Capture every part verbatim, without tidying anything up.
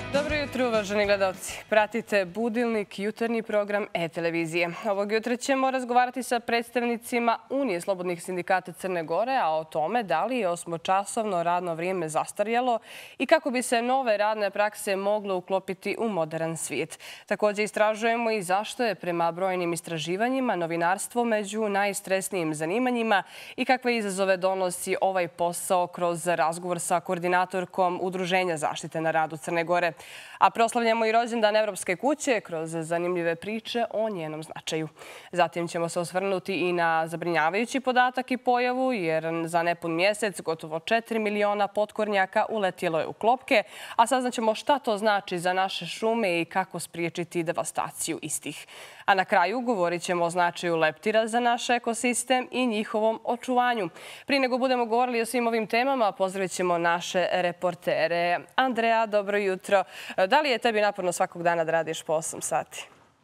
Dobro jutro, uvaženi gledalci. Pratite Budilnik, jutarnji program e-televizije. Ovog jutra ćemo razgovarati sa predstavnicima Unije slobodnih sindikata Crne Gore, a o tome da li je osmočasovno radno vrijeme zastarjelo i kako bi se nove radne prakse mogle uklopiti u modern svijet. Također istražujemo i zašto je prema brojnim istraživanjima novinarstvo među najstresnijim zanimanjima i kakve izazove donosi ovaj posao kroz razgovor sa koordinatorkom Udruženja zaštite na radu Crne Gore. A proslavljamo i rođendan Evropske kuće kroz zanimljive priče o njenom značaju. Zatim ćemo se osvrnuti i na zabrinjavajući podatak i pojavu, jer za nepun mjesec gotovo četiri miliona potkornjaka uletjelo je u klopke, a saznaćemo šta to znači za naše šume i kako spriječiti devastaciju istih. A na kraju govorit ćemo o značaju leptira za naš ekosistem i njihovom očuvanju. Prije nego budemo govorili o svim ovim temama, pozdravit ćemo naše reportere. Andreja, dobro jutro. Da li je tebi naporno svakog dana da radiš po osam sati?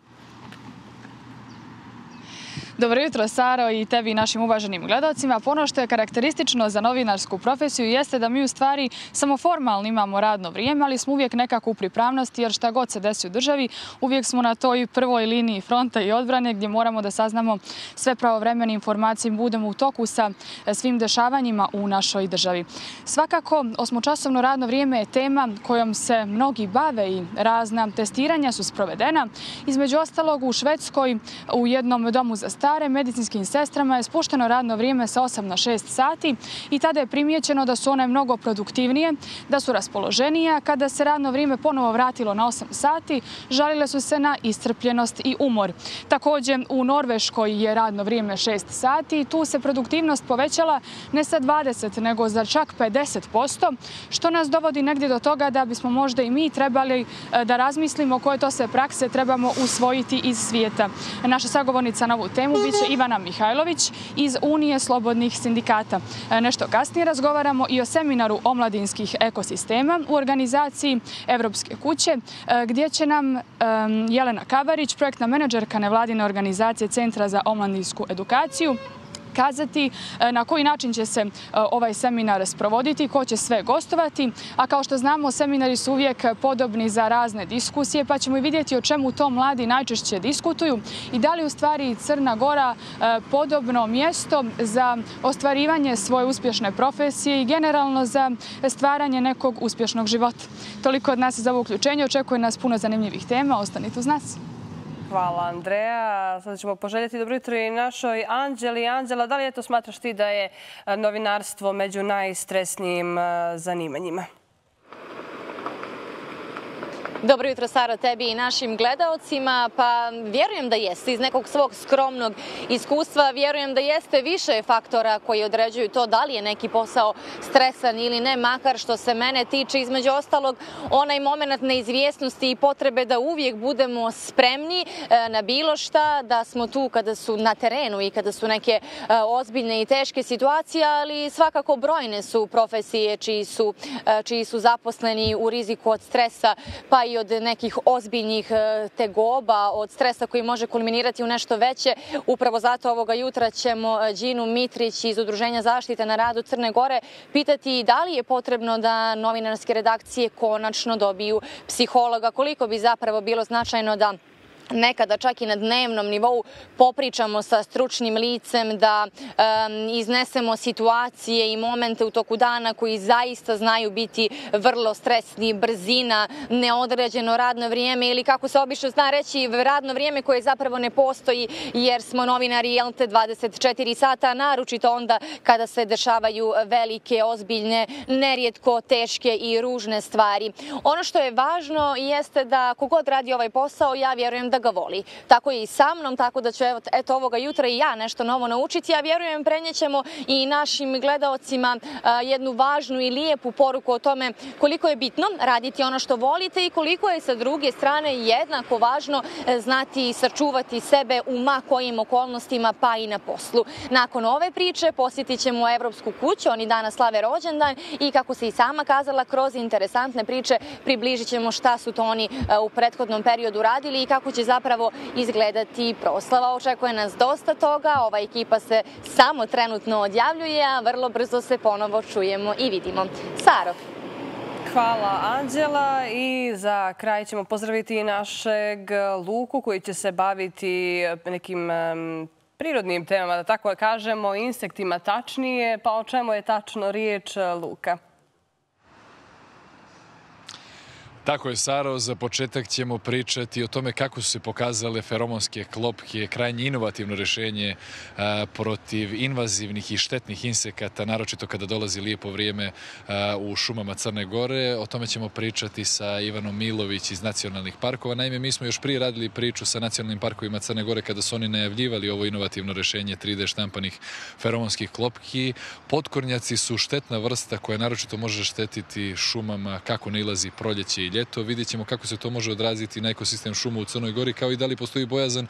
Dobro jutro, Saro, i tebi i našim uvaženim gledalcima. Ono što je karakteristično za novinarsku profesiju jeste da mi u stvari samo formalno imamo radno vrijeme, ali smo uvijek nekako u pripravnosti, jer šta god se desi u državi, uvijek smo na toj prvoj liniji fronta i odbrane gdje moramo da saznamo sve pravovremene informacije i budemo u toku sa svim dešavanjima u našoj državi. Svakako, osmočasovno radno vrijeme je tema kojom se mnogi bave i razna testiranja su sprovedena. Između ostalog, u Švedskoj u jednom domu za stare medicinskim sestrama je spušteno radno vrijeme sa osam na šest sati i tada je primijećeno da su one mnogo produktivnije, da su raspoloženije. Kada se radno vrijeme ponovo vratilo na osam sati, žalile su se na iscrpljenost i umor. Također u Norveškoj je radno vrijeme šest sati i tu se produktivnost povećala ne sa dvadeset nego za čak pedeset posto, što nas dovodi negdje do toga da bismo možda i mi trebali da razmislimo koje to sve prakse trebamo usvojiti iz svijeta. Naša sagovornica na ovu temu biće Ivana Mihajlović iz Unije slobodnih sindikata. Nešto kasnije razgovaramo i o seminaru omladinskih ekosistema u organizaciji Evropske kuće, gdje će nam Jelena Kabarić, projektna menadžerka nevladine organizacije Centra za omladinsku edukaciju, kazati na koji način će se ovaj seminar sprovoditi, ko će sve gostovati. A kao što znamo, seminari su uvijek podobni za razne diskusije, pa ćemo i vidjeti o čemu to mladi najčešće diskutuju i da li u stvari Crna Gora podobno mjesto za ostvarivanje svoje uspješne profesije i generalno za stvaranje nekog uspješnog života. Toliko od nas za ovo uključenje. Očekuje nas puno zanimljivih tema. Ostanite uz nas. Hvala, Andreja. Sada ćemo poželjeti dobro jutro i našoj Anđeli. Anđela, da li je to smatraš ti da je novinarstvo među najstresnijim zanimanjima? Dobro jutro, Saro, tebi i našim gledaocima. Pa vjerujem da jeste. Iz nekog svog skromnog iskustva vjerujem da jeste više faktora koji određuju to da li je neki posao stresan ili ne, makar što se mene tiče. Između ostalog, onaj moment neizvjesnosti i potrebe da uvijek budemo spremni na bilo šta, da smo tu kada su na terenu i kada su neke ozbiljne i teške situacije, ali svakako brojne su profesije čiji su, čiji su zaposleni u riziku od stresa, pa i od nekih ozbiljnih tegoba, od stresa koji može kulminirati u nešto veće. Upravo zato ovoga jutra ćemo Đinu Mitrić iz Udruženja zaštite na radu Crne Gore pitati da li je potrebno da novinarske redakcije konačno dobiju psihologa, koliko bi zapravo bilo značajno da nekada čak i na dnevnom nivou popričamo sa stručnim licem, da um, iznesemo situacije i momente u toku dana koji zaista znaju biti vrlo stresni, brzina, neodređeno radno vrijeme ili kako se obično zna reći radno vrijeme koje zapravo ne postoji jer smo novinari jel te dvadeset četiri sata, naročito onda kada se dešavaju velike, ozbiljne, nerijetko teške i ružne stvari. Ono što je važno jeste da kogod radi ovaj posao, ja vjerujem da ga voli. Tako je i sa mnom, tako da ću eto ovoga jutra i ja nešto novo naučiti. Ja vjerujem prenjećemo i našim gledaocima jednu važnu i lijepu poruku o tome koliko je bitno raditi ono što volite i koliko je sa druge strane jednako važno znati i sačuvati sebe u ma kojim okolnostima, pa i na poslu. Nakon ove priče posjetit ćemo Evropsku kuću, oni danas slave rođendan i kako se i sama kazala, kroz interesantne priče približit ćemo šta su to oni u prethodnom periodu radili i kako će zapravo izgledati proslava. Očekuje nas dosta toga, ova ekipa se samo trenutno odjavljuje, a vrlo brzo se ponovo čujemo i vidimo. Saro. Hvala, Anđela. I za kraj ćemo pozdraviti našeg Luku koji će se baviti nekim prirodnim temama, da tako kažemo, insektima tačnije. Pa o čemu je tačno riječ, Luka? Tako je, Saro. Za početak ćemo pričati o tome kako su se pokazale feromonske klopke, krajnje inovativno rješenje protiv invazivnih i štetnih insekata, naročito kada dolazi lijepo vrijeme u šumama Crne Gore. O tome ćemo pričati sa Ivanom Milović iz nacionalnih parkova. Naime, mi smo još prije radili priču sa nacionalnim parkovima Crne Gore kada su oni najavljivali ovo inovativno rješenje tri D štampanih feromonskih klopki. Potkornjaci su štetna vrsta koja naročito može štetiti šumama kako nailazi proljeće i ljeto. Vidjet ćemo kako se to može odraziti na ekosistem šuma u Crnoj Gori, kao i da li postoji bojazan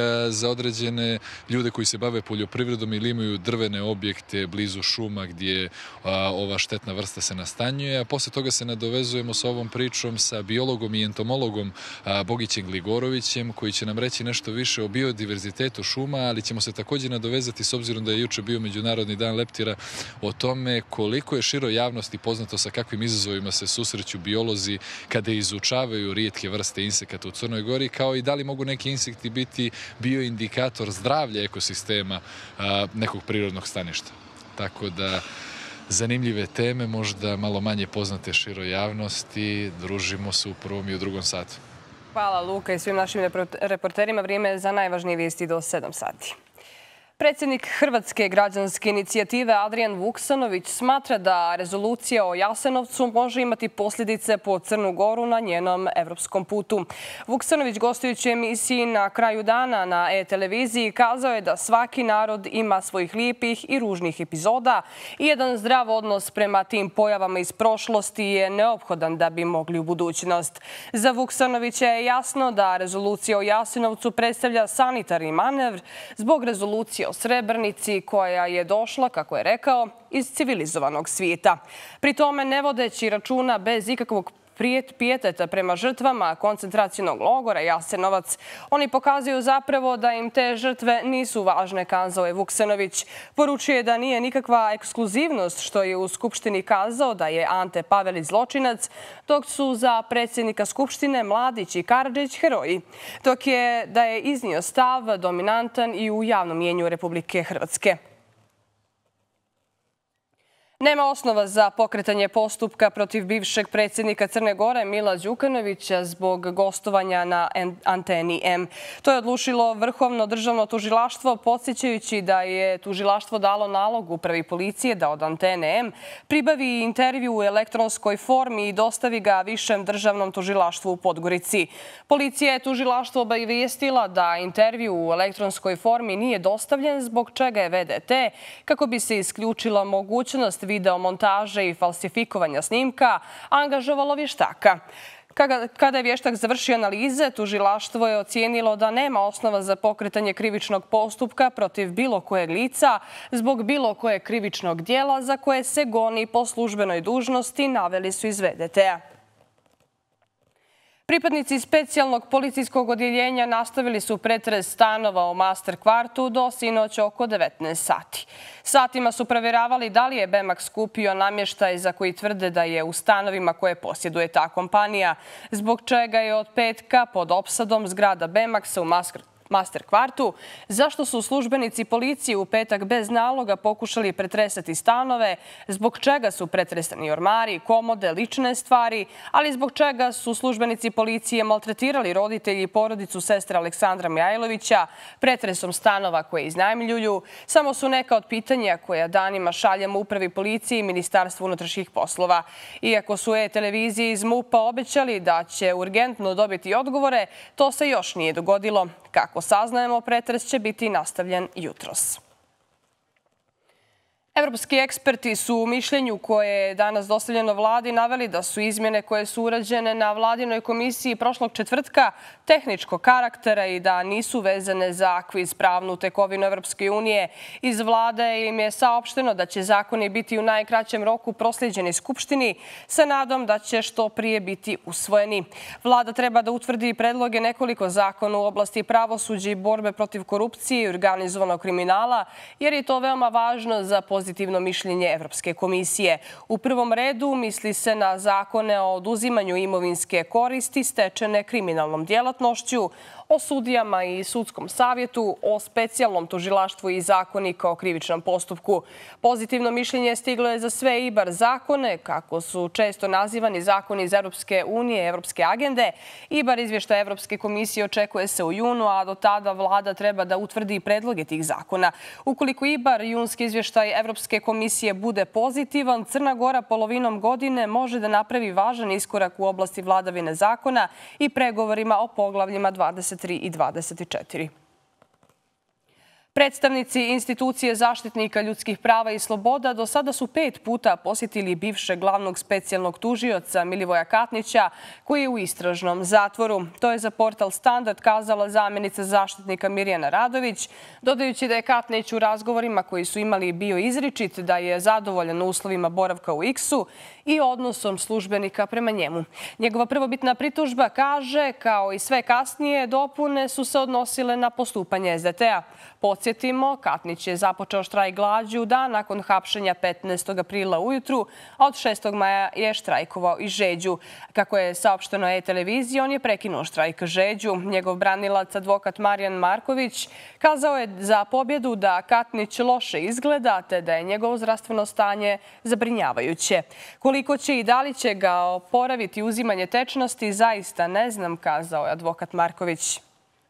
za određene ljude koji se bave poljoprivredom ili imaju drvene objekte blizu šuma gdje ova štetna vrsta se nastanjuje. A posle toga se nadovezujemo sa ovom pričom sa biologom i entomologom Bogićem Gligorovićem, koji će nam reći nešto više o biodiverzitetu šuma, ali ćemo se također nadovezati, s obzirom da je juče bio Međunarodni dan leptira, o tome koliko je široj javnosti poznato sa kakvim izazovima se susreću biolozi kada izučavaju rijetke vrste insekata u Crnoj Gori, kao i da li mogu neki insekti biti bioindikator zdravlja ekosistema nekog prirodnog staništa. Tako da, zanimljive teme, možda malo manje poznate široj javnosti. Družimo se u prvom i u drugom satu. Hvala, Luka, i svim našim reporterima. Vrijeme je za najvažnije vijesti do sedam sati. Predsjednik Hrvatske građanske inicijative Adrijan Vuksanović smatra da rezolucija o Jasenovcu može imati posljedice po Crnu Goru na njenom evropskom putu. Vuksanović, gostujući emisiji Na kraju dana na e-televiziji, kazao je da svaki narod ima svojih lijepih i ružnih epizoda i jedan zdrav odnos prema tim pojavama iz prošlosti je neophodan da bi mogli u budućnost. Za Vuksanovića je jasno da rezolucija o Jasenovcu predstavlja sanitarni manevr zbog rezolucije o Srebrnici koja je došla, kako je rekao, iz civilizovanog svijeta. Pri tome ne vodeći računa bez ikakvog pijeteta prema žrtvama koncentracionog logora Jasenovac. Oni pokazuju zapravo da im te žrtve nisu važne, kazao je Vuksanović. Poručuje da nije nikakva ekskluzivnost što je u Skupštini kazao da je Ante Pavelić zločinac, dok su za predsjednika Skupštine Mladić i Karadžić heroji. Dok je da je iznio stav dominantan i u javnom mjenju Republike Hrvatske. Nema osnova za pokretanje postupka protiv bivšeg predsjednika Crne Gore Mila Đukanovića zbog gostovanja na Anteni M. To je odlučilo Vrhovno državno tužilaštvo, podsjećajući da je tužilaštvo dalo nalog upravi policije da od Antene M pribavi intervju u elektronskoj formi i dostavi ga Višem državnom tužilaštvu u Podgorici. Policija je tužilaštvo obavijestila da intervju u elektronskoj formi nije dostavljen, zbog čega je V D T, kako bi se isključila mogućnost videomontaže i falsifikovanja snimka, angažovalo vještaka. Kada je vještak završio analize, tužilaštvo je ocijenilo da nema osnova za pokretanje krivičnog postupka protiv bilo kojeg lica zbog bilo kojeg krivičnog dijela za koje se goni po službenoj dužnosti, naveli su iz V D T-a. Pripadnici specijalnog policijskog odjeljenja nastavili su pretres stanova u Master kvartu do sinoć oko devetnaest sati. Satima su provjeravali da li je Bemax kupio namještaj za koji tvrde da je u stanovima koje posjeduje ta kompanija, zbog čega je od petka pod opsadom zgrada Bemaxa u Master Master kvartu, zašto su službenici policije u petak bez naloga pokušali pretresati stanove, zbog čega su pretresani ormari, komode, lične stvari, ali zbog čega su službenici policije maltretirali roditelji i porodicu sestre Aleksandra Mijajlovića pretresom stanova koje iznajmljuju, samo su neka od pitanja koja danima šaljemo upravi policije i Ministarstvu unutrašnjih poslova. Iako su e-televizije iz MUP-a obećali da će urgentno dobiti odgovore, to se još nije dogodilo. Kako saznajemo, pretres će biti nastavljen jutros. Evropski eksperti su u mišljenju koje je danas dostavljeno vladi naveli da su izmjene koje su urađene na vladinoj komisiji prošlog četvrtka tehničkog karaktera i da nisu vezane za kviz pravnu tekovinu Evropske unije. Iz vlade im je saopšteno da će zakoni biti u najkraćem roku proslijeđeni Skupštini sa nadom da će što prije biti usvojeni. Vlada treba da utvrdi predloge nekoliko zakona u oblasti pravosuđa i borbe protiv korupcije i organizovanog kriminala, jer je to veoma važno za poziciju pozitivno mišljenje Evropske komisije. U prvom redu misli se na zakone o oduzimanju imovinske koristi stečene kriminalnom djelatnošću, o sudijama i sudskom savjetu, o specijalnom tužilaštvu i zakonika o krivičnom postupku. Pozitivno mišljenje stiglo je za sve I B A R zakone, kako su često nazivani zakoni iz Evropske unije i Evropske agende. I B A R izvještaj Evropske komisije očekuje se u junu, a do tada vlada treba da utvrdi predloge tih zakona. Ukoliko I B A R junski izvještaj Evropske komisije bude pozitivan, Crna Gora polovinom godine može da napravi važan iskorak u oblasti vladavine zakona i pregovorima o poglavljima dvadeset tri i dvadeset četiri. Predstavnici institucije zaštitnika ljudskih prava i sloboda do sada su pet puta posjetili bivšeg glavnog specijalnog tužioca Milivoja Katnića, koji je u istražnom zatvoru. To je za portal Standard kazala zamjenica zaštitnika Mirjana Radović, dodajući da je Katnić u razgovorima koji su imali bio izričit, da je zadovoljan uslovima boravka u Iksu i odnosom službenika prema njemu. Njegova prvobitna pritužba, kaže, kao i sve kasnije dopune, su se odnosile na postupanje S D T-a. Podsjetimo, Katnić je započeo štrajk glađu dan nakon hapšenja petnaestog aprila ujutru, a od šestog maja je štrajkovao i žeđu. Kako je saopšteno e-televiziji, on je prekinuo štrajk žeđu. Njegov branilac, advokat Marijan Marković, kazao je za pobjedu da Katnić loše izgleda, te da je njegovo zdravstveno stanje zabrinjavajuće. Koliko će i da li će ga oporaviti uzimanje tečnosti, zaista ne znam, kazao je advokat Marković.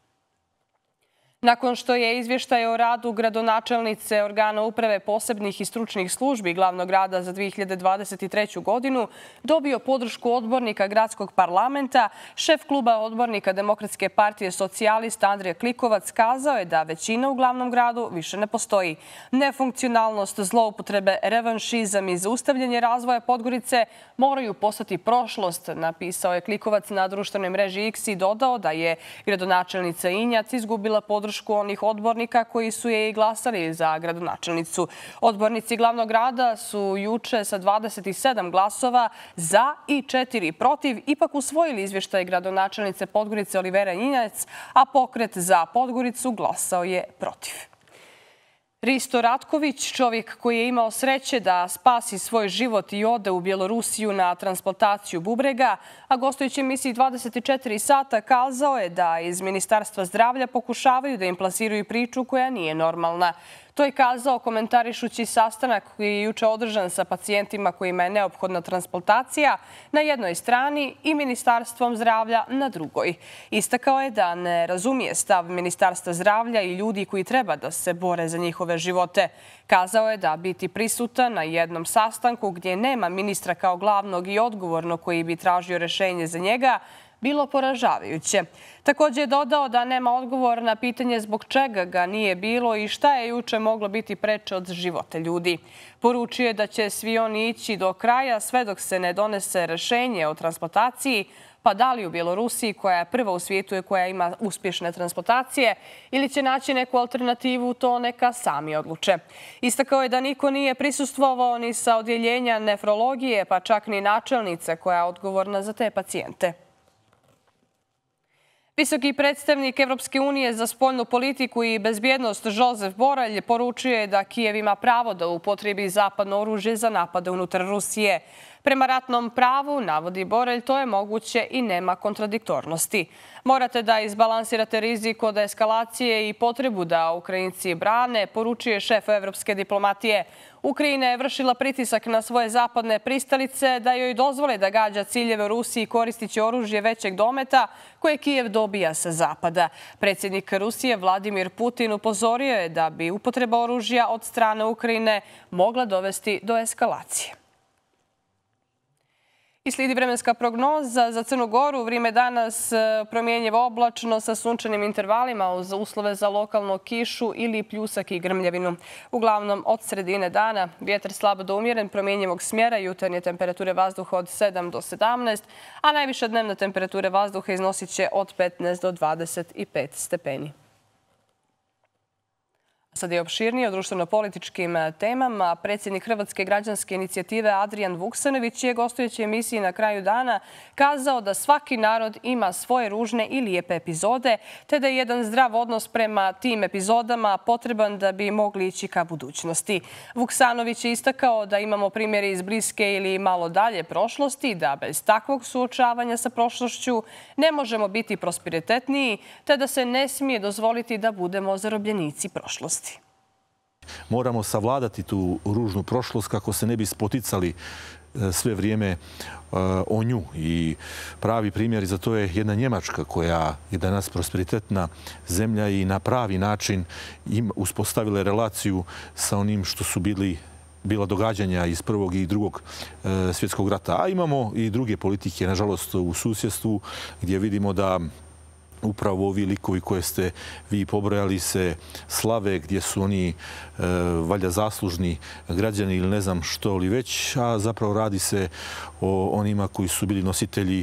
Nakon što je izvještaj o radu gradonačelnice organa uprave posebnih i stručnih službi glavnog grada za dve hiljade dvadeset treću. godinu dobio podršku odbornika gradskog parlamenta, šef kluba odbornika Demokratske partije socijalista Andrija Klikovac kazao je da većina u glavnom gradu više ne postoji. Nefunkcionalnost, zloupotrebe, revanšizam i zaustavljanje razvoja Podgorice moraju postati prošlost, napisao je Klikovac na društvenoj mreži X i dodao da je gradonačelnica Injac izgubila podršku onih odbornika koji su je i glasali za gradonačelnicu. Odbornici glavnog grada su juče sa dvadeset sedam glasova za i četiri protiv ipak usvojili izvještaj gradonačelnice Podgorice Olivera Injac, a pokret za Podgoricu glasao je protiv. Risto Ratković, čovjek koji je imao sreće da spasi svoj život i ode u Bjelorusiju na transplantaciju bubrega, a gostujući emisiji dvadeset četiri sata kazao je da iz Ministarstva zdravlja pokušavaju da im plasiraju priču koja nije normalna. To je kazao komentarišući sastanak koji je juče održan sa pacijentima kojima je neophodna transplantacija na jednoj strani i Ministarstvom zdravlja na drugoj. Istakao je da ne razumije stav Ministarstva zdravlja i ljudi koji treba da se bore za njihove živote. Kazao je da biti prisutan na jednom sastanku gdje nema ministra kao glavnog i odgovornog koji bi tražio rešenje za njega bilo poražavajuće. Također je dodao da nema odgovor na pitanje zbog čega ga nije bilo i šta je juče moglo biti preče od života ljudi. Poručio je da će svi oni ići do kraja sve dok se ne donese rešenje o transplantaciji, pa da li u Bjelorusiji, koja je prva u svijetu i koja ima uspješne transplantacije, ili će naći neku alternativu, to neka sami odluče. Istakao je da niko nije prisustvovao ni sa odjeljenja nefrologije, pa čak ni načelnice koja je odgovorna za te pacijente. Visoki predstavnik Evropske unije za spoljnu politiku i bezbjednost Josef Borrell poručio je da Kijev ima pravo da upotrebi zapadno oružje za napade unutar Rusije. Prema ratnom pravu, navodi Borrell, to je moguće i nema kontradiktornosti. Morate da izbalansirate rizik od eskalacije i potrebu da Ukrajinci brane, poručuje šef evropske diplomatije. Ukrajina je vršila pritisak na svoje zapadne pristalice da joj dozvole da gađa ciljeve u Rusiji koristići oružje većeg dometa koje Kijev dobija sa zapada. Predsjednik Rusije Vladimir Putin upozorio je da bi upotreba oružja od strane Ukrajine mogla dovesti do eskalacije. I slijedi vremenska prognoza za Crnu Goru. Vrijeme danas promjenjivo oblačno sa sunčanim intervalima uz uslove za lokalnu kišu ili pljusak i grmljavinu. Uglavnom od sredine dana vjetar slabo do umjeren promjenjivog smjera, jutarnje temperature vazduha od sedam do sedamnaest, a najviša dnevna temperature vazduha iznosit će od petnaest do dvadeset pet stepeni. Sad je opširnije o društveno-političkim temama. Predsjednik Hrvatske građanske inicijative Adrijan Vuksanović je gostujući emisiji Na kraju dana kazao da svaki narod ima svoje ružne i lijepe epizode, te da je jedan zdrav odnos prema tim epizodama potreban da bi mogli ići ka budućnosti. Vuksanović je istakao da imamo primjere iz bliske ili malo dalje prošlosti, da bez takvog suočavanja sa prošlošću ne možemo biti prosperitetniji, te da se ne smije dozvoliti da budemo zarobljenici prošlosti. Moramo savladati tu ružnu prošlost kako se ne bi spoticali sve vrijeme o nju. I pravi primjer za to je jedna Njemačka koja je danas prosperitetna zemlja i na pravi način im uspostavila relaciju sa onim što su bili bila događanja iz Prvog i Drugog svjetskog rata. A imamo i druge politike, nažalost, u susjedstvu gdje vidimo da upravo ovi likovi koje ste vi pobrojali se slave, gdje su oni e, valjda zaslužni građani ili ne znam što li već, a zapravo radi se o onima koji su bili nositelji e,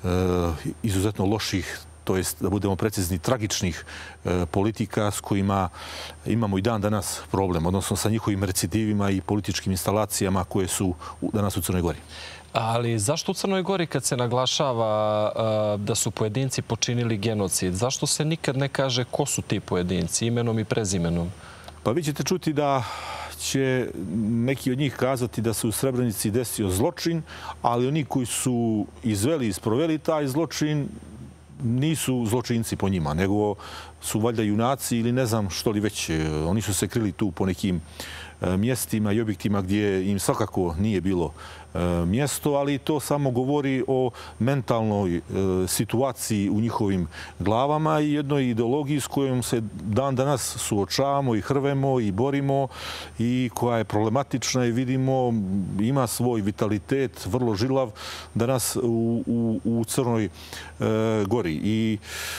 izuzetno loših, to jest, da budemo precizni, tragičnih e, politika s kojima imamo i dan danas problem, odnosno sa njihovim recidivima i političkim instalacijama koje su danas u Crnoj Gori. Ali zašto u Crnoj Gori kad se naglašava da su pojedinci počinili genocid, zašto se nikad ne kaže ko su ti pojedinci, imenom i prezimenom? Pa vi ćete čuti da će neki od njih kazati da se u Srebrenici desio zločin, ali oni koji su izveli i sproveli taj zločin nisu zločinci po njima, nego su valjda junaci ili ne znam što li već. Oni su se krili tu po nekim mjestima i objektima gdje im svakako nije bilo mjesto, ali to samo govori o mentalnoj situaciji u njihovim glavama i jednoj ideologiji s kojom se dan danas suočavamo i hrvemo i borimo i koja je problematična i vidimo ima svoj vitalitet, vrlo žilav danas u, u, u Crnoj Gori. I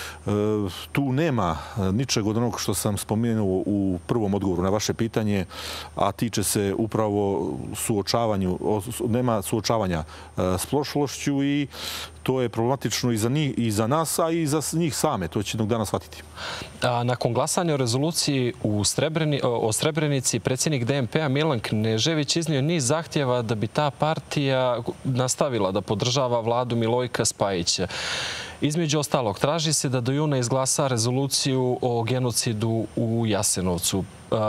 tu nema ničeg od onog što sam spomenuo u prvom odgovoru na vaše pitanje, a tiče se upravo suočavanju, nema suočavanja s prošlošću i to je problematično i za, njih, i za nas, a i za njih same. To će jednog dana shvatiti. A nakon glasanja o rezoluciji u Srebreni, o Srebrenici, predsjednik D M P-a Milan Knežević iznio niz zahtjeva da bi ta partija nastavila da podržava vladu Milojka Spajića. Između ostalog, traži se da do juna izglasa rezoluciju o genocidu u Jasenovcu.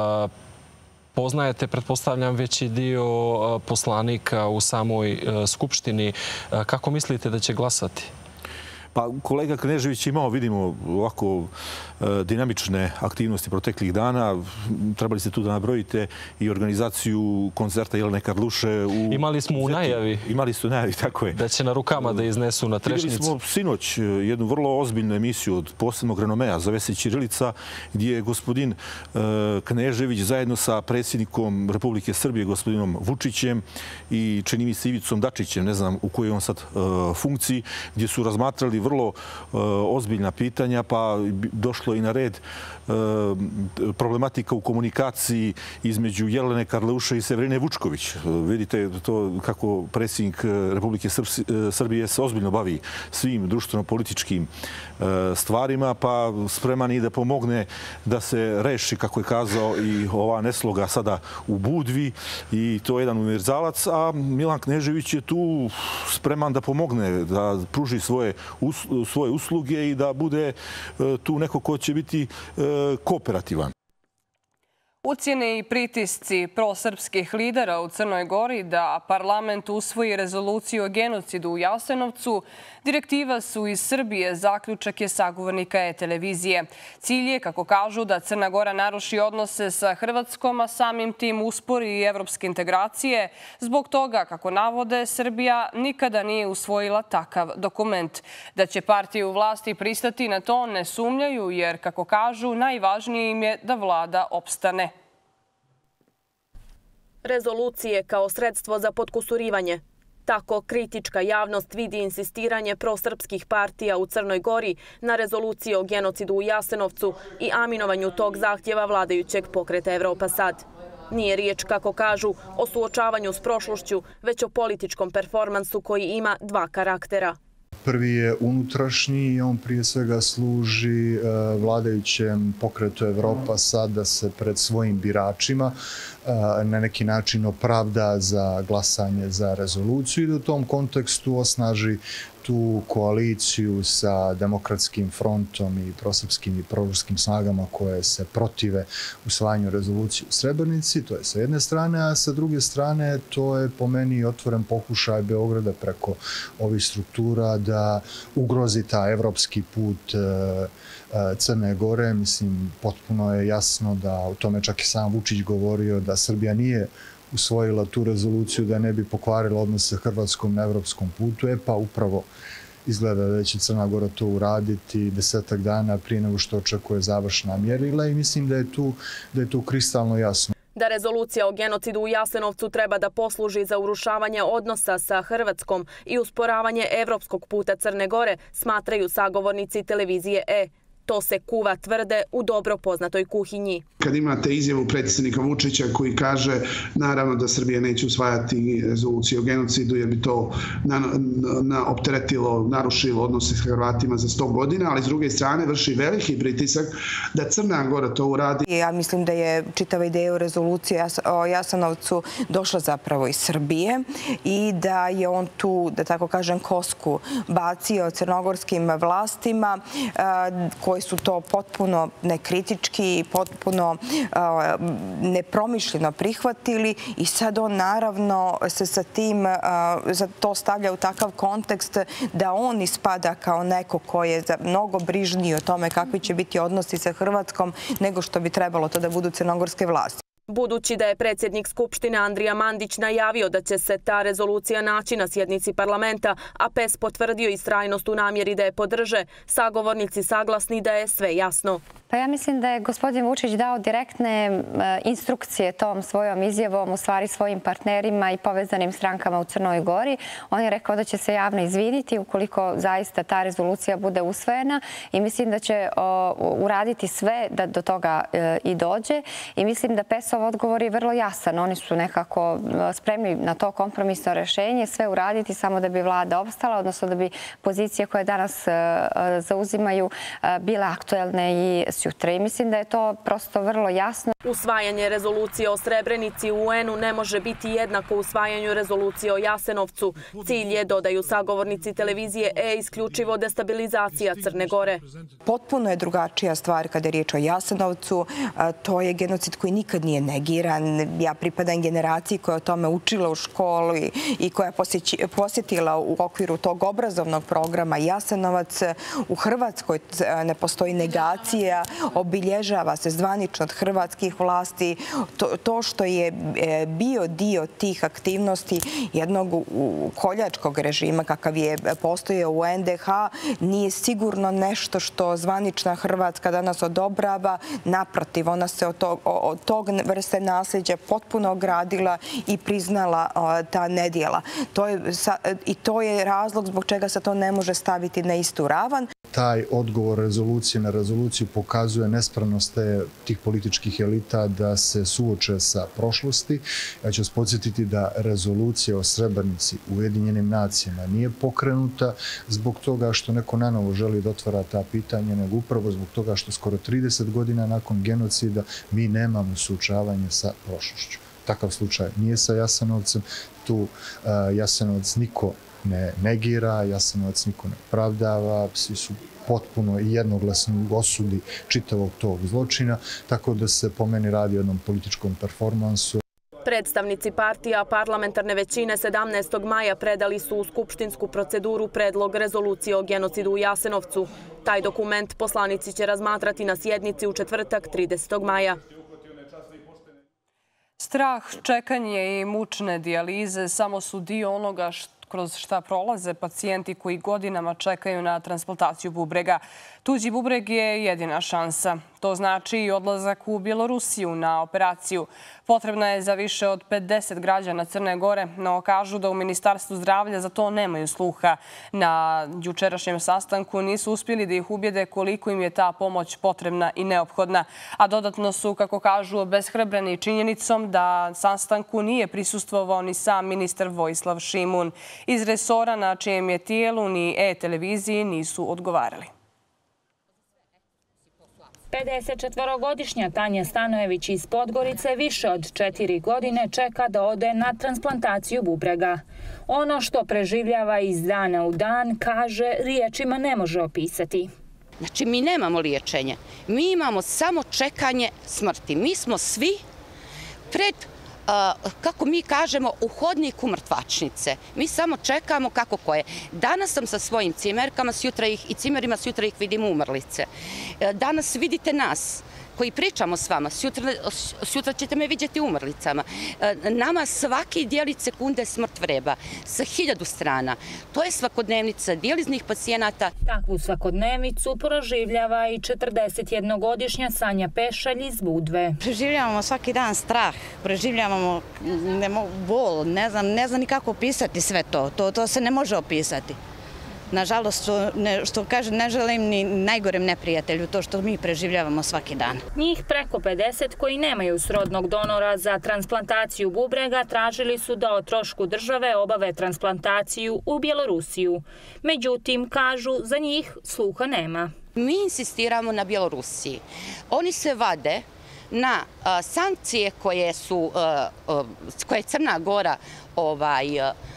Poznajete, pretpostavljam, veći dio poslanika u samoj Skupštini. Kako mislite da će glasati? Pa kolega Knežević imao, vidimo, ovako dinamične aktivnosti proteklih dana. Trebali ste tu da nabrojite i organizaciju koncerta Jelene Karluše. U... Imali smo u najavi. Imali ste u najavi, tako je. Da će na rukama da iznesu na Trešnicu. Vidjeli smo sinoć jednu vrlo ozbiljnu emisiju od posebnog renomea, zove se Ćirilica, gdje je gospodin Knežević zajedno sa predsjednikom Republike Srbije, gospodinom Vučićem i čini mi se Ivicom Dačićem, ne znam u kojoj on sad funkciji, gdje su razmatrali vrlo ozbiljna pitanja, pa došlo i na red problematika u komunikaciji između Jelene Karluše i Severine Vučković. Vidite to kako predsjednik Republike Srbije se ozbiljno bavi svim društveno-političkim stvarima, pa spreman i da pomogne da se reši, kako je kazao, i ova nesloga sada u Budvi i to je jedan univerzalac, a Milan Knežević je tu spreman da pomogne, da pruži svoje, svoje usluge i da bude tu neko ko će biti kooperativan. Ucjene i pritisci prosrpskih lidera u Crnoj Gori da parlament usvoji rezoluciju o genocidu u Jasenovcu direktiva su iz Srbije, zaključak je sagovornika E-televizije. Cilj je, kako kažu, da Crna Gora naruši odnose sa Hrvatskom, a samim tim uspori i evropske integracije. Zbog toga, kako navode, Srbija nikada nije usvojila takav dokument. Da će partije u vlasti pristati na to ne sumnjaju, jer, kako kažu, najvažnije im je da vlada opstane. Rezolucije kao sredstvo za potkusurivanje. Tako kritička javnost vidi insistiranje prosrpskih partija u Crnoj Gori na rezoluciji o genocidu u Jasenovcu i aminovanju tog zahtjeva vladajućeg pokreta Evropa sad. Nije riječ, kako kažu, o suočavanju s prošlošću, već o političkom performansu koji ima dva karaktera. Prvi je unutrašnji i on prije svega služi vladajućem pokretu Evropa sad da se pred svojim biračima na neki način opravda za glasanje za rezoluciju i da u tom kontekstu osnaži tu koaliciju sa Demokratskim frontom i prosrpskim i proruskim snagama koje se protive usvajanju rezolucije u Srebrenici. To je sa jedne strane, a sa druge strane to je po meni otvoren pokušaj Beograda preko ovih struktura da ugrozi ta evropski put Crne Gore. Mislim, potpuno je jasno da u tome čak i sam Vučić govorio da Srbija nije usvojila tu rezoluciju da ne bi pokvarila odnose Hrvatskom na evropskom putu. E pa upravo izgleda da će Crna Gora to uraditi desetak dana prije nego što očekuje završna mjerila i mislim da je tu, da je tu kristalno jasno. Da rezolucija o genocidu u Jasenovcu treba da posluži za urušavanje odnosa sa Hrvatskom i usporavanje evropskog puta Crne Gore, smatraju sagovornici televizije E. To se kuva tvrde u dobro poznatoj kuhinji. Kad imate izjavu predsjednika Vučića koji kaže naravno da Srbija neće usvajati rezoluciju o genocidu jer bi to na, na, opteretilo, narušilo odnose s Hrvatima za sto godina, ali s druge strane vrši veliki pritisak da Crna Gora to uradi. Ja mislim da je čitava ideja o rezoluciji o Jasenovcu došla zapravo iz Srbije i da je on tu, da tako kažem, kosku bacio crnogorskim vlastima koji su to potpuno nekritički i potpuno nepromišljeno prihvatili i sad on naravno se sa tim za to stavlja u takav kontekst da on ispada kao neko ko je mnogo brižniji o tome kakvi će biti odnosi sa Hrvatskom nego što bi trebalo to da budu crnogorske vlasti. Budući da je predsjednik Skupštine Andrija Mandić najavio da će se ta rezolucija naći na sjednici parlamenta, a P E S potvrdio istrajnost u namjeri da je podrže, sagovornici saglasni da je sve jasno. Pa ja mislim da je gospodin Vučić dao direktne instrukcije tom svojom izjavom, u stvari svojim partnerima i povezanim strankama u Crnoj Gori. On je rekao da će se javno izviniti ukoliko zaista ta rezolucija bude usvojena i mislim da će uraditi sve da do toga i dođe. I mislim da P E S-ov odgovor je vrlo jasan. Oni su nekako spremni na to kompromisno rešenje, sve uraditi samo da bi vlada opstala, odnosno da bi pozicije koje danas zauzimaju bile aktuelne i sutra. I mislim da je to prosto vrlo jasno. Usvajanje rezolucije o Srebrenici u U N-u ne može biti jednako usvajanju rezolucije o Jasenovcu. Cilj je, dodaju sagovornici televizije E, isključivo destabilizacija Crne Gore. Potpuno je drugačija stvar kada je riječ o Jasenovcu. To je genocid koji nikad nije negiran. Ja pripadam generaciji koja je o tome učila u školi i koja je posjetila u okviru tog obrazovnog programa Jasenovac. U Hrvatskoj ne postoji negacija, obilježava se zvanično od hrvatskih vlasti. To što je bio dio tih aktivnosti jednog koljačkog režima kakav je postojao u N D H nije sigurno nešto što zvanična Hrvatska danas odobrava. Naprotiv, ona se od tog vrste nasljeđa potpuno ogradila i priznala ta nedjela. I to je razlog zbog čega se to ne može staviti na istu ravan. Taj odgovor rezolucije na rezoluciju pokazuje nespremnost tih političkih elita da se suoče sa prošlosti. Ja ću vas podsjetiti da rezolucija o Srebrenici u Ujedinjenim nacijama nije pokrenuta zbog toga što neko nanovo želi da otvara ta pitanja, nego upravo zbog toga što skoro trideset godina nakon genocida mi nemamo suočavanje sa prošlošću. Takav slučaj nije sa Jasenovcem. Tu Jasenovac niko ne negira, Jasenovac niko ne opravdava, svi su potpuno i jednoglasno u osudi čitavog tog zločina, tako da se po meni radi o jednom političkom performansu. Predstavnici partija parlamentarne većine sedamnaestog maja predali su u skupštinsku proceduru predlog rezolucije o genocidu u Jasenovcu. Taj dokument poslanici će razmatrati na sjednici u četvrtak tridesetog maja. Strah, čekanje i mučne dijalize samo su dio onoga kroz šta prolaze pacijenti koji godinama čekaju na transplantaciju bubrega. Tuđi bubreg je jedina šansa. To znači i odlazak u Bjelorusiju na operaciju. Potrebna je za više od pedeset građana Crne Gore, no kažu da u Ministarstvu zdravlja za to nemaju sluha. Na jučerašnjem sastanku nisu uspjeli da ih ubijede koliko im je ta pomoć potrebna i neophodna. A dodatno su, kako kažu, obeshrabreni činjenicom da sastanku nije prisustvovao ni sam ministar Vojislav Šimun. Iz resora na čijem je tijelu ni e-televiziji nisu odgovarali. pedesetčetvorogodišnja Tanja Stanojević iz Podgorice više od četiri godine čeka da ode na transplantaciju bubrega. Ono što preživljava iz dana u dan, kaže, riječima ne može opisati. Znači, mi nemamo liječenje. Mi imamo samo čekanje smrti. Mi smo svi pred, kako mi kažemo, u hodniku mrtvačnice. Mi samo čekamo kako koje. Danas sam sa svojim cimerkama i cimerima, sutra ih vidim umrlice. Danas vidite nas koji pričamo s vama, sutra ćete me vidjeti umrlicama. Nama svaki dijelić sekunde smrt vreba sa hiljadu strana. To je svakodnevnica dijeliznih pacijenata. Takvu svakodnevnicu proživljava i četrdesetjednogodišnja Sanja Pešalj iz Budve. Preživljavamo svaki dan strah, preživljavamo bol, ne znam, ne znam ni kako opisati sve to. To se ne može opisati. Nažalost, što kaže, ne želim ni najgorem neprijatelju to što mi preživljavamo svaki dan. Njih preko pedeset koji nemaju srodnog donora za transplantaciju bubrega tražili su da o trošku države obave transplantaciju u Bjelorusiju. Međutim, kažu, za njih sluha nema. Mi insistiramo na Bjelorusiji. Oni se vade na sankcije koje su, koje je Crna Gora ovaj,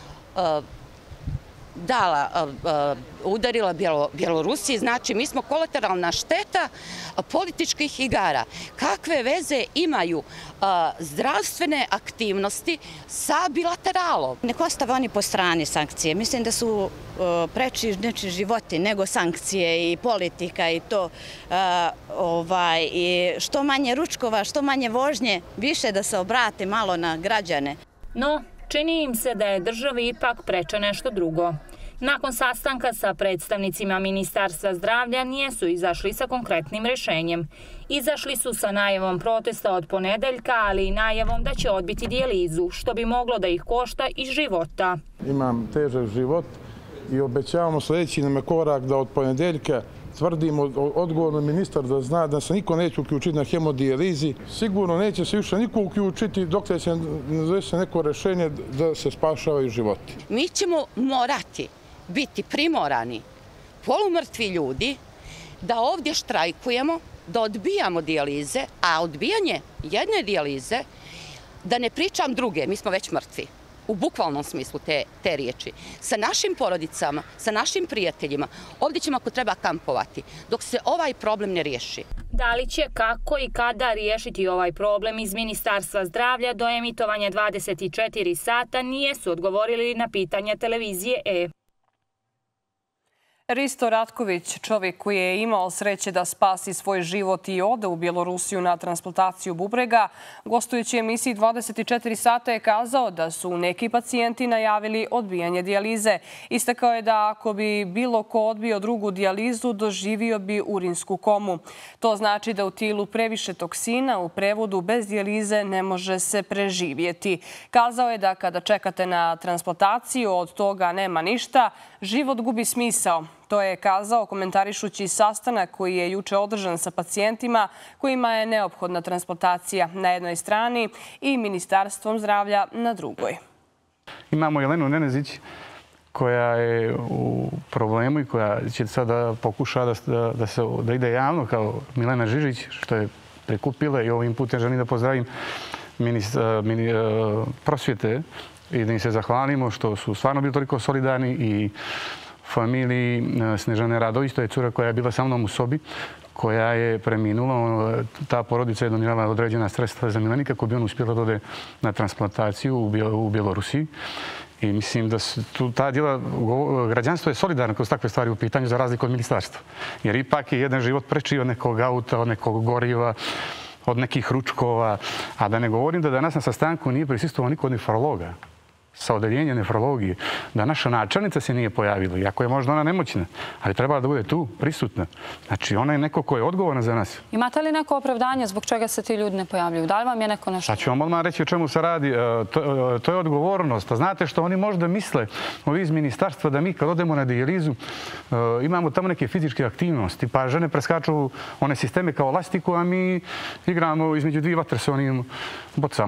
dala, udarila Bjelorusiji, znači mi smo kolateralna šteta političkih igara. Kakve veze imaju zdravstvene aktivnosti sa bilateralom? Nek ostave oni po strani sankcije. Mislim da su preči neči životi nego sankcije i politika i to. Što manje ručkova, što manje vožnje, više da se obrate malo na građane. No, čini im se da je državi ipak preče nešto drugo. Nakon sastanka sa predstavnicima Ministarstva zdravlja nijesu izašli sa konkretnim rješenjem. Izašli su sa najavom protesta od ponedeljka, ali i najavom da će odbiti dijalizu, što bi moglo da ih košta i života. Imam težak život i obećavamo sljedeći nam je korak da od ponedeljka tvrdimo odgovorno ministar da zna da se niko neće uključiti na hemodijalizi. Sigurno neće se više niko uključiti dok se ne neko rješenje da se spašavaju životi. Mi ćemo morati biti primorani, polumrtvi ljudi, da ovdje štrajkujemo, da odbijamo dijalize, a odbijanje jedne dijalize, da ne pričam druge, mi smo već mrtvi. U bukvalnom smislu te, te riječi. Sa našim porodicama, sa našim prijateljima, ovdje ćemo ako treba kampovati, dok se ovaj problem ne riješi. Da li će, kako i kada riješiti ovaj problem iz Ministarstva zdravlja do emitovanja dvadeset četiri sata nijesu odgovorili na pitanja televizije E. Risto Ratković, čovjek koji je imao sreće da spasi svoj život i ode u Bjelorusiju na transplantaciju bubrega, gostujući emisiji dvadeset četiri sata je kazao da su neki pacijenti najavili odbijanje dijalize. Istakao je da ako bi bilo ko odbio drugu dijalizu, doživio bi urinsku komu. To znači da u tilu previše toksina, u prevodu bez dijalize ne može se preživjeti. Kazao je da kada čekate na transplantaciju, od toga nema ništa, život gubi smisao. To je kazao komentarišući sastanak koji je juče održan sa pacijentima kojima je neophodna transplantacija na jednoj strani i Ministarstvom zdravlja na drugoj. Imamo Jelenu Nenezić koja je u problemu i koja će sada pokuša da, da, se, da ide javno kao Milena Žižić, što je prikupila i ovim putem želim da pozdravim ministra, mini, prosvjete i da im se zahvalimo što su stvarno bili toliko solidarni i familiji Snežane Radović, to je cura koja je bila sa mnom u sobi, koja je preminula. Ta porodica je donirala određena sredstva za Mileni kako bi on uspjela da ode na transplantaciju u Bjelorusiji. I mislim da su tu ta djela, građanstvo je solidarno kroz takve stvari u pitanju za razliku od ministarstva. Jer ipak je jedan život preči od nekog auta, od nekog goriva, od nekih ručkova. A da ne govorim da danas na sastanku nije prisustvovao niko od nefrologa sa odeljenja nefrologije, da naša načelnica se nije pojavila, iako je možda ona nemoćna, ali trebala da bude tu, prisutna. Znači, ona je neko ko je odgovorna za nas. Imate li neko opravdanje zbog čega se ti ljudi ne pojavljaju? Da li vam je neko nešto? Sad ću vam odmah reći o čemu se radi. To, to je odgovornost. A znate što oni možda misle, ovi iz ministarstva, da mi kad odemo na dijalizu imamo tamo neke fizičke aktivnosti, pa žene preskaču one sisteme kao elastiku, a mi igramo između dvije vatre sa onim bocama tamo.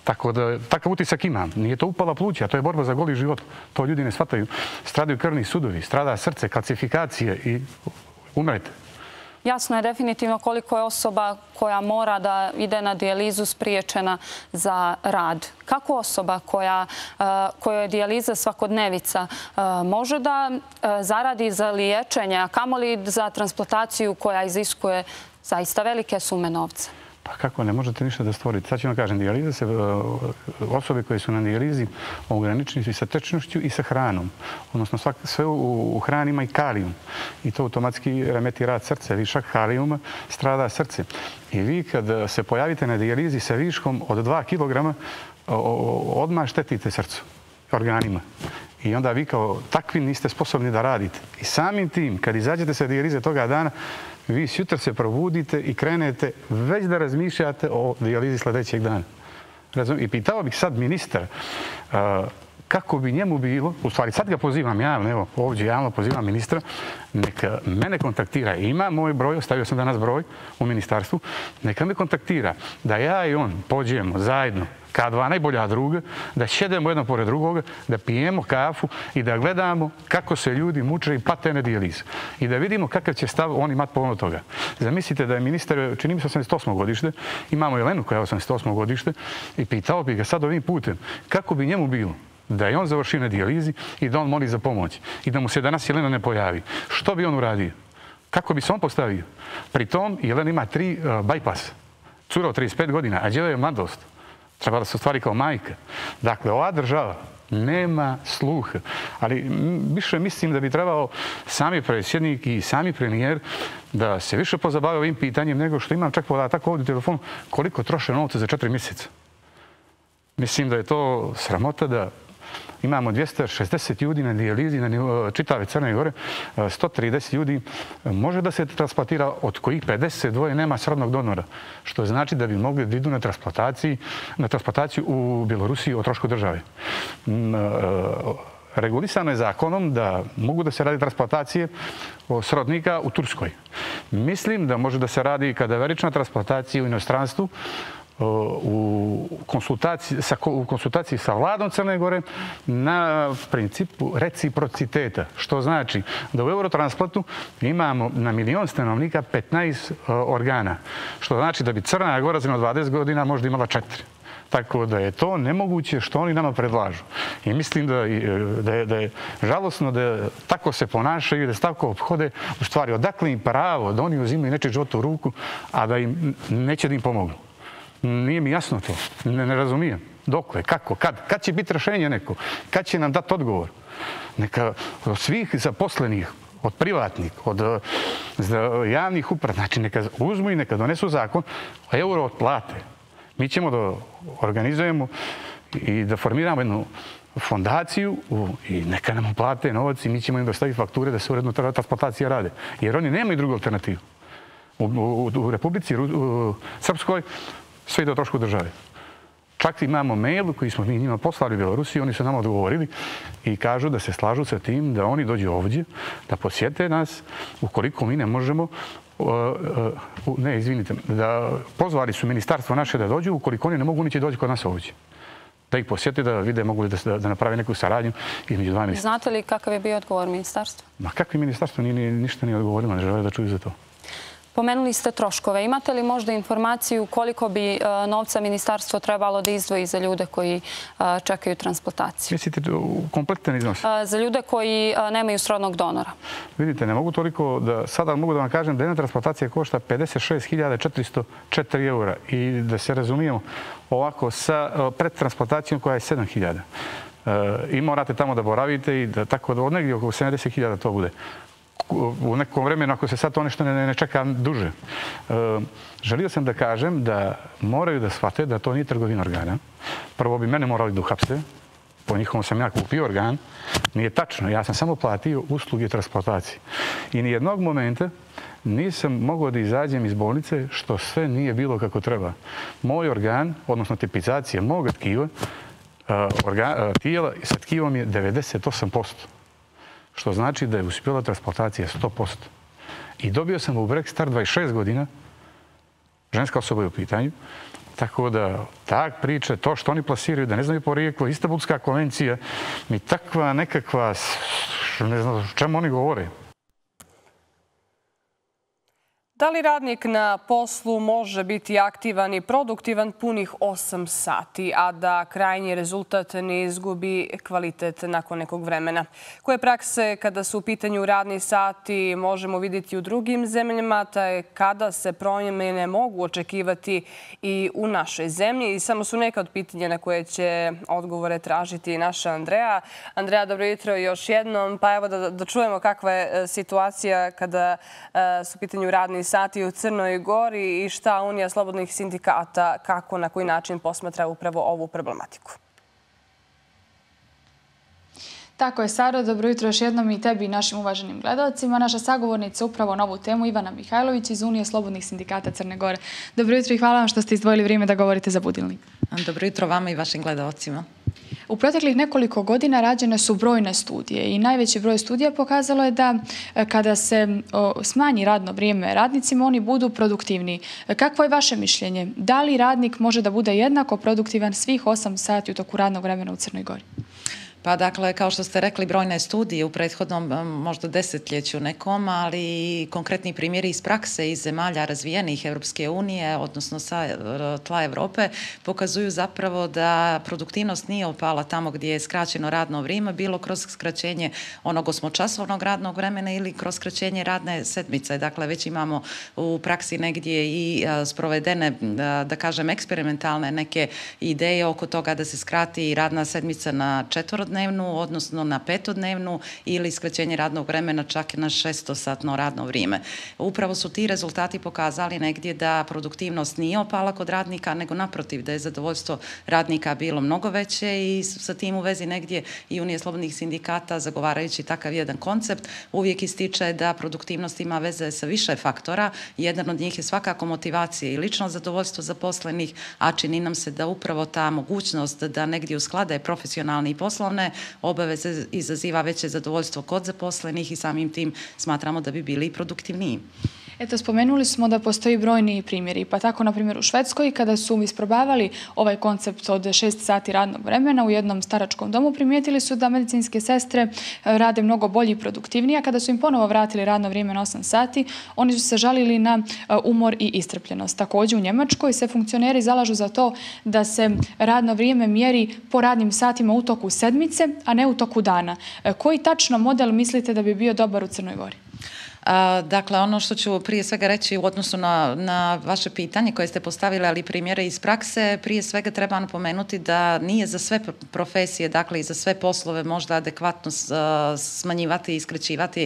Tako da, takav utisak imam. Nije to upala pluća, to je borba za goli život. To ljudi ne shvataju. Stradaju krvni sudovi, strada srce, kalcifikacije i umrete. Jasno je definitivno koliko je osoba koja mora da ide na dijalizu spriječena za rad. Kako osoba koja, koja je dijaliza svakodnevica može da zaradi za liječenje, a kamoli za transplantaciju koja iziskuje zaista velike sume novca? Pa kako, ne možete ništa da stvorite. Sad ću vam kažem, dijaliza se, osobe koje su na dijalizi ograničeni su i sa tečnošću i sa hranom. Odnosno, svak, sve u, u hrani ima i kalijum. I to automatski remeti rad srce. Višak kalijuma strada srce. I vi kad se pojavite na dijalizi sa viškom od dva kilograma, odmah štetite srcu, organima. I onda vi kao takvi niste sposobni da radite. I samim tim, kad izađete sa dijalize toga dana, vi sutra se probudite i krenete već da razmišljate o dijalizi sljedećeg dana. I pitao bih sad ministra kako bi njemu bilo, u stvari sad ga pozivam javno, evo ovdje javno pozivam ministra, neka mene kontaktira. Ima moj broj, ostavio sam danas broj u ministarstvu, neka me kontaktira da ja i on pođemo zajedno kao dva najbolja druga, da šedemo jedno pored drugoga, da pijemo kafu i da gledamo kako se ljudi muče i pate na dijalizu. I da vidimo kakav će stav on imati povodom toga. Zamislite da je ministar, čini mi se osamdeset osmo godište, imamo Jelenu koja je osamdeset osmo godište i pitao bi ga sad ovim putem kako bi njemu bilo da je on završi na dijalizi i da on moli za pomoć i da mu se danas Jelena ne pojavi. Što bi on uradio? Kako bi se on postavio? Pri tom Jelena ima tri uh, bajpasa. Cura od trideset pet godina, a djeva je mladost. Treba da se ostvari kao majka. Dakle, ova država nema sluha. Ali više mislim da bi trebao sami predsjednik i sami premijer da se više pozabave ovim pitanjem nego što imam čak podatak ovdje u telefonu koliko troše novca za četiri mjeseca. Mislim da je to sramota da imamo dvjesto šezdeset ljudi na dijalizi na čitave Crne Gore, sto trideset ljudi može da se transplantira, od kojih pedeset dva nema srodnog donora. Što znači da bi mogli da idu na transplantaciju, na transplantaciju u Bjelorusiji o trošku države. Regulisano je zakonom da mogu da se radi transplantacije srodnika u Turskoj. Mislim da može da se radi kada je verična transplantacija u inostranstvu, u konsultaciji, sa, u konsultaciji sa vladom Crne Gore na principu reciprociteta. Što znači da u Eurotransplantu imamo na milion stanovnika petnaest organa. Što znači da bi Crna Gora za dvadeset godina možda imala četiri. Tako da je to nemoguće što oni nama predlažu. I mislim da, da, je, da je žalosno da tako se ponašaju i da se tako obhode. U stvari, odakle im pravo da oni uzimaju nečiji život u ruku, a da im neće da im pomogu. Nije mi jasno to. Ne, ne razumijem. Dokle? Kako? Kad? Kad će biti rješenje neko? Kad će nam dati odgovor? Neka od svih zaposlenih, od privatnih, od javnih uprava, znači neka uzmu i neka donesu zakon, a euro otplate. Mi ćemo da organizujemo i da formiramo jednu fondaciju i neka nam uplate novac i mi ćemo im dostaviti fakture da se uredno transplantacija rade. Jer oni nemaju drugu alternativu. U, u, u Republici u Srpskoj sve ide o trošku države. Čak imamo mail koji smo mi njima poslali u Bjelorusiji, oni su nam odgovorili i kažu da se slažu sa tim da oni dođu ovdje, da posjete nas, ukoliko mi ne možemo, uh, uh, ne, izvinite, da pozvali su ministarstvo naše da dođu, ukoliko oni ne mogu, oni će doći kod nas ovdje. Da ih posjete, da vide mogu li da, da naprave neku saradnju između dva ministarstva. Znate li kakav je bio odgovor ministarstva? Ma kakvi ministarstvo nije, ništa nije odgovorilo, ne žele da čuju za to. Pomenuli ste troškove. Imate li možda informaciju koliko bi novca ministarstvo trebalo da izdvoji za ljude koji čekaju transplantaciju? Mislite u kompletan iznos? Za ljude koji nemaju srodnog donora. Vidite, ne mogu toliko da... Sada mogu da vam kažem da jedna transplantacija košta pedeset šest hiljada četiristo četiri eura i da se razumijemo ovako sa predtransplantacijom koja je sedam hiljada. I morate tamo da boravite i da tako da od negdje oko sedamdeset hiljada to bude. U nekom vremenu, ako se sad to nešto ne, ne čeka duže. E, želio sam da kažem da moraju da shvate da to nije trgovina organa. Prvo bi mene morali da uhapse. Po njihovom sam ja kupio organ. Nije tačno. Ja sam samo platio usluge transplantacije. I nijednog momenta nisam mogao da izađem iz bolnice što sve nije bilo kako treba. Moj organ, odnosno tipizacija moga tkiva, organ, tijela sa tkivom je devedeset osam posto. Što znači da je uspjela transplantacija sto posto. I dobio sam u Brek star dvadeset šest godina, ženska osoba je u pitanju, Tako da, tak priče, to što oni plasiraju, da ne znaju porijeklo, Istanbulska konvencija, mi takva nekakva, ne znam o čemu oni govore. Da li radnik na poslu može biti aktivan i produktivan punih osam sati, a da krajnji rezultat ne izgubi kvalitet nakon nekog vremena? Koje prakse kada su u pitanju radni sati možemo vidjeti u drugim zemljama, te kada se promjene mogu očekivati i u našoj zemlji? I samo su neka od pitanja na koje će odgovore tražiti naša Andreja. Andreja, dobro jutro još jednom. Pa evo da, da čujemo kakva je situacija kada su u pitanju radni sati u Crnoj Gori i šta Unija slobodnih sindikata, kako, na koji način posmatra upravo ovu problematiku. Tako je, Saro. Dobro jutro još jednom i tebi i našim uvaženim gledalcima. Naša sagovornica upravo na ovu temu, Ivana Mihajlović iz Unije slobodnih sindikata Crne Gore. Dobro jutro i hvala vam što ste izdvojili vrijeme da govorite za Budilnik. Dobro jutro vama i vašim gledalcima. U proteklih nekoliko godina rađene su brojne studije i najveći broj studija pokazalo je da kada se smanji radno vrijeme radnicima, oni budu produktivniji. Kakvo je vaše mišljenje? Da li radnik može da bude jednako produktivan svih osam sati u toku radnog vremena u Crnoj Gori? Pa dakle, kao što ste rekli, brojne studije u prethodnom možda desetljeću nekom, ali konkretni primjeri iz prakse iz zemalja razvijenih Evropske unije, odnosno sa tla Evrope, pokazuju zapravo da produktivnost nije opala tamo gdje je skraćeno radno vrijeme, bilo kroz skraćenje onog osmočasovnog radnog vremena ili kroz skraćenje radne sedmice. Dakle, već imamo u praksi negdje i sprovedene, da kažem, eksperimentalne neke ideje oko toga da se skrati radna sedmica na četvorodnevnu, odnosno na petodnevnu ili skraćenje radnog vremena čak na šestosatno radno vrijeme. Upravo su ti rezultati pokazali negdje da produktivnost nije opala kod radnika, nego naprotiv da je zadovoljstvo radnika bilo mnogo veće i sa tim u vezi negdje i Unije slobodnih sindikata, zagovarajući takav jedan koncept, uvijek ističe da produktivnost ima veze sa više faktora. Jedan od njih je svakako motivacija i lično zadovoljstvo zaposlenih, a čini nam se da upravo ta mogućnost da negdje usklade profesionalne i poslovne obaveze izaziva veće zadovoljstvo kod zaposlenih i samim tim smatramo da bi bili i produktivniji. Eto, spomenuli smo da postoji brojni primjeri, pa tako, na primjer, u Švedskoj, kada su isprobavali ovaj koncept od šest sati radnog vremena u jednom staračkom domu, primijetili su da medicinske sestre rade mnogo bolje i produktivnije, a kada su im ponovo vratili radno vrijeme na osam sati, oni su se žalili na umor i istrpljenost. Također, u Njemačkoj se funkcioneri zalažu za to da se radno vrijeme mjeri po radnim satima u toku sedmice, a ne u toku dana. Koji tačno model mislite da bi bio dobar u Crnoj Gori? Dakle, ono što ću prije svega reći u odnosu na, na vaše pitanje koje ste postavili, ali primjere iz prakse, prije svega treba napomenuti da nije za sve profesije, dakle i za sve poslove možda adekvatno smanjivati i skraćivati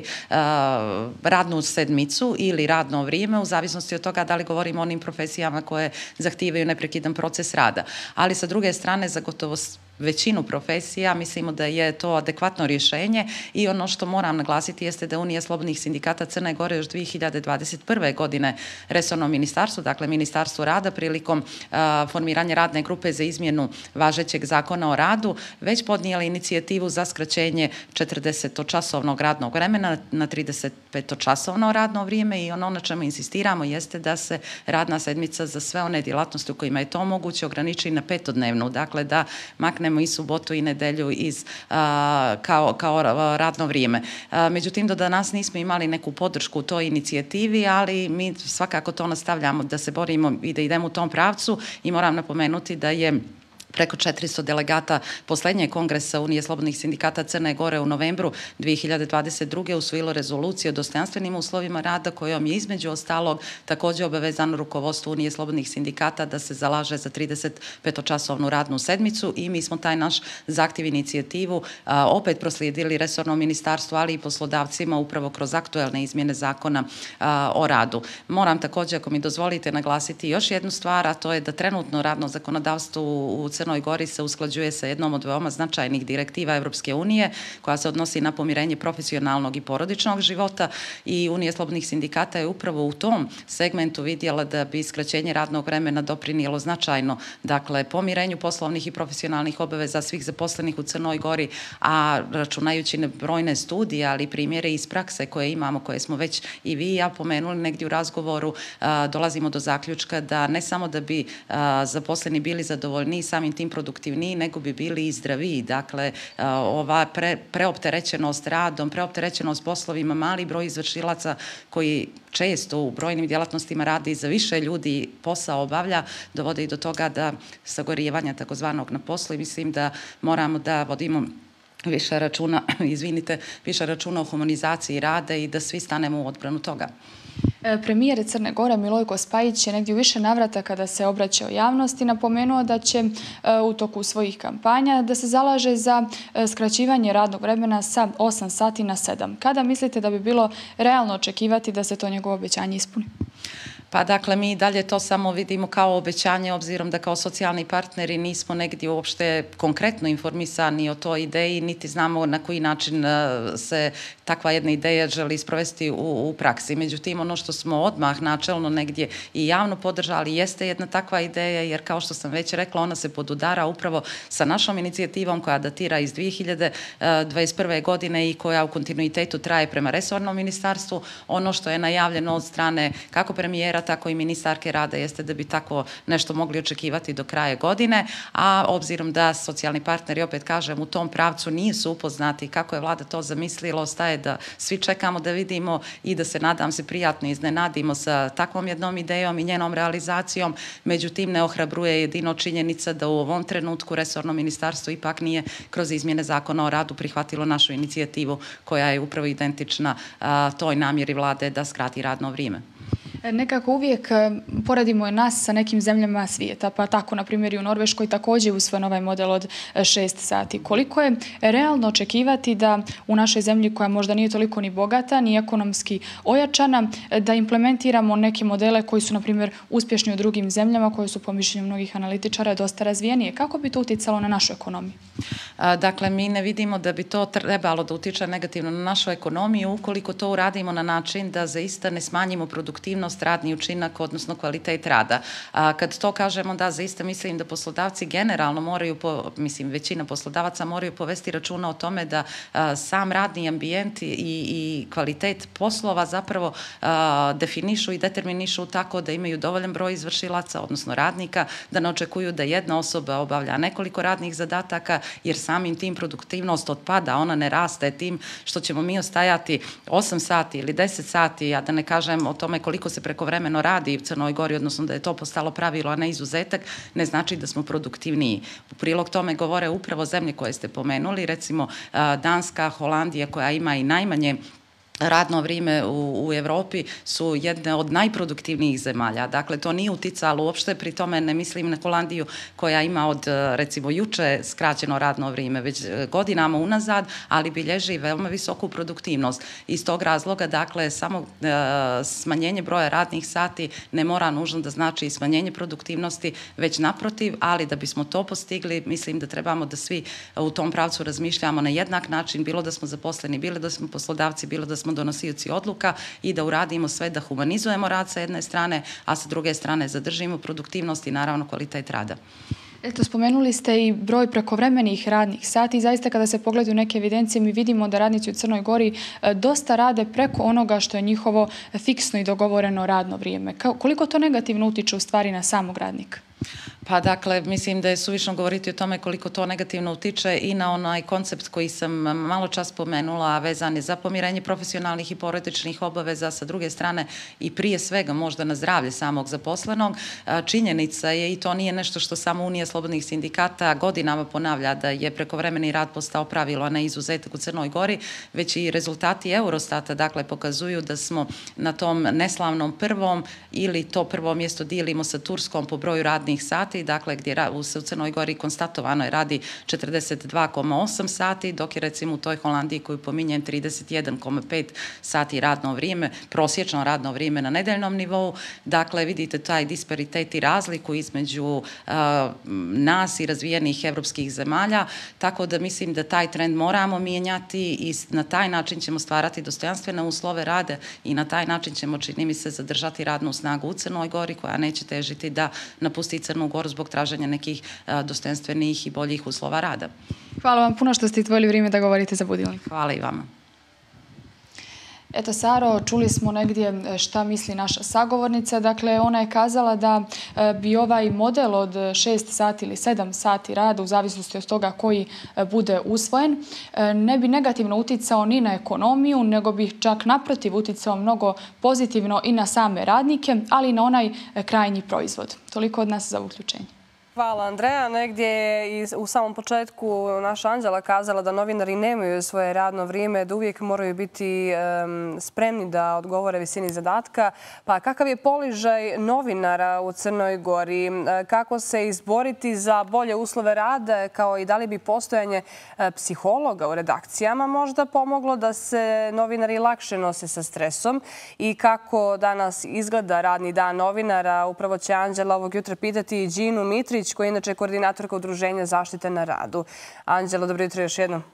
radnu sedmicu ili radno vrijeme, u zavisnosti od toga da li govorimo o onim profesijama koje zahtijevaju neprekidan proces rada. Ali sa druge strane, za gotovo većinu profesija mislimo da je to adekvatno rješenje i ono što moram naglasiti jeste da Unija slobodnih sindikata Crne Gore još dvije hiljade dvadeset prve. godine resorno ministarstvo, dakle Ministarstvo rada, prilikom a, formiranja radne grupe za izmjenu važećeg zakona o radu, već podnijeli inicijativu za skraćenje četrdesetočasovnog radnog vremena na tridesetpetočasovno radno vrijeme i ono na čemu insistiramo jeste da se radna sedmica za sve one djelatnosti u kojima je to moguće ograniči na petodnevnu, dakle da makne i subotu i nedelju iz, a, kao, kao radno vrijeme. A, međutim, do danas nismo imali neku podršku u toj inicijativi, ali mi svakako to nastavljamo da se borimo i da idemo u tom pravcu i moram napomenuti da je preko četiristo delegata posljednjeg kongresa Unije slobodnih sindikata Crne Gore u novembru dvije hiljade dvadeset druge. usvojilo rezoluciju o dostojanstvenim uslovima rada kojom je između ostalog također obavezano rukovodstvo Unije slobodnih sindikata da se zalaže za tridesetpetočasovnu radnu sedmicu i mi smo taj naš zahtjev inicijativu a, opet proslijedili resornom ministarstvu, ali i poslodavcima upravo kroz aktuelne izmjene zakona a, o radu. Moram također, ako mi dozvolite, naglasiti još jednu stvar, a to je da trenutno radno zakonodavstvo u Crnoj Crnoj Gori se usklađuje sa jednom od veoma značajnih direktiva Evropske unije koja se odnosi na pomirenje profesionalnog i porodičnog života i Unija slobodnih sindikata je upravo u tom segmentu vidjela da bi skraćenje radnog vremena doprinijelo značajno, dakle, pomirenju poslovnih i profesionalnih obaveza svih zaposlenih u Crnoj Gori, a računajući brojne studije, ali i primjere iz prakse koje imamo, koje smo već i vi i ja pomenuli negdje u razgovoru, dolazimo do zaključka da ne samo da bi zaposleni bili zadovoljniji, samim tim produktivniji, nego bi bili i zdraviji. Dakle, ova pre, preopterećenost radom, preopterećenost poslovima, mali broj izvršilaca koji često u brojnim djelatnostima radi za više ljudi posao obavlja, dovode i do toga da sagorijevanja takozvanog na poslu i mislim da moramo da vodimo više računa, izvinite, više računa o humanizaciji rada i da svi stanemo u odbranu toga. Premijer Crne Gore Milojko Spajić je negdje u više navrata kada se obraćao javnosti napomenuo da će u toku svojih kampanja da se zalaže za skraćivanje radnog vremena sa osam sati na sedam. Kada mislite da bi bilo realno očekivati da se to njegovo obećanje ispuni? Pa dakle, mi dalje to samo vidimo kao obećanje, obzirom da kao socijalni partneri nismo negdje uopšte konkretno informisani o toj ideji, niti znamo na koji način se takva jedna ideja želi sprovesti u, u praksi. Međutim, ono što smo odmah načelno negdje i javno podržali jeste jedna takva ideja, jer kao što sam već rekla, ona se podudara upravo sa našom inicijativom koja datira iz dvije hiljade dvadeset prve. godine i koja u kontinuitetu traje prema resornom ministarstvu. Ono što je najavljeno od strane kako premijera, tako i ministarke rada jeste da bi tako nešto mogli očekivati do kraja godine, a obzirom da socijalni partneri, opet kažem, u tom pravcu nisu upoznati kako je vlada to zamislila, ostaje da svi čekamo da vidimo i da se, nadam se, prijatno iznenadimo sa takvom jednom idejom i njenom realizacijom. Međutim, ne ohrabruje jedino činjenica da u ovom trenutku resorno ministarstvo ipak nije kroz izmjene zakona o radu prihvatilo našu inicijativu koja je upravo identična a, toj namjeri vlade da skrati radno vrijeme. Nekako uvijek poredimo nas sa nekim zemljama svijeta, pa tako, na primjer, i u Norveškoj također usvojen ovaj model od šest sati. Koliko je realno očekivati da u našoj zemlji, koja možda nije toliko ni bogata, ni ekonomski ojačana, da implementiramo neke modele koji su, na primjer, uspješni u drugim zemljama, koje su, po mišljenju mnogih analitičara, dosta razvijenije? Kako bi to uticalo na našu ekonomiju? Dakle, mi ne vidimo da bi to trebalo da utiče negativno na našu ekonomiju ukoliko to uradimo na način da zaista ne smanjimo produktivnost, radni učinak, odnosno kvalitet rada. A, kad to kažemo, da, zaista mislim da poslodavci generalno moraju, po, mislim, većina poslodavaca moraju povesti računa o tome da a, sam radni ambijent i, i kvalitet poslova zapravo a, definišu i determinišu tako da imaju dovoljan broj izvršilaca, odnosno radnika, da ne očekuju da jedna osoba obavlja nekoliko radnih zadataka, jer samim tim produktivnost otpada, ona ne raste tim što ćemo mi ostajati osam sati ili deset sati, a da ne kažem o tome koliko se prekovremeno radi u Crnoj Gori, odnosno da je to postalo pravilo, a ne izuzetak, ne znači da smo produktivniji. U prilog tome govore upravo zemlje koje ste pomenuli, recimo Danska, Holandija, koja ima i najmanje radno vrijeme u, u Evropi, su jedne od najproduktivnijih zemalja. Dakle, to nije uticalo uopšte, pri tome ne mislim na Holandiju koja ima od, recimo, juče skraćeno radno vrijeme, već godinama unazad, ali bilježi veoma visoku produktivnost. Iz tog razloga, dakle, samo e, smanjenje broja radnih sati ne mora nužno da znači i smanjenje produktivnosti, već naprotiv, ali da bismo to postigli, mislim da trebamo da svi u tom pravcu razmišljamo na jednak način, bilo da smo zaposleni, bilo da smo poslodavci, bilo da smo smo donosioci odluka i da uradimo sve da humanizujemo rad sa jedne strane, a sa druge strane zadržimo produktivnost i naravno kvalitet rada. Eto, spomenuli ste i broj prekovremenih radnih sati. Zaista, kada se pogledaju neke evidencije, mi vidimo da radnici u Crnoj Gori dosta rade preko onoga što je njihovo fiksno i dogovoreno radno vrijeme. Koliko to negativno utiče u stvari na samog radnika? Pa dakle, mislim da je suvišno govoriti o tome koliko to negativno utiče i na onaj koncept koji sam malo čas spomenula, vezan je za pomirenje profesionalnih i porodičnih obaveza, sa druge strane i prije svega možda na zdravlje samog zaposlenog. Činjenica je, i to nije nešto što samo Unija slobodnih sindikata godinama ponavlja, da je prekovremeni rad postao pravilo, a ne izuzetak u Crnoj Gori, već i rezultati Eurostata, dakle, pokazuju da smo na tom neslavnom prvom ili to prvo mjesto dijelimo sa Turskom po broju radnih radnih sati, dakle gdje u Crnoj Gori konstatovano je radi četrdeset dva zarez osam sati, dok je recimo u toj Holandiji koju pominjem trideset jedan zarez pet sati radno vrijeme, prosječno radno vrijeme na nedeljnom nivou. Dakle, vidite taj disparitet i razliku između nas i razvijenih evropskih zemalja, tako da mislim da taj trend moramo mijenjati i na taj način ćemo stvarati dostojanstvene uslove rada i na taj način ćemo, čini mi se, zadržati radnu snagu u Crnoj Gori koja neće težiti da napusti Crnu Goru zbog traženja nekih dostojanstvenih i boljih uslova rada. Hvala vam puno što ste izdvojili vrijeme da govorite za Budilnik. Hvala i vama. Eto, Saro, čuli smo negdje šta misli naša sagovornica. Dakle, ona je kazala da bi ovaj model od šest sati ili sedam sati rada, u zavisnosti od toga koji bude usvojen, ne bi negativno uticao ni na ekonomiju, nego bi čak naprotiv uticao mnogo pozitivno i na same radnike, ali i na onaj krajnji proizvod. Toliko od nas za uključenje. Hvala, Andreja. Negdje je u samom početku naša Anđela kazala da novinari nemaju svoje radno vrijeme, da uvijek moraju biti spremni da odgovore visini zadatka. Pa kakav je položaj novinara u Crnoj Gori? Kako se izboriti za bolje uslove rada, kao i da li bi postojanje psihologa u redakcijama možda pomoglo da se novinari lakše nose sa stresom? I kako danas izgleda radni dan novinara? Upravo će Anđela ovog jutra pitati Đinu Mitrić, koja je inače koordinatorka Udruženja zaštite na radu. Anđelo, dobro jutro još jednom.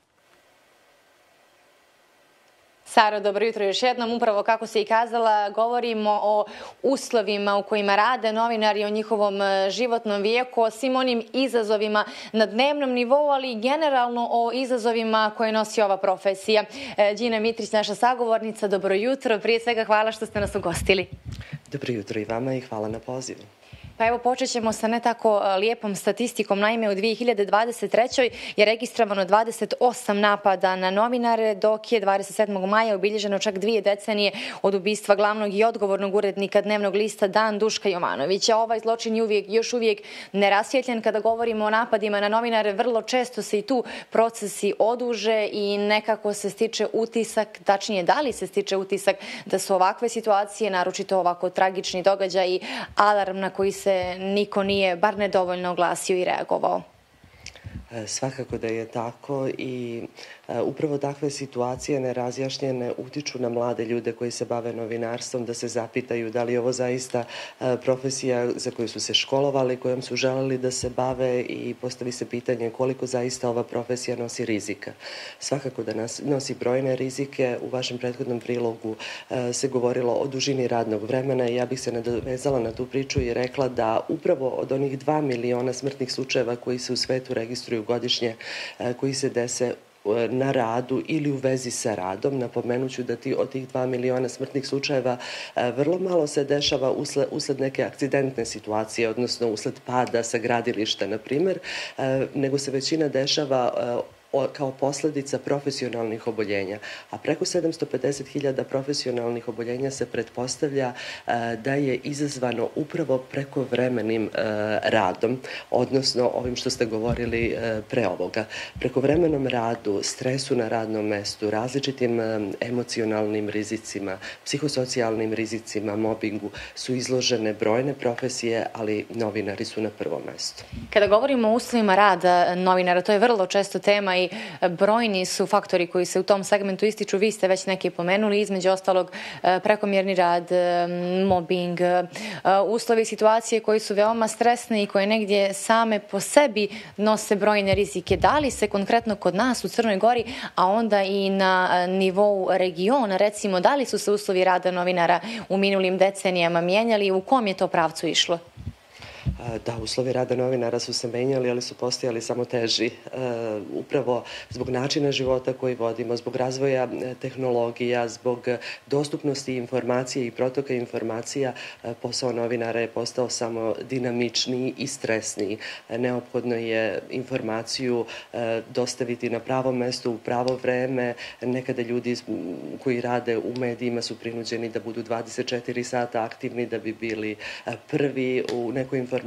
Saro, dobro jutro još jednom. Upravo kako se i kazala, govorimo o uslovima u kojima rade novinari, o njihovom životnom vijeku, o svim onim izazovima na dnevnom nivou, ali i generalno o izazovima koje nosi ova profesija. Đina Mitrić, naša sagovornica, dobro jutro. Prije svega hvala što ste nas ugostili. Dobro jutro i vama i hvala na pozivu. Pa evo, počet ćemo sa ne tako lijepom statistikom. Naime, u dvije hiljade dvadeset trećoj je registrovano dvadeset osam napada na novinare, dok je dvadeset sedmog maja obilježeno čak dvije decenije od ubistva glavnog i odgovornog urednika dnevnog lista Dan Duška Jovanovića. Ovaj zločin je uvijek, još uvijek nerasvjetljen. Kada govorimo o napadima na novinare, vrlo često se i tu procesi oduže i nekako se stiče utisak, tačnije da li se stiče utisak da su ovakve situacije, naročito ovako tragični događaj i alarm na koji se se niko nije bar nedovoljno oglasio i reagovao. Svakako da je tako i upravo takve situacije nerazjašnjene utiču na mlade ljude koji se bave novinarstvom da se zapitaju da li je ovo zaista profesija za koju su se školovali, kojom su želeli da se bave i postavi se pitanje koliko zaista ova profesija nosi rizika. Svakako da nosi brojne rizike. U vašem prethodnom prilogu se govorilo o dužini radnog vremena i ja bih se nadovezala na tu priču i rekla da upravo od onih dva miliona smrtnih slučajeva koji se u svetu registruju godišnje, koji se dese na radu ili u vezi sa radom. Napomenuću da ti, od tih dva miliona smrtnih slučajeva vrlo malo se dešava usled, usled neke akcidentne situacije, odnosno usled pada sa gradilišta, na primjer, nego se većina dešava kao posljedica profesionalnih oboljenja. A preko sedamsto pedeset hiljada profesionalnih oboljenja se pretpostavlja da je izazvano upravo prekovremenim radom, odnosno ovim što ste govorili pre ovoga. Prekovremenom radu, stresu na radnom mestu, različitim emocionalnim rizicima, psihosocijalnim rizicima, mobingu su izložene brojne profesije, ali novinari su na prvom mestu. Kada govorimo o uslovima rada novinara, to je vrlo često tema i brojni su faktori koji se u tom segmentu ističu. Vi ste već neki pomenuli, između ostalog prekomjerni rad, mobbing, uslovi i situacije koji su veoma stresne i koje negdje same po sebi nose brojne rizike. Da li se konkretno kod nas u Crnoj Gori, a onda i na nivou regiona, recimo, da li su se uslovi rada novinara u minulim decenijama mijenjali i u kom je to pravcu išlo? Da, uslovi rada novinara su se menjali, ali su postojali samo teži. Upravo zbog načina života koji vodimo, zbog razvoja tehnologija, zbog dostupnosti informacije i protoka informacija, posao novinara je postao samo dinamičniji i stresniji. Neophodno je informaciju dostaviti na pravo mesto, u pravo vreme. Nekada ljudi koji rade u medijima su prinuđeni da budu dvadeset četiri sata aktivni da bi bili prvi u nekoj informaciji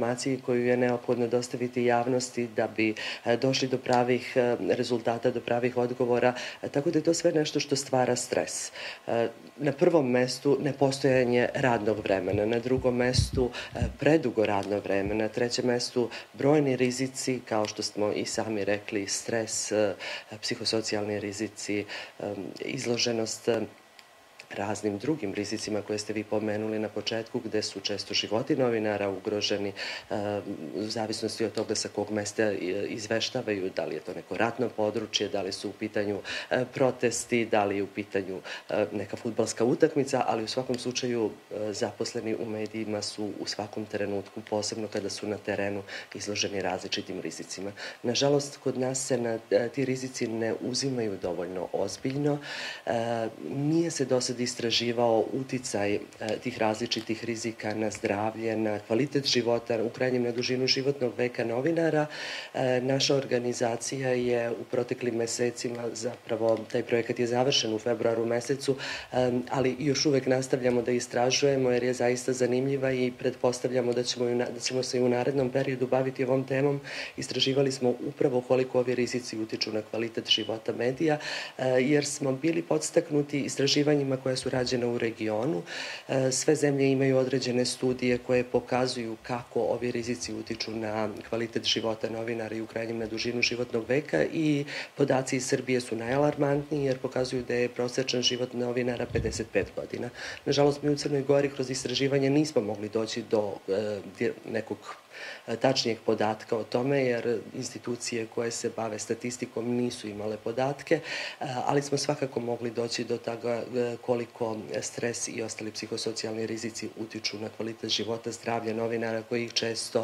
informaciji koju je neophodno dostaviti javnosti da bi došli do pravih rezultata, do pravih odgovora. Tako da je to sve nešto što stvara stres. Na prvom mestu nepostojanje radnog vremena, na drugom mestu predugo radno vreme, na trećem mestu brojni rizici, kao što smo i sami rekli, stres, psihosocijalni rizici, izloženost raznim drugim rizicima koje ste vi pomenuli na početku, gde su često životi novinara ugroženi u zavisnosti od toga sa kog mesta izveštavaju, da li je to neko ratno područje, da li su u pitanju protesti, da li je u pitanju neka fudbalska utakmica, ali u svakom slučaju zaposleni u medijima su u svakom trenutku, posebno kada su na terenu, izloženi različitim rizicima. Nažalost, kod nas se ti rizici ne uzimaju dovoljno ozbiljno. Nije se do sad istraživao uticaj tih različitih rizika na zdravlje, na kvalitet života, u krajnjem na dužinu životnog veka novinara. Naša organizacija je u proteklim mesecima, zapravo taj projekat je završen u februaru mesecu, ali još uvek nastavljamo da istražujemo jer je zaista zanimljiva i pretpostavljamo da ćemo, da ćemo se i u narednom periodu baviti ovom temom. Istraživali smo upravo koliko ovi rizici utiču na kvalitet života medija, jer smo bili podstaknuti istraživanjima koje su rađene u regionu. Sve zemlje imaju određene studije koje pokazuju kako ovi rizici utiču na kvalitet života novinara i u krajnjem na dužinu životnog veka i podaci iz Srbije su najalarmantniji jer pokazuju da je prosečan život novinara pedeset pet godina. Nažalost, mi u Crnoj Gori kroz istraživanje nismo mogli doći do nekog tačnijeg podatka o tome, jer institucije koje se bave statistikom nisu imale podatke, ali smo svakako mogli doći do toga koliko stres i ostali psihosocijalni rizici utiču na kvalitet života, zdravlja novinara koji ih često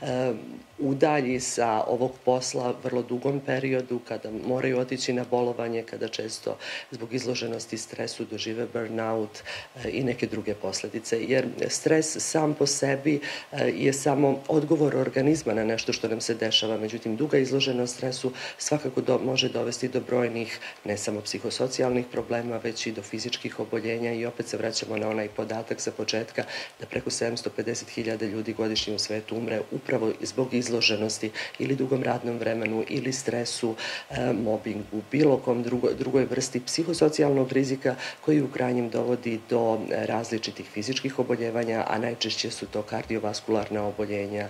udalji sa ovog posla vrlo dugom periodu, kada moraju otići na bolovanje, kada često zbog izloženosti stresu dožive burnout i neke druge posledice. Jer stres sam po sebi je samo odgovor organizma na nešto što nam se dešava. Međutim, duga izloženost stresu svakako do, može dovesti do brojnih, ne samo psihosocijalnih problema, već i do fizičkih oboljenja i opet se vraćamo na onaj podatak sa početka da preko sedamsto pedeset hiljada ljudi godišnje u svetu umre upravo zbog izloženosti ili dugom radnom vremenu ili stresu, e, mobingu, bilo kom drugo, drugoj vrsti psihosocijalnog rizika koji u krajnjem dovodi do različitih fizičkih oboljevanja, a najčešće su to kardiovaskularna oboljenja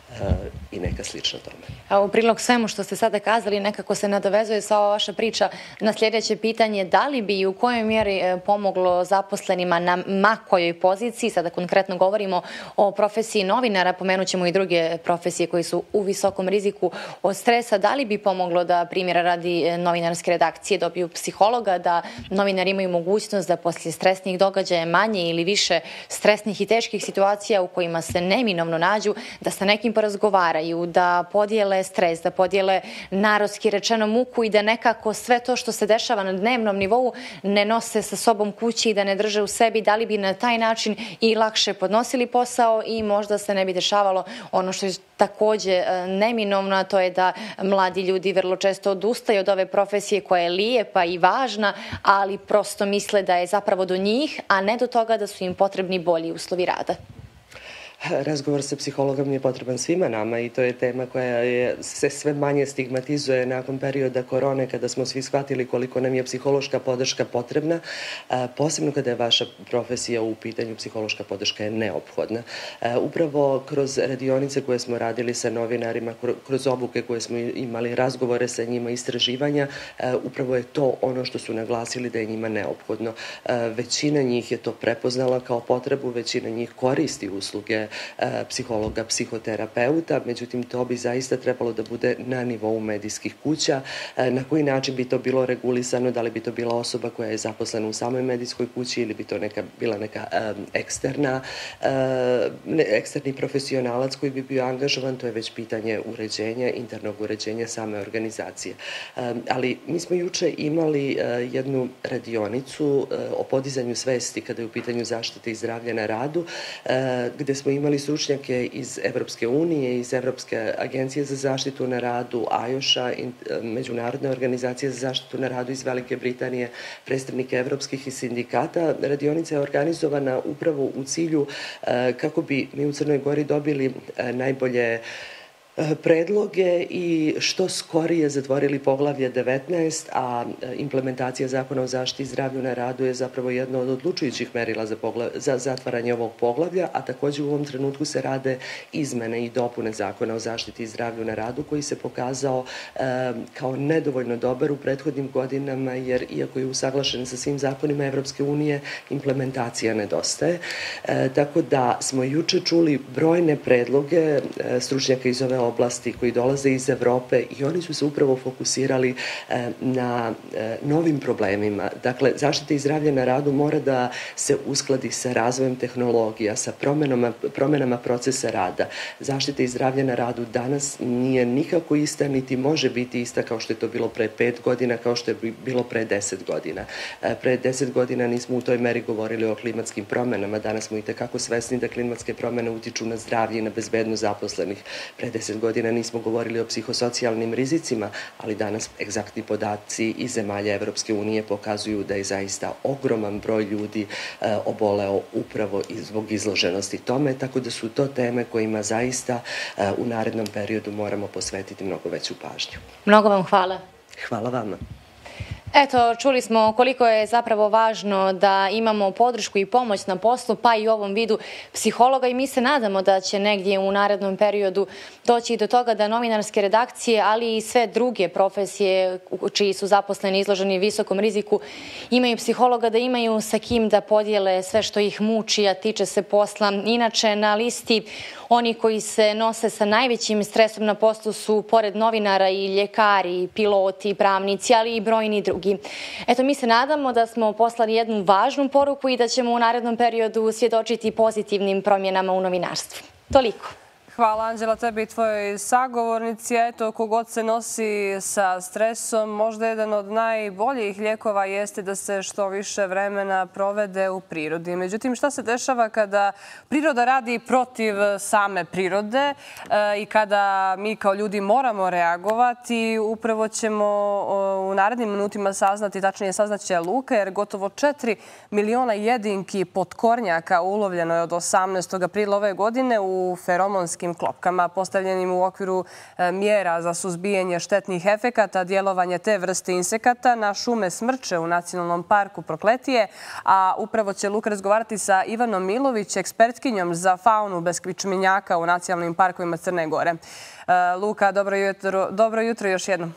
i neka slična tome. A u prilog svemu što ste sada kazali, nekako se nadovezuje sa ova vaša priča na sljedeće pitanje, da li bi i u kojoj mjeri pomoglo zaposlenima na ma kojoj poziciji, sada konkretno govorimo o profesiji novinara, pomenut ćemo i druge profesije koji su u visokom riziku od stresa, da li bi pomoglo da primjera radi novinarske redakcije dobiju psihologa, da novinari imaju mogućnost da poslije stresnih događaja manje ili više stresnih i teških situacija u kojima se neminovno nađu, da sa nekim porazgovaraju, da podijele stres, da podijele narodski rečeno muku i da nekako sve to što se dešava na dnevnom nivou ne nose sa sobom kući i da ne drže u sebi, da li bi na taj način i lakše podnosili posao i možda se ne bi dešavalo ono što je također neminovno, a to je da mladi ljudi vrlo često odustaju od ove profesije koja je lijepa i važna, ali prosto misle da je zapravo do njih, a ne do toga da su im potrebni bolji uslovi rada. Razgovor sa psihologom je potreban svima nama i to je tema koja je, se sve manje stigmatizuje nakon perioda korone kada smo svi shvatili koliko nam je psihološka podrška potrebna, posebno kada je vaša profesija u pitanju, psihološka podrška je neophodna. Upravo kroz radionice koje smo radili sa novinarima, kroz obuke koje smo imali, razgovore sa njima, istraživanja, upravo je to ono što su naglasili da je njima neophodno. Većina njih je to prepoznala kao potrebu, većina njih koristi usluge psihologa, psihoterapeuta, međutim to bi zaista trebalo da bude na nivou medijskih kuća. Na koji način bi to bilo regulisano, da li bi to bila osoba koja je zaposlena u samoj medijskoj kući ili bi to neka, bila neka um, eksterna, uh, eksterni profesionalac koji bi bio angažovan, to je već pitanje uređenja, internog uređenja same organizacije. Um, ali mi smo juče imali uh, jednu radionicu uh, o podizanju svesti kada je u pitanju zaštite i zdravlja na radu, uh, gde smo imali stručnjake iz Evropske unije, iz Evropske agencije za zaštitu na radu, ajoša, Međunarodne organizacije za zaštitu na radu iz Velike Britanije, predstavnike evropskih i sindikata. Radionica je organizovana upravo u cilju kako bi mi u Crnoj Gori dobili najbolje predloge i što skorije zatvorili poglavlje devetnaest, a implementacija zakona o zaštiti i zdravlju na radu je zapravo jedno od odlučujućih merila za, za zatvaranje ovog poglavlja, a također u ovom trenutku se rade izmene i dopune zakona o zaštiti i zdravlju na radu koji se pokazao e, kao nedovoljno dobar u prethodnim godinama, jer iako je usaglašen sa svim zakonima Evropske unije, implementacija nedostaje. E, tako da smo juče čuli brojne predloge e, stručnjaka iz ove oblasti koji dolaze iz Evrope i oni su se upravo fokusirali na novim problemima. Dakle, zaštita i zdravlje na radu mora da se uskladi sa razvojem tehnologija, sa promenama, promenama procesa rada. Zaštita i zdravlje na radu danas nije nikako ista, niti može biti ista kao što je to bilo pre pet godina, kao što je bilo pre deset godina. Pre deset godina nismo u toj meri govorili o klimatskim promenama, danas smo i tekako svesni da klimatske promene utiču na zdravlje i na bezbednost zaposlenih. Pre deset godina nismo govorili o psihosocijalnim rizicima, ali danas egzaktni podaci iz zemalja Evropske unije pokazuju da je zaista ogroman broj ljudi e, oboleo upravo zbog izloženosti tome, tako da su to teme kojima zaista e, u narednom periodu moramo posvetiti mnogo veću pažnju. Mnogo vam hvala. Hvala vama. Eto, čuli smo koliko je zapravo važno da imamo podršku i pomoć na poslu, pa i u ovom vidu psihologa i mi se nadamo da će negdje u narednom periodu doći do toga da novinarske redakcije, ali i sve druge profesije čiji su zaposleni izloženi visokom riziku, imaju psihologa, da imaju sa kim da podijele sve što ih muči, a tiče se posla. Inače, na listi oni koji se nose sa najvećim stresom na poslu su, pored novinara, i ljekari, i piloti, i pravnici, ali i brojni drugi. Eto, mi se nadamo da smo poslali jednu važnu poruku i da ćemo u narednom periodu svjedočiti pozitivnim promjenama u novinarstvu. Toliko. Hvala, Anđela, tebi i tvojoj sagovornici. Eto, kogod se nosi sa stresom, možda jedan od najboljih lijekova jeste da se što više vremena provede u prirodi. Međutim, šta se dešava kada priroda radi protiv same prirode i kada mi kao ljudi moramo reagovati? Upravo ćemo u narednim minutima saznati, tačnije saznaće Luka, jer gotovo četiri miliona jedinki potkornjaka ulovljeno je od osamnaestog aprila ove godine u feromonskim klopkama postavljenim u okviru mjera za suzbijanje štetnih efekata, djelovanje te vrste insekata na šume smrče u Nacionalnom parku Prokletije. A upravo će Luka razgovarati sa Ivanom Milović, ekspertkinjom za faunu beskičmenjaka u nacionalnim parkovima Crne Gore. Luka, dobro jutro, dobro jutro još jednom.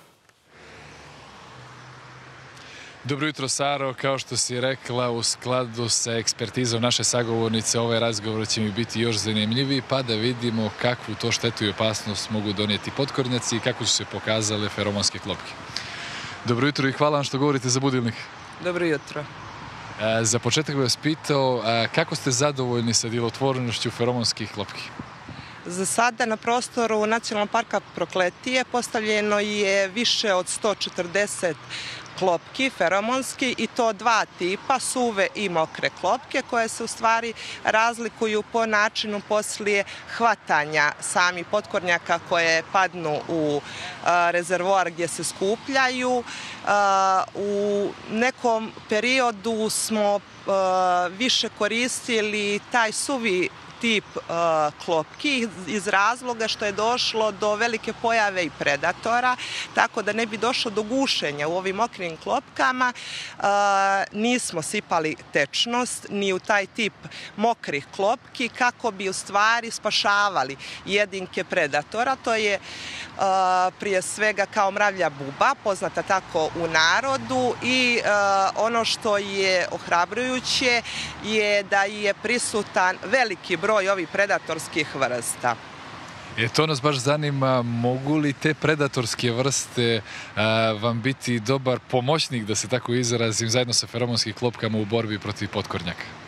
Dobro jutro, Saro. Kao što si rekla, u skladu sa ekspertizom naše sagovornice, ovaj razgovor će mi biti još zanimljiviji, pa da vidimo kakvu to štetu i opasnost mogu donijeti potkornjaci i kako su se pokazale feromonske klopke. Dobro jutro i hvala vam što govorite za budilnik. Dobro jutro. Za početak bih vas pitao, kako ste zadovoljni sa djelotvornošću feromonskih klopki? Za sada na prostoru Nacionalnog parka Prokletije postavljeno je više od sto četrdeset klopki feromonski i to dva tipa, suve i mokre klopke, koje se u stvari razlikuju po načinu poslije hvatanja sami potkornjaka koje padnu u rezervoar gdje se skupljaju. U nekom periodu smo više koristili taj suvi tip klopki iz razloga što je došlo do velike pojave i predatora, tako da ne bi došlo do gušenja u ovim mokrim klopkama. Nismo sipali tečnost ni u taj tip mokrih klopki kako bi u stvari spašavali jedinke predatora. To je prije svega kao mravlja buba, poznata tako u narodu, i ono što je ohrabrujuće je da je prisutan veliki broj broj ovih predatorskih vrsta. E, to nas baš zanima, mogu li te predatorske vrste a, vam biti dobar pomoćnik, da se tako izrazim, zajedno sa feromonskim klopkama u borbi protiv potkornjaka?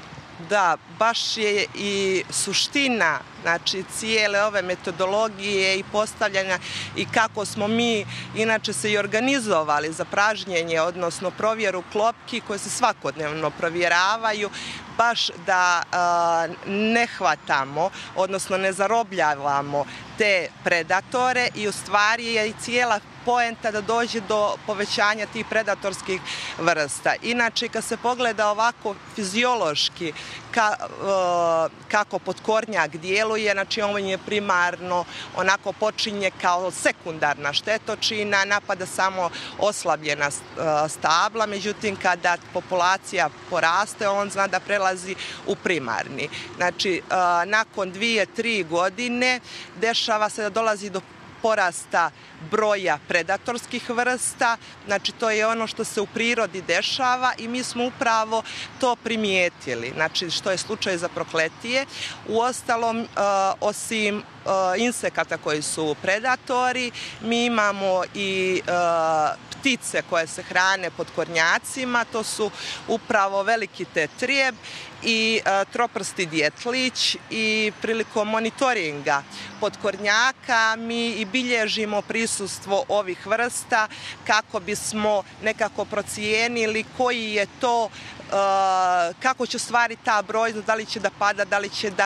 da, baš je i suština znači cijele ove metodologije i postavljanja i kako smo mi inače se i organizovali za pražnjenje, odnosno provjeru klopki koje se svakodnevno provjeravaju, baš da ne hvatamo, odnosno ne zarobljavamo te predatore i u stvari je i cijela poenta da dođe do povećanja tih predatorskih vrsta. Inače, kad se pogleda ovako fiziološki kako potkornjak djeluje, znači on je primarno onako počinje kao sekundarna štetočina, napada samo oslabljena stabla, međutim kada populacija poraste, on zna da prelazi u primarni. Znači, nakon dvije, tri godine dešava se da dolazi do porasta broja predatorskih vrsta, znači to je ono što se u prirodi dešava i mi smo upravo to primijetili, znači što je slučaj za prokletije. Uostalom, osim insekata koji su predatori, mi imamo i ptice koje se hrane potkornjacima, to su upravo veliki tetrijeb i troprsti djetlić i prilikom monitoringa potkornjaka mi i bilježimo prisustvo ovih vrsta kako bismo nekako procijenili koji je to, kako će stvari ta brojnost, da li će da pada, da li će da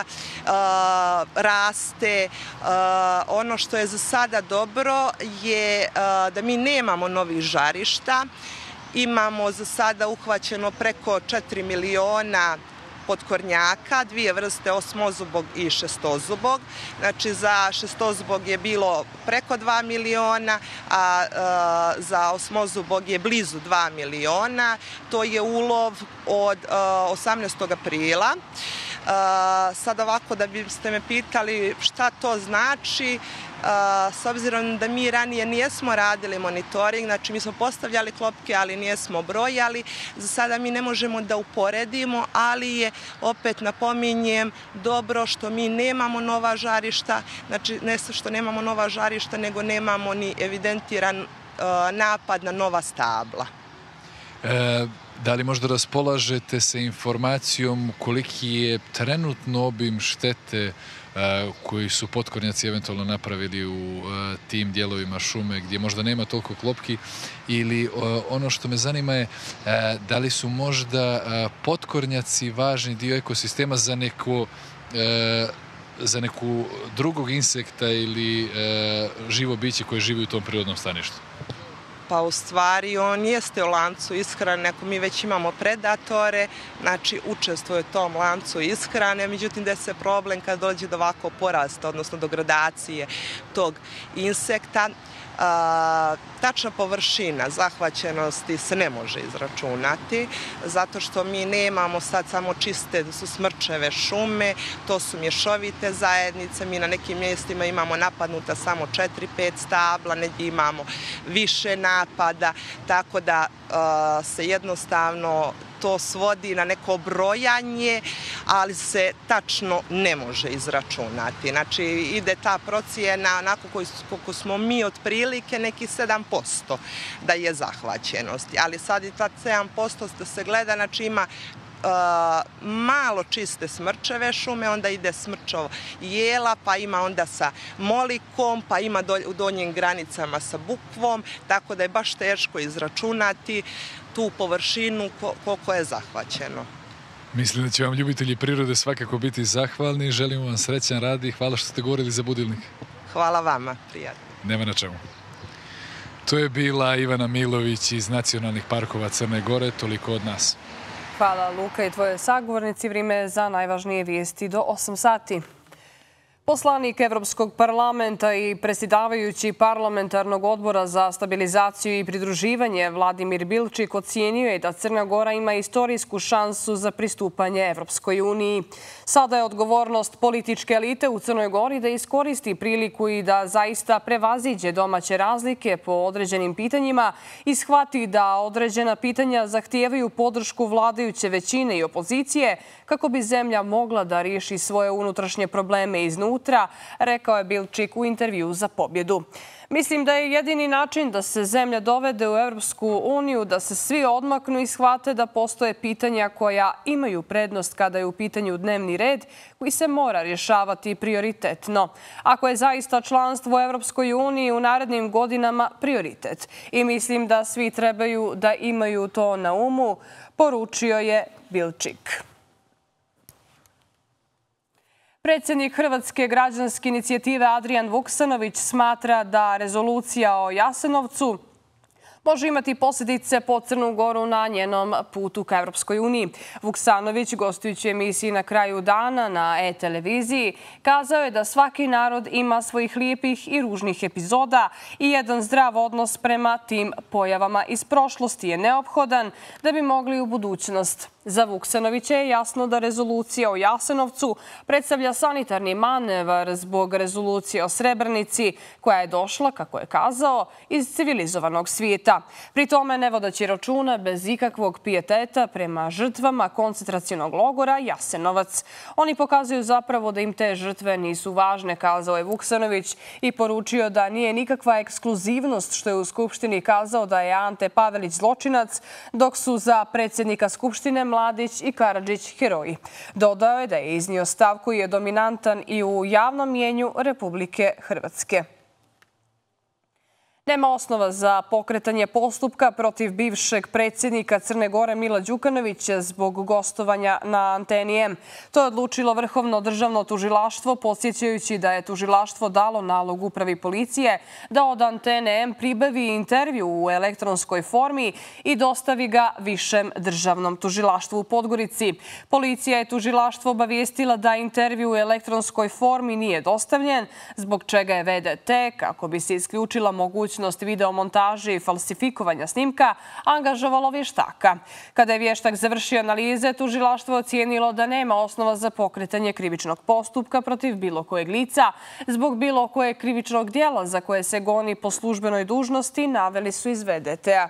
raste. Ono što je za sada dobro je da mi nemamo novih žarišta, imamo za sada uhvaćeno preko četiri miliona potkornjaka, dvije vrste osmozubog i šestozubog. Znači za šestozubog je bilo preko dva miliona, a za osmozubog je blizu dva miliona. To je ulov od osamnaestog aprila. Sad ovako da biste me pitali šta to znači, s obzirom da mi ranije nijesmo radili monitoring, znači mi smo postavljali klopke, ali nijesmo brojali, za sada mi ne možemo da uporedimo, ali je, opet napominjem, dobro što mi nemamo nova žarišta, znači ne što nemamo nova žarišta, nego nemamo ni evidentiran napad na nova stabla. Da li možda raspolažete sa informacijom koliki je trenutno obim štete koji su potkornjaci eventualno napravili u tim dijelovima šume gdje možda nema toliko klopki, ili ono što me zanima je da li su možda potkornjaci važni dio ekosistema za neko za neku drugog insekta ili živo biće koje živi u tom prirodnom staništu? Pa u stvari on jeste u lancu ishrane, ako mi već imamo predatore, znači učestvuje u tom lancu ishrane, međutim da se problem kad dođe do ovako porasta, odnosno do gradacije tog insekta, tačna površina zahvaćenosti se ne može izračunati, zato što mi nemamo sad samo čiste, to su smrčeve šume, to su mješovite zajednice, mi na nekim mjestima imamo napadnuta samo četiri pet stabla, negdje imamo više napada, tako da se jednostavno to svodi na neko brojanje, ali se tačno ne može izračunati. Znači, ide ta procjena onako koliko smo mi otprilike neki sedam posto da je zahvaćenost. Ali sad i ta sedam posto da se gleda, znači ima malo čiste smrčeve šume, onda ide smrčov jela, pa ima onda sa molikom, pa ima u donjim granicama sa bukvom, tako da je baš teško izračunati tu površinu koliko je zahvaćeno. Mislim da će vam ljubitelji prirode svakako biti zahvalni. Želimo vam srećan rad i hvala što ste govorili za Budilnik. Hvala vama, prijatno. Nema na čemu. To je bila Ivana Milović iz Nacionalnih parkova Crne Gore, toliko od nas. Hvala Luka i tvoje sagovornici. Vrijeme za najvažnije vijesti do osam sati. Poslanik Evropskog parlamenta i predsjedavajući parlamentarnog odbora za stabilizaciju i pridruživanje Vladimir Bilčik ocijenio je da Crna Gora ima istorijsku šansu za pristupanje Evropskoj uniji. Sada je odgovornost političke elite u Crnoj Gori da iskoristi priliku i da zaista prevaziđe domaće razlike po određenim pitanjima i shvati da određena pitanja zahtijevaju podršku vladajuće većine i opozicije kako bi zemlja mogla da riješi svoje unutrašnje probleme iznutra jutra, rekao je Bilčik u intervju za Pobjedu. Mislim da je jedini način da se zemlja dovede u Evropsku uniju, da se svi odmaknu i shvate da postoje pitanja koja imaju prednost kada je u pitanju dnevni red, koji se mora rješavati prioritetno. Ako je zaista članstvo u Evropskoj uniji u narednim godinama prioritet. I mislim da svi trebaju da imaju to na umu, poručio je Bilčik. Predsjednik Hrvatske građanske inicijative Adrijan Vuksanović smatra da rezolucija o Jasenovcu može imati posljedice po Crnu Goru na njenom putu ka Evropskoj uniji. Vuksanović, gostujući emisiji Na kraju dana na e-televiziji, kazao je da svaki narod ima svojih lijepih i ružnih epizoda i jedan zdrav odnos prema tim pojavama iz prošlosti je neophodan da bi mogli u budućnost. Za Vuksanovića je jasno da rezolucija o Jasenovcu predstavlja sanitarni manevar zbog rezolucije o Srebrenici, koja je došla, kako je kazao, iz civilizovanog svijeta. Pri tome ne vodeći računa bez ikakvog pijeteta prema žrtvama koncentracionog logora Jasenovac. Oni pokazuju zapravo da im te žrtve nisu važne, kazao je Vuksanović i poručio da nije nikakva ekskluzivnost što je u Skupštini kazao da je Ante Pavelić zločinac, dok su za predsjednika Skupštine Mladić i Karadžić heroji. Dodao je da je iznio stav koji je dominantan i u javnom mjenju Republike Hrvatske. Nema osnova za pokretanje postupka protiv bivšeg predsjednika Crne Gore Mila Đukanovića zbog gostovanja na Anteni M. To je odlučilo Vrhovno državno tužilaštvo, podsjećajući da je tužilaštvo dalo nalog upravi policije da od Antene M pribavi intervju u elektronskoj formi i dostavi ga Višem državnom tužilaštvu u Podgorici. Policija je tužilaštvo obavijestila da intervju u elektronskoj formi nije dostavljen, zbog čega je V D T, kako bi se isključila mogućnost videomontaže i falsifikovanja snimka, angažovalo vještaka. Kada je vještak završio analize, tužilaštvo je ocijenilo da nema osnova za pokretanje krivičnog postupka protiv bilo kojeg lica zbog bilo kojeg krivičnog dijela za koje se goni po službenoj dužnosti, naveli su iz V D T-a.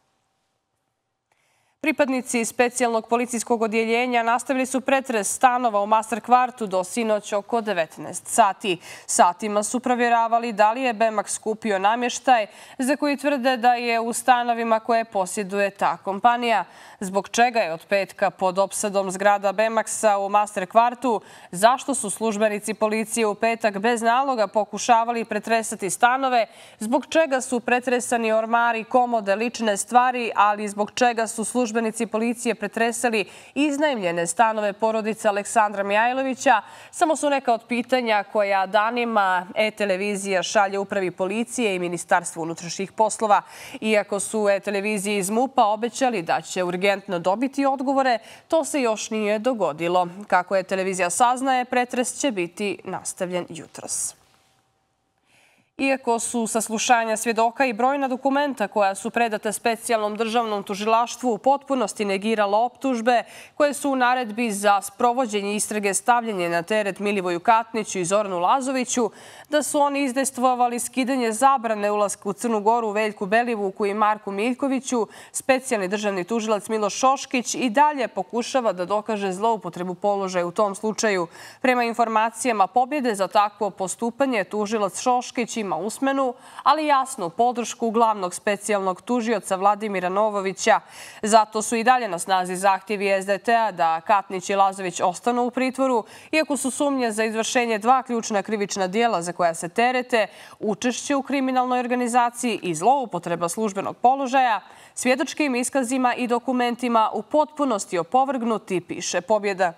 Pripadnici specijalnog policijskog odjeljenja nastavili su pretres stanova u Master kvartu do sinoć oko devetnaest sati. Satima su provjeravali da li je Bemax kupio namještaj za koji tvrde da je u stanovima koje posjeduje ta kompanija. Zbog čega je od petka pod opsadom zgrada Bemaxa u Master kvartu, zašto su službenici policije u petak bez naloga pokušavali pretresati stanove, zbog čega su pretresani ormari, komode, lične stvari, ali zbog čega su službenici Službenici policije pretresali iznajmljene stanove porodice Aleksandra Mijajlovića, samo su neka od pitanja koja danima e-televizija šalje upravi policije i Ministarstvu unutrašnjih poslova. Iako su e-televiziji iz MUP-a obećali da će urgentno dobiti odgovore, to se još nije dogodilo. Kako je televizija saznaje, pretres će biti nastavljen jutros. Iako su saslušanja svjedoka i brojna dokumenta koja su predata specijalnom državnom tužilaštvu u potpunosti negirala optužbe koje su u naredbi za sprovođenje istrage stavljanje na teret Milivoju Katniću i Zoranu Lazoviću, da su oni izdejstvovali skidanje zabrane ulaska u Crnu Goru Veljku Belivuku i Marku Miljkoviću, specijalni državni tužilac Miloš Šoškić i dalje pokušava da dokaže zloupotrebu položaja u tom slučaju. Prema informacijama Pobjede za takvo postupanje tužilac Šoškić ima usmenu, ali jasnu podršku glavnog specijalnog tužioca Vladimira Novovića. Zato su i dalje na snazi zahtjevi S D T-a da Katnić i Lazović ostanu u pritvoru, iako su sumnje za izvršenje dva ključna krivična dijela za koja se terete, učešće u kriminalnoj organizaciji i zloupotreba službenog položaja, svjedočkim iskazima i dokumentima u potpunosti opovrgnuti, piše Pobjeda.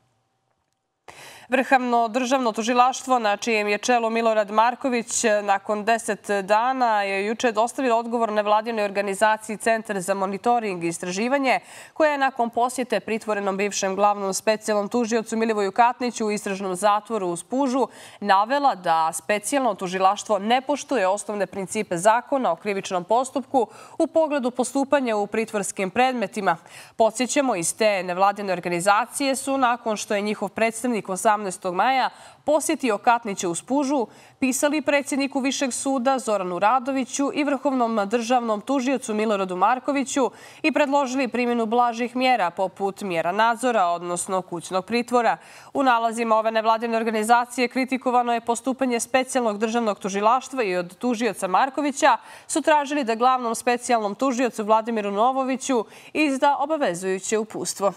Vrhovno državno tužilaštvo, na čijem je čelu Milorad Marković, nakon deset dana je juče dostavilo odgovor nevladinoj organizaciji Centar za monitoring i istraživanje, koja je nakon posjete pritvorenom bivšem glavnom specijalnom tužiocu Milivoju Katniću u istražnom zatvoru u Spužu navela da specijalno tužilaštvo ne poštuje osnovne principe zakona o krivičnom postupku u pogledu postupanja u pritvorskim predmetima. Podsjećamo, iz te nevladine organizacije su, nakon što je njihov predstavnik osamnaestog osamnaestog maja posjetio Katnića u Spužu, pisali predsjedniku Višeg suda Zoranu Radoviću i Vrhovnom državnom tužiocu Miloradu Markoviću i predložili primjenu blažih mjera poput mjera nadzora, odnosno kućnog pritvora. U nalazima ove nevladine organizacije kritikovano je postupanje specijalnog državnog tužilaštva i od tužioca Markovića su tražili da glavnom specijalnom tužiocu Vladimiru Novoviću izda obavezujuće uputstvo.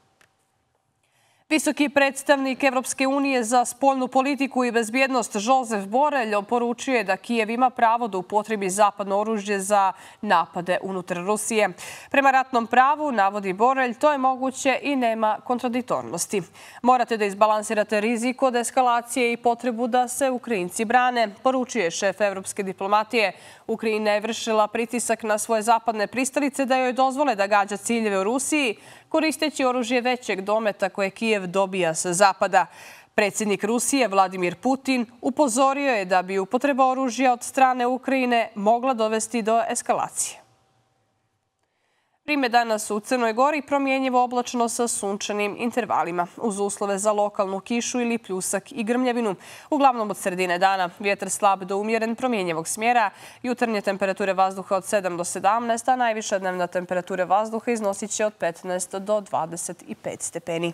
Visoki predstavnik Evropske unije za spoljnu politiku i bezbjednost Josef Borrell poručio je da Kijev ima pravo da upotrebi zapadno oružje za napade unutar Rusije. Prema ratnom pravu, navodi Borrell, to je moguće i nema kontradiktornosti. Morate da izbalansirate rizik od eskalacije i potrebu da se Ukrajinci brane, poručuje šef evropske diplomatije. Ukrajina je vršila pritisak na svoje zapadne pristalice da joj dozvole da gađa ciljeve u Rusiji, koristeći oružje većeg dometa koje Kijev dobija sa zapada. Predsjednik Rusije Vladimir Putin upozorio je da bi upotreba oružja od strane Ukrajine mogla dovesti do eskalacije. Vreme danas u Crnoj Gori promjenjivo oblačno sa sunčanim intervalima, uz uslove za lokalnu kišu ili pljusak i grmljavinu. Uglavnom od sredine dana vjetar slab do umjeren promjenjivog smjera, jutarnje temperature vazduha od sedam do sedamnaest, a najviša dnevna temperatura vazduha iznosit će od petnaest do dvadeset pet stepeni.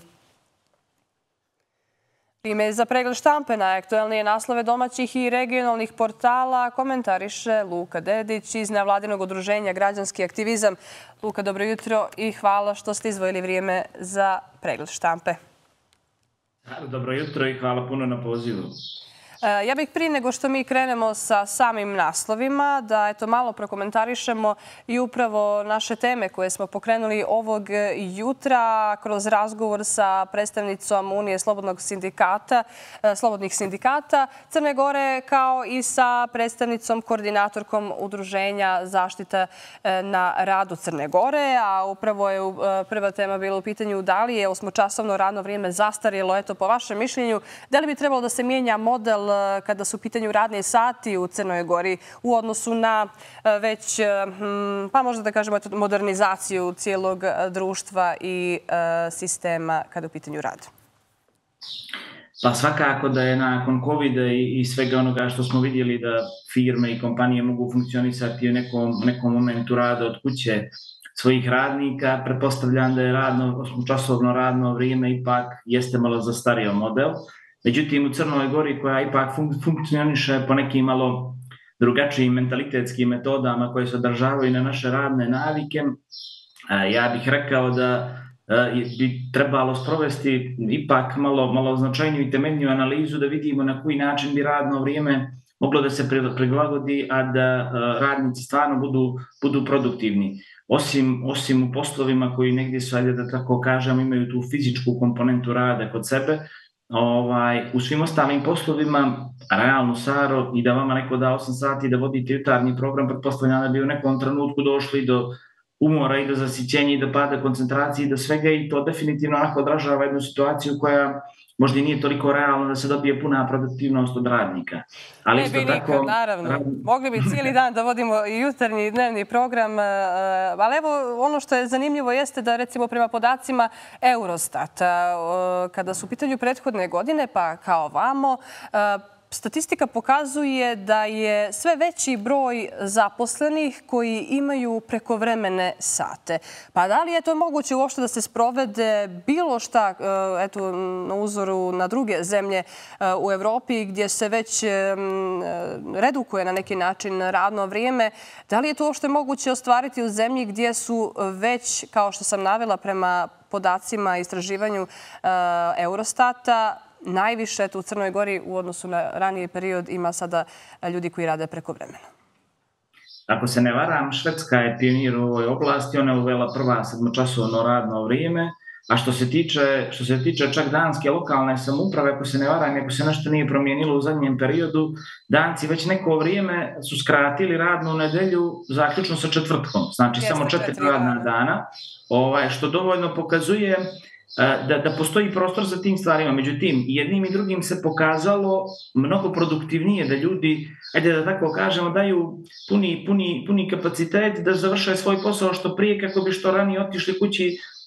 Ime za pregled štampe na aktuelnije naslove domaćih i regionalnih portala komentariše Luka Dedić iz nevladinog udruženja Građanski aktivizam. Luka, dobro jutro i hvala što ste izdvojili vrijeme za pregled štampe. Dobro jutro i hvala puno na pozivu. Ja bih prije nego što mi krenemo sa samim naslovima da eto malo prokomentarišemo i upravo naše teme koje smo pokrenuli ovog jutra kroz razgovor sa predstavnicom Unije slobodnog sindikata, slobodnih sindikata Crne Gore kao i sa predstavnicom koordinatorkom Udruženja zaštita na radu Crne Gore, a upravo je prva tema bila u pitanju da li je osmočasovno radno vrijeme zastarjelo. Eto, po vašem mišljenju, da li bi trebalo da se mijenja model kada su u pitanju radni sati u Crnoj Gori u odnosu na već, pa možda da kažemo, modernizaciju cijelog društva i sistema kada je u pitanju rad? Pa svakako da je nakon kovida i svega onoga što smo vidjeli da firme i kompanije mogu funkcionisati u nekom, nekom momentu rada od kuće svojih radnika, pretpostavljam da je radno, osmočasovno radno vrijeme ipak jeste malo zastario model. Međutim, u Crnoj Gori, koja ipak funkcioniše po nekim malo drugačijim mentalitetskim metodama koje se održavaju na naše radne navike, ja bih rekao da bi trebalo sprovesti ipak malo, malo značajniju i temeljniju analizu da vidimo na koji način bi radno vrijeme moglo da se prilagodi, a da radnici stvarno budu, budu produktivni. Osim, osim u poslovima koji negdje su, ajde da tako kažem, imaju tu fizičku komponentu rada kod sebe, Ovaj, u svim ostalim poslovima, realno Saro, i da vama neko da osam sati da vodite jutarnji program, pretpostavljam da bi u nekom trenutku došli do umora i do zasićenja i do pada koncentracije i do svega, i to definitivno onako odražava jednu situaciju koja možda i nije toliko realno da se dobije puna produktivnost od radnika. Ali ne bi nikad, naravno. Mogli bi cijeli dan da vodimo i jutarnji i dnevni program, ali evo ono što je zanimljivo jeste da recimo prema podacima Eurostata, kada su u pitanju prethodne godine, pa kao vamo, statistika pokazuje da je sve veći broj zaposlenih koji imaju prekovremene sate. Pa da li je to moguće uopšte da se sprovede bilo šta, eto, na uzoru na druge zemlje u Evropi gdje se već redukuje na neki način radno vrijeme? Da li je to uopšte moguće ostvariti u zemlji gdje su već, kao što sam navela prema podacima i istraživanju Eurostata, najviše u Crnoj Gori u odnosu na raniji period ima sada ljudi koji rade prekovremeno? Ako se ne varam, Švedska je pionir u ovoj oblasti, ona je uvela prva sedmočasovno radno vrijeme, a što se tiče, što se tiče čak danske lokalne samouprave, ako se ne varam, ako se nešto nije promijenilo u zadnjem periodu, Danci već neko vrijeme su skratili radnu nedelju zaključno sa četvrtkom, znači Jeste, samo četiri radna dana, ovaj, što dovoljno pokazuje Da, da postoji prostor za tim stvarima. Međutim, jednim i drugim se pokazalo mnogo produktivnije da ljudi, ajde da tako kažemo, daju puni, puni, puni kapacitet da završaju svoj posao što prije kako bi što ranije otišli kući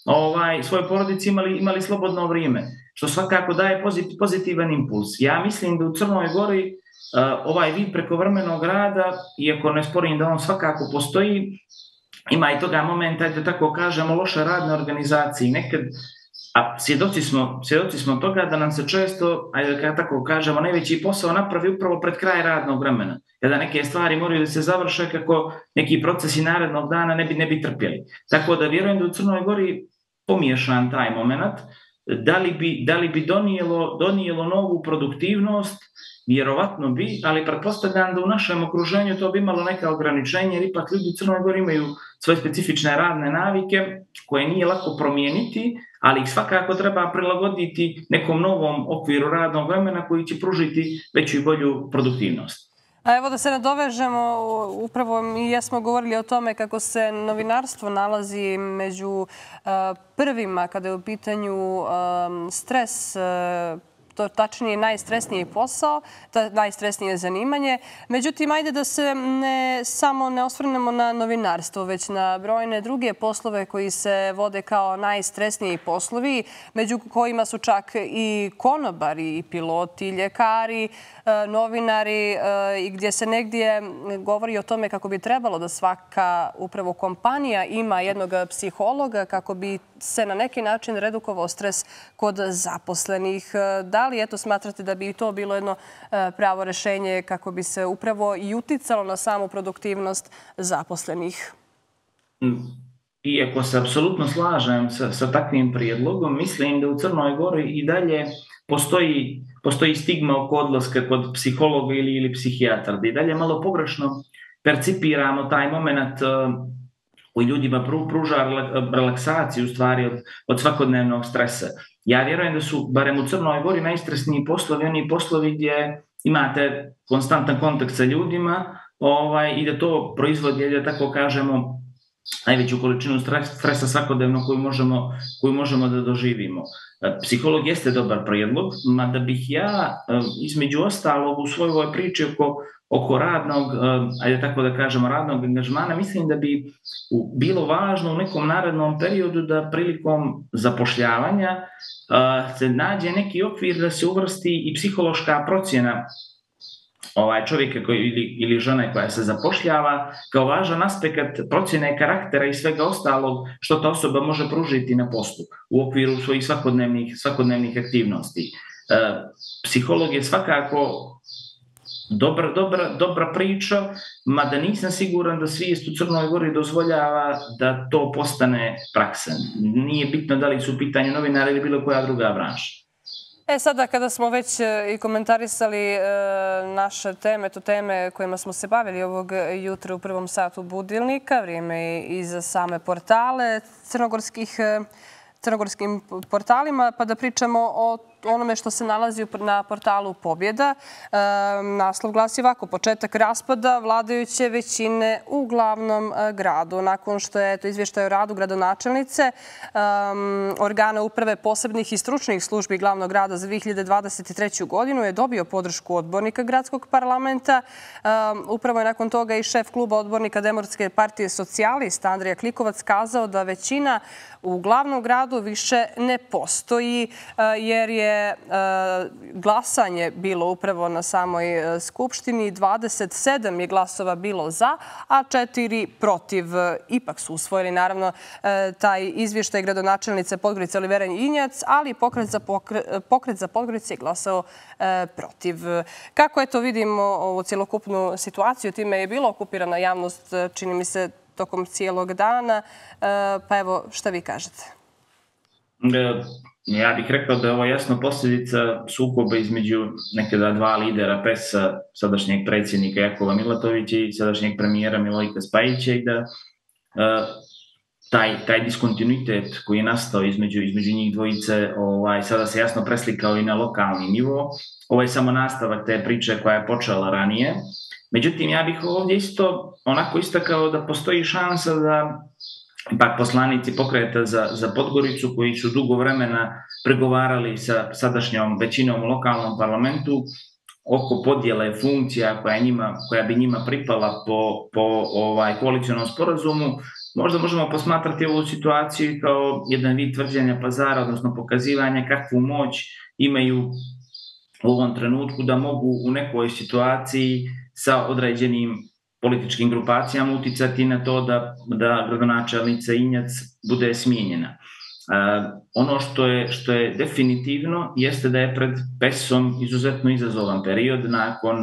ovaj, svoje porodice imali, imali slobodno vrijeme, što svakako daje pozitivan impuls. Ja mislim da u Crnoj Gori uh, ovaj vid prekovrmenog rada, iako ne sporim da on svakako postoji, ima i toga momenta, da tako kažemo, loše radne organizacije. Nekad, a svjedoci smo, svjedoci smo toga da nam se često, ajde da tako kažemo, najveći posao napravi upravo pred kraj radnog vremena. Kada neke stvari moraju da se završe kako neki procesi narednog dana ne bi, ne bi trpjeli. Tako da vjerujem da u Crnoj Gori pomiješan taj moment, da li bi, da li bi donijelo, donijelo novu produktivnost, vjerovatno bi, ali pretpostavljam da u našem okruženju to bi imalo neka ograničenja, jer ipak ljudi u Crnoj Gori imaju svoje specifične radne navike koje nije lako promijeniti, ali ih svakako treba prilagoditi nekom novom okviru radnog vremena koji će pružiti veću i bolju produktivnost. A evo da se nadovežemo, upravo mi jesmo govorili o tome kako se novinarstvo nalazi među prvima kada je u pitanju stres, to tačnije najstresniji posao, najstresnije zanimanje. Međutim, ajde da se ne samo ne osvrnemo na novinarstvo, već na brojne druge poslove koji se vode kao najstresniji poslovi, među kojima su čak i konobari, i piloti, i ljekari, novinari, i gdje se negdje govori o tome kako bi trebalo da svaka upravo kompanija ima jednog psihologa kako bi se na neki način redukovao stres kod zaposlenih. Da li eto smatrate da bi to bilo jedno pravo rješenje kako bi se upravo i uticalo na samu produktivnost zaposlenih? Iako se apsolutno slažem sa, sa takvim prijedlogom, mislim da u Crnoj Gori i dalje postoji, postoji stigma oko odlaska kod psihologa ili, ili psihijatra. Da i dalje malo pogrešno percipiramo taj moment koji ljudima pruža relaksaciju u stvari od, od svakodnevnog stresa. Ja vjerujem da su, barem u Crnoj Gori, najstresniji poslovi, oni poslovi gdje imate konstantan kontakt sa ljudima ovaj, i da to proizvodi, da tako kažemo, najveću količinu stresa svakodnevno koju možemo, koju možemo da doživimo. Psiholog jeste dobar prijedlog, mada bih ja, između ostalog, u svojoj ovoj priči oko, oko radnog, ajde tako da kažemo, radnog angažmana, mislim da bi bilo važno u nekom narednom periodu da prilikom zapošljavanja se nađe neki okvir da se uvrsti i psihološka procjena ovaj čovjeka koji, ili, ili žene koja se zapošljava kao važan aspekt procjene karaktera i svega ostalog što ta osoba može pružiti na poslu u okviru svojih svakodnevnih, svakodnevnih aktivnosti. E, psiholog je svakako dobra, dobra, dobra priča, mada nisam siguran da svijest u Crnoj Gori dozvoljava da to postane praksa. Nije bitno da li su u pitanju novinari ili bilo koja druga branša. E sada kada smo već i komentarisali naše teme, to teme kojima smo se bavili ovog jutra u prvom satu Budilnika, vrijeme i za same portale crnogorskih crnogorskim portalima, pa da pričamo o onome što se nalazi na portalu Pobjeda. Naslov glasi ovako: početak raspada vladajuće većine u glavnom gradu. Nakon što je to izvještaj o radu gradonačelnice, organa uprave posebnih i stručnih službi glavnog grada za dvije hiljade dvadeset treću. godinu je dobio podršku odbornika gradskog parlamenta. Upravo je nakon toga i šef kluba odbornika Demokratske partije socijalista Andrija Klikovac kazao da većina u glavnom gradu više ne postoji jer je glasanje bilo upravo na samoj skupštini. dvadeset sedam je glasova bilo za, a četiri protiv. Ipak su usvojili naravno taj izvještaj gradonačelnice Podgorice Olivera Injac, ali pokret za, pokret, pokret za Podgorice je glasao protiv. Kako je to vidimo ovu cjelokupnu situaciju? Time je bilo okupirana javnost, čini mi se, tokom cijelog dana. Pa evo, šta vi kažete? Ja bih rekao da je ovo jasno posljedica sukoba između nekada dva lidera P E S-a, sadašnjeg predsjednika Jakova Milatovića i sadašnjeg premijera Milojka Spajića, i da uh, taj, taj diskontinuitet koji je nastao između, između njih dvojice ovaj, sada se jasno preslikao i na lokalni nivo. Ovo je samo nastavak te priče koja je počela ranije. Međutim, ja bih ovdje isto onako istakao da postoji šansa da ipak poslanici pokreta za, za Podgoricu, koji su dugo vremena pregovarali sa sadašnjom većinom u lokalnom parlamentu oko podjele funkcija koja, njima, koja bi njima pripala po, po ovaj koalicionom sporazumu, možda možemo posmatrati ovu situaciju kao jedan vid tvrđenja pazara, odnosno pokazivanja kakvu moć imaju u ovom trenutku da mogu u nekoj situaciji sa određenim političkim grupacijama uticati na to da, da gradonačelnica Injac bude smijenjena. Uh, ono što je, što je definitivno jeste da je pred PES-om izuzetno izazovan period nakon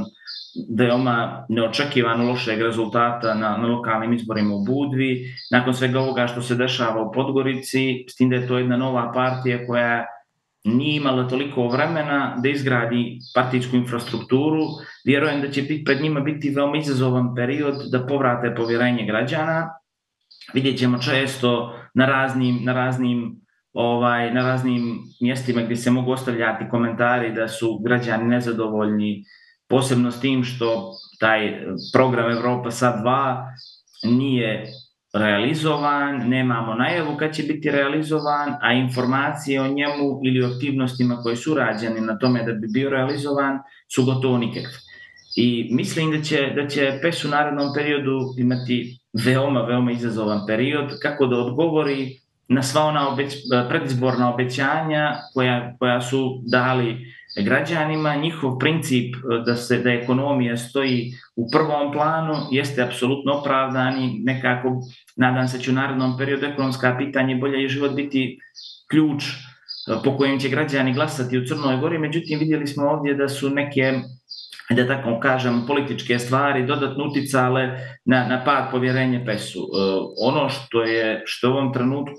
veoma neočekivano lošeg rezultata na, na lokalnim izborima u Budvi, nakon svega ovoga što se dešava u Podgorici, s tim da je to jedna nova partija koja nije imala toliko vremena da izgradi partijsku infrastrukturu. Vjerujem da će biti, pred njima biti veoma izazovan period da povrate povjerenje građana. Vidjet ćemo često na raznim, na raznim, ovaj, na raznim mjestima gdje se mogu ostavljati komentari da su građani nezadovoljni, posebno s tim što taj program Evropa Sad dva nije realizovan, nemamo najavu kad će biti realizovan, a informacije o njemu ili o aktivnostima koje su urađene na tome da bi bio realizovan su gotovo nikakve. I mislim da će, da će PES u narednom periodu imati veoma, veoma izazovan period kako da odgovori na sva ona obeć, predizborna obećanja koja, koja su dali građanima. Njihov princip da, se, da ekonomija stoji u prvom planu jeste apsolutno opravdan i nekako nadam se će u narednom periodu ekonomska pitanja bolje i život biti ključ po kojem će građani glasati u Crnoj Gori. Međutim, vidjeli smo ovdje da su neke, da tako kažem, političke stvari dodatno uticale na, na pad povjerenja PES-u. Ono što je, što u ovom trenutku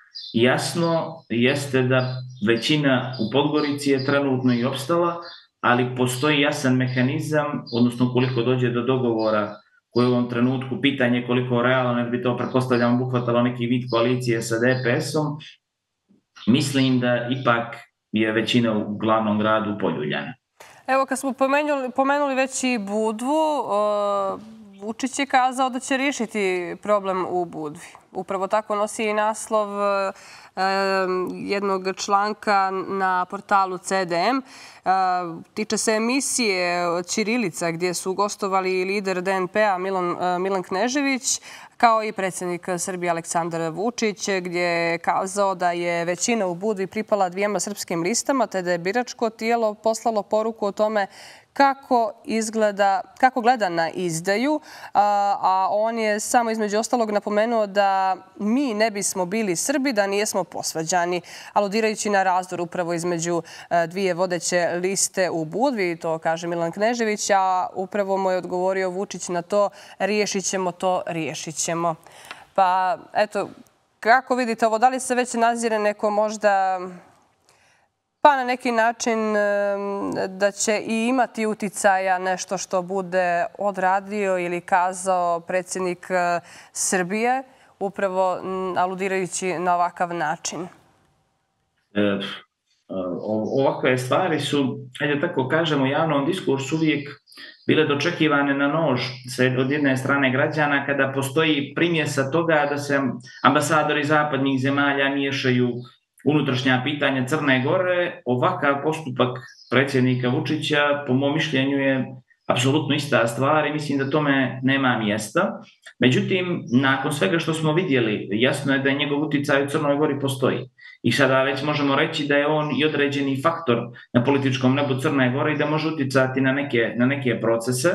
jasno jeste da većina u Podgorici je trenutno i opstala, ali postoji jasan mehanizam, odnosno koliko dođe do dogovora koji u ovom trenutku, pitanje koliko realno, jer bi to pretpostavljamo obuhvatalo neki vid koalicije sa D P S-om, mislim da ipak je većina u glavnom gradu poljuljana. Evo, kad smo pomenuli, pomenuli već i Budvu, uh, Vučić je kazao da će riješiti problem u Budvi. Upravo tako nosi i naslov uh, jednog članka na portalu C D M. Uh, tiče se emisije Ćirilica gdje su gostovali lider D N P-a Milan, uh, Milan Knežević, kao i predsjednik Srbije Aleksandar Vučić, gdje je kazao da je većina u Budvi pripala dvijema srpskim listama, te da je biračko tijelo poslalo poruku o tome kako izgleda, kako gleda na izdaju, a on je samo između ostalog napomenuo da mi ne bismo bili Srbi da nijesmo posvađani, aludirajući na razdor upravo između dvije vodeće liste u Budvi, to kaže Milan Knežević, a upravo mu je odgovorio Vučić na to: riješit ćemo to, riješit ćemo. Pa eto, kako vidite ovo, da li se već nazire neko možda, pa na neki način da će i imati uticaja nešto što bude odradio ili kazao predsjednik Srbije, upravo aludirajući na ovakav način? E, ovakve stvari su, ajde tako kažemo, u javnom diskursu uvijek bile dočekivane na nož od jedne strane građana kada postoji primjesa toga da se ambasadori zapadnih zemalja miješaju unutrašnja pitanja Crne Gore. Ovakav postupak predsjednika Vučića, po mom mišljenju, je apsolutno ista stvar i mislim da tome nema mjesta. Međutim, nakon svega što smo vidjeli, jasno je da njegov uticaj u Crnoj Gori postoji. I sada već možemo reći da je on i određeni faktor na političkom nebu Crne Gore i da može uticati na neke, na neke procese.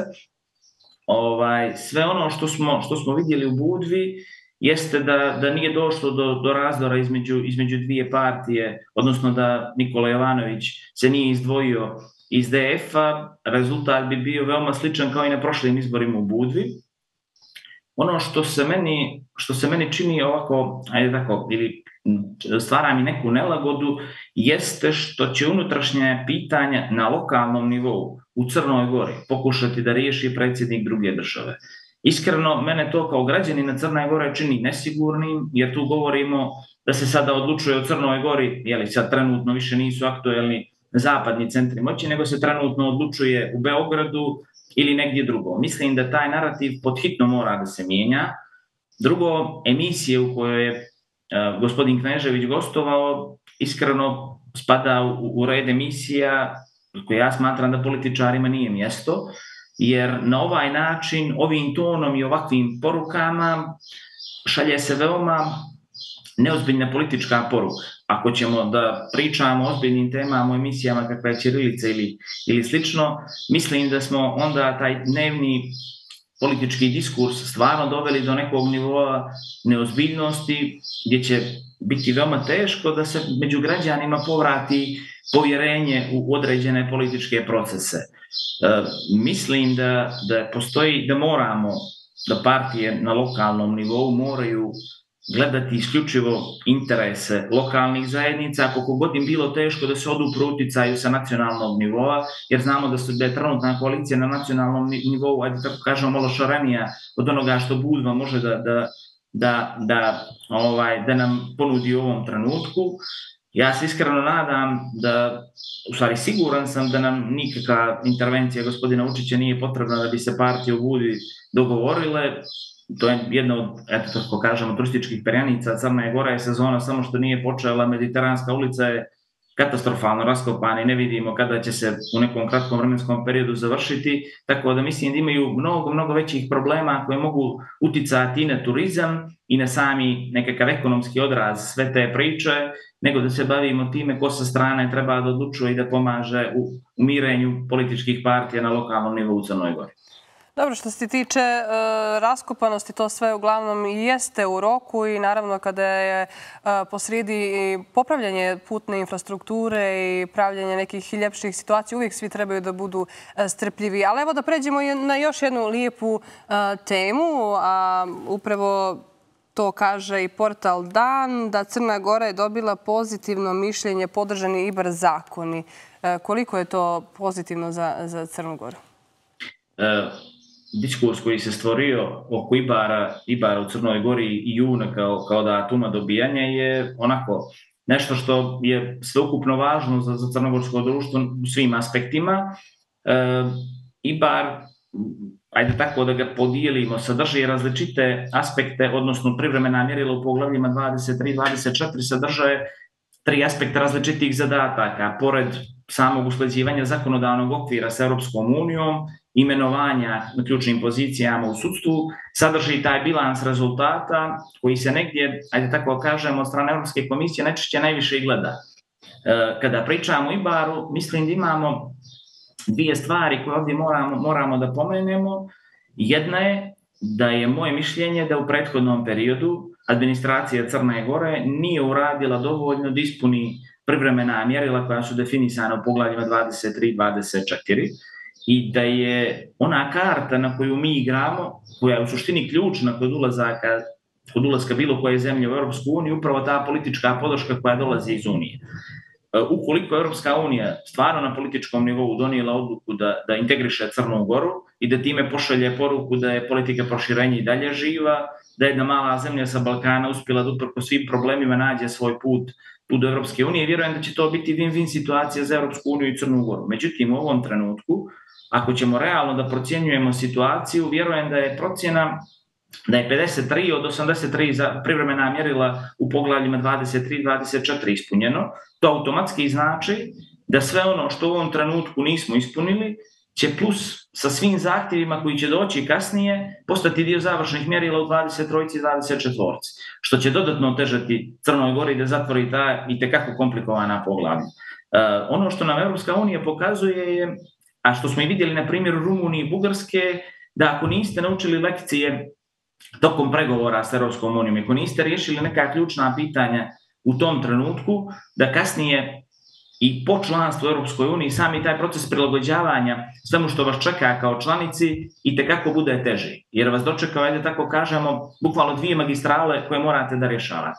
Ovaj, sve ono što smo, što smo vidjeli u Budvi jeste da, da nije došlo do, do razdora između, između dvije partije, odnosno da Nikola Jovanović se nije izdvojio iz D F-a. Rezultat bi bio veoma sličan kao i na prošlim izborima u Budvi. Ono što se meni, što se meni čini ovako, ajde tako, ili stvara mi neku nelagodu, jeste što će unutrašnje pitanja na lokalnom nivou u Crnoj Gori pokušati da riješi predsjednik druge države. Iskreno, mene to kao građanina Crne Gore čini nesigurnim, jer tu govorimo da se sada odlučuje o Crnoj Gori, jeli sad trenutno više nisu aktuelni zapadni centri moći, nego se trenutno odlučuje u Beogradu ili negdje drugo. Mislim da taj narativ podhitno mora da se mijenja. Drugo, emisije u kojoj je uh, gospodin Knežević gostovao, iskreno spada u, u red emisija koje ja smatram da političarima nije mjesto, jer na ovaj način, ovim tonom i ovakvim porukama šalje se veoma neozbiljna politička poruka. Ako ćemo da pričamo o ozbiljnim temama, o emisijama kakva je Ćirilica ili, ili slično, mislim da smo onda taj dnevni politički diskurs stvarno doveli do nekog nivoa neozbiljnosti gdje će biti veoma teško da se među građanima povrati povjerenje u određene političke procese. E, mislim da, da postoji, da moramo, da partije na lokalnom nivou moraju gledati isključivo interese lokalnih zajednica, koliko god im bilo teško da se odupru uticaju sa nacionalnog nivoa, jer znamo da, su, da je trenutna koalicija na nacionalnom nivou, ajde tako kažemo, malo šarenija od onoga što Budva može da, da, da, da, ovaj, da nam ponudi u ovom trenutku. Ja se iskreno nadam da, u stvari siguran sam da nam nikakva intervencija gospodina Vučića nije potrebna da bi se partije u Budvi dogovorile. To je jedna od, eto tako kažemo, turističkih perjanica Crne Gore je sezona, samo što nije počela, Mediteranska ulica je katastrofalno raskopana i ne vidimo kada će se u nekom kratkom vremenskom periodu završiti, tako da mislim da imaju mnogo, mnogo većih problema koje mogu uticati i na turizam i na sami nekakav ekonomski odraz sve te priče, nego da se bavimo time ko sa strane treba da odlučuje i da pomaže u umirenju političkih partija na lokalnom nivou u Crnoj Gori. Dobro, što se tiče e, raskopanosti, to sve uglavnom i jeste u roku i naravno kada je e, posrijedi popravljanje putne infrastrukture i pravljanje nekih ljepših situacija, uvijek svi trebaju da budu e, strpljivi. Ali evo da pređemo na još jednu lijepu e, temu, a upravo to kaže i portal Dan, da Crna Gora je dobila pozitivno mišljenje, podržani IBAR zakoni. E, koliko je to pozitivno za, za Crnu Goru? E Diskurs koji se stvorio oko Ibara, Ibara u Crnoj Gori i juna kao, kao datuma dobijanja je onako nešto što je sveukupno važno za, za crnogorsko društvo u svim aspektima. E, Ibar, ajde tako da ga podijelimo, sadrži različite aspekte, odnosno privremena mjerila u poglavljima dvadeset tri dvadeset četiri sadrže tri aspekta različitih zadataka, pored samog usklađivanja zakonodavnog okvira s Europskom unijom, imenovanja na ključnim pozicijama u sudstvu, sadrži taj bilans rezultata koji se negdje, ajde tako kažemo, od strane Europske komisije najčešće najviše i gleda. Kada pričamo o Ibaru, mislim da imamo dvije stvari koje ovdje moramo, moramo da pomenemo. Jedna je da je moje mišljenje da u prethodnom periodu administracija Crne Gore nije uradila dovoljno da ispuni privremena mjerila koja su definisana u poglavljima dvadeset tri dvadeset četiri i da je ona karta na koju mi igramo, koja je u suštini ključna kod ulazaka, kod ulaska bilo koje zemlje u Europsku uniju, upravo ta politička podrška koja dolazi iz Unije. Ukoliko Europska unija stvarno na političkom nivou donijela odluku da, da integriše Crnu Goru i da time pošalje poruku da je politika proširenja i dalje živa, da je jedna mala zemlja sa Balkana uspjela da uprko svim problemima nađe svoj put, put do Europske unije, vjerujem da će to biti win-win situacija za Europsku uniju i Crnu Goru. Međutim, u ovom trenutku, ako ćemo realno da procjenjujemo situaciju, vjerujem da je procjena da je pedeset tri od osamdeset tri za privremena mjerila u poglavljima dvadeset tri dvadeset četiri ispunjeno. To automatski znači da sve ono što u ovom trenutku nismo ispunili će plus sa svim zahtjevima koji će doći kasnije postati dio završnih mjerila u dvadeset tri i dvadeset četiri, što će dodatno otežati Crnoj Gori da zatvori ta i tekako komplikovana poglavlja. Uh, ono što nam Europska unija pokazuje je, a što smo i vidjeli na primjeru Rumunije i Bugarske, da ako niste naučili lekcije tokom pregovora s Europskom unijom, ako niste riješili neka ključna pitanja u tom trenutku, da kasnije i po članstvu u Europskoj uniji sami taj proces prilagođavanja svemu što vas čeka kao članici i tekako bude teži. Jer vas dočeka, ajde tako kažemo, bukvalno dvije magistrale koje morate da rješavate.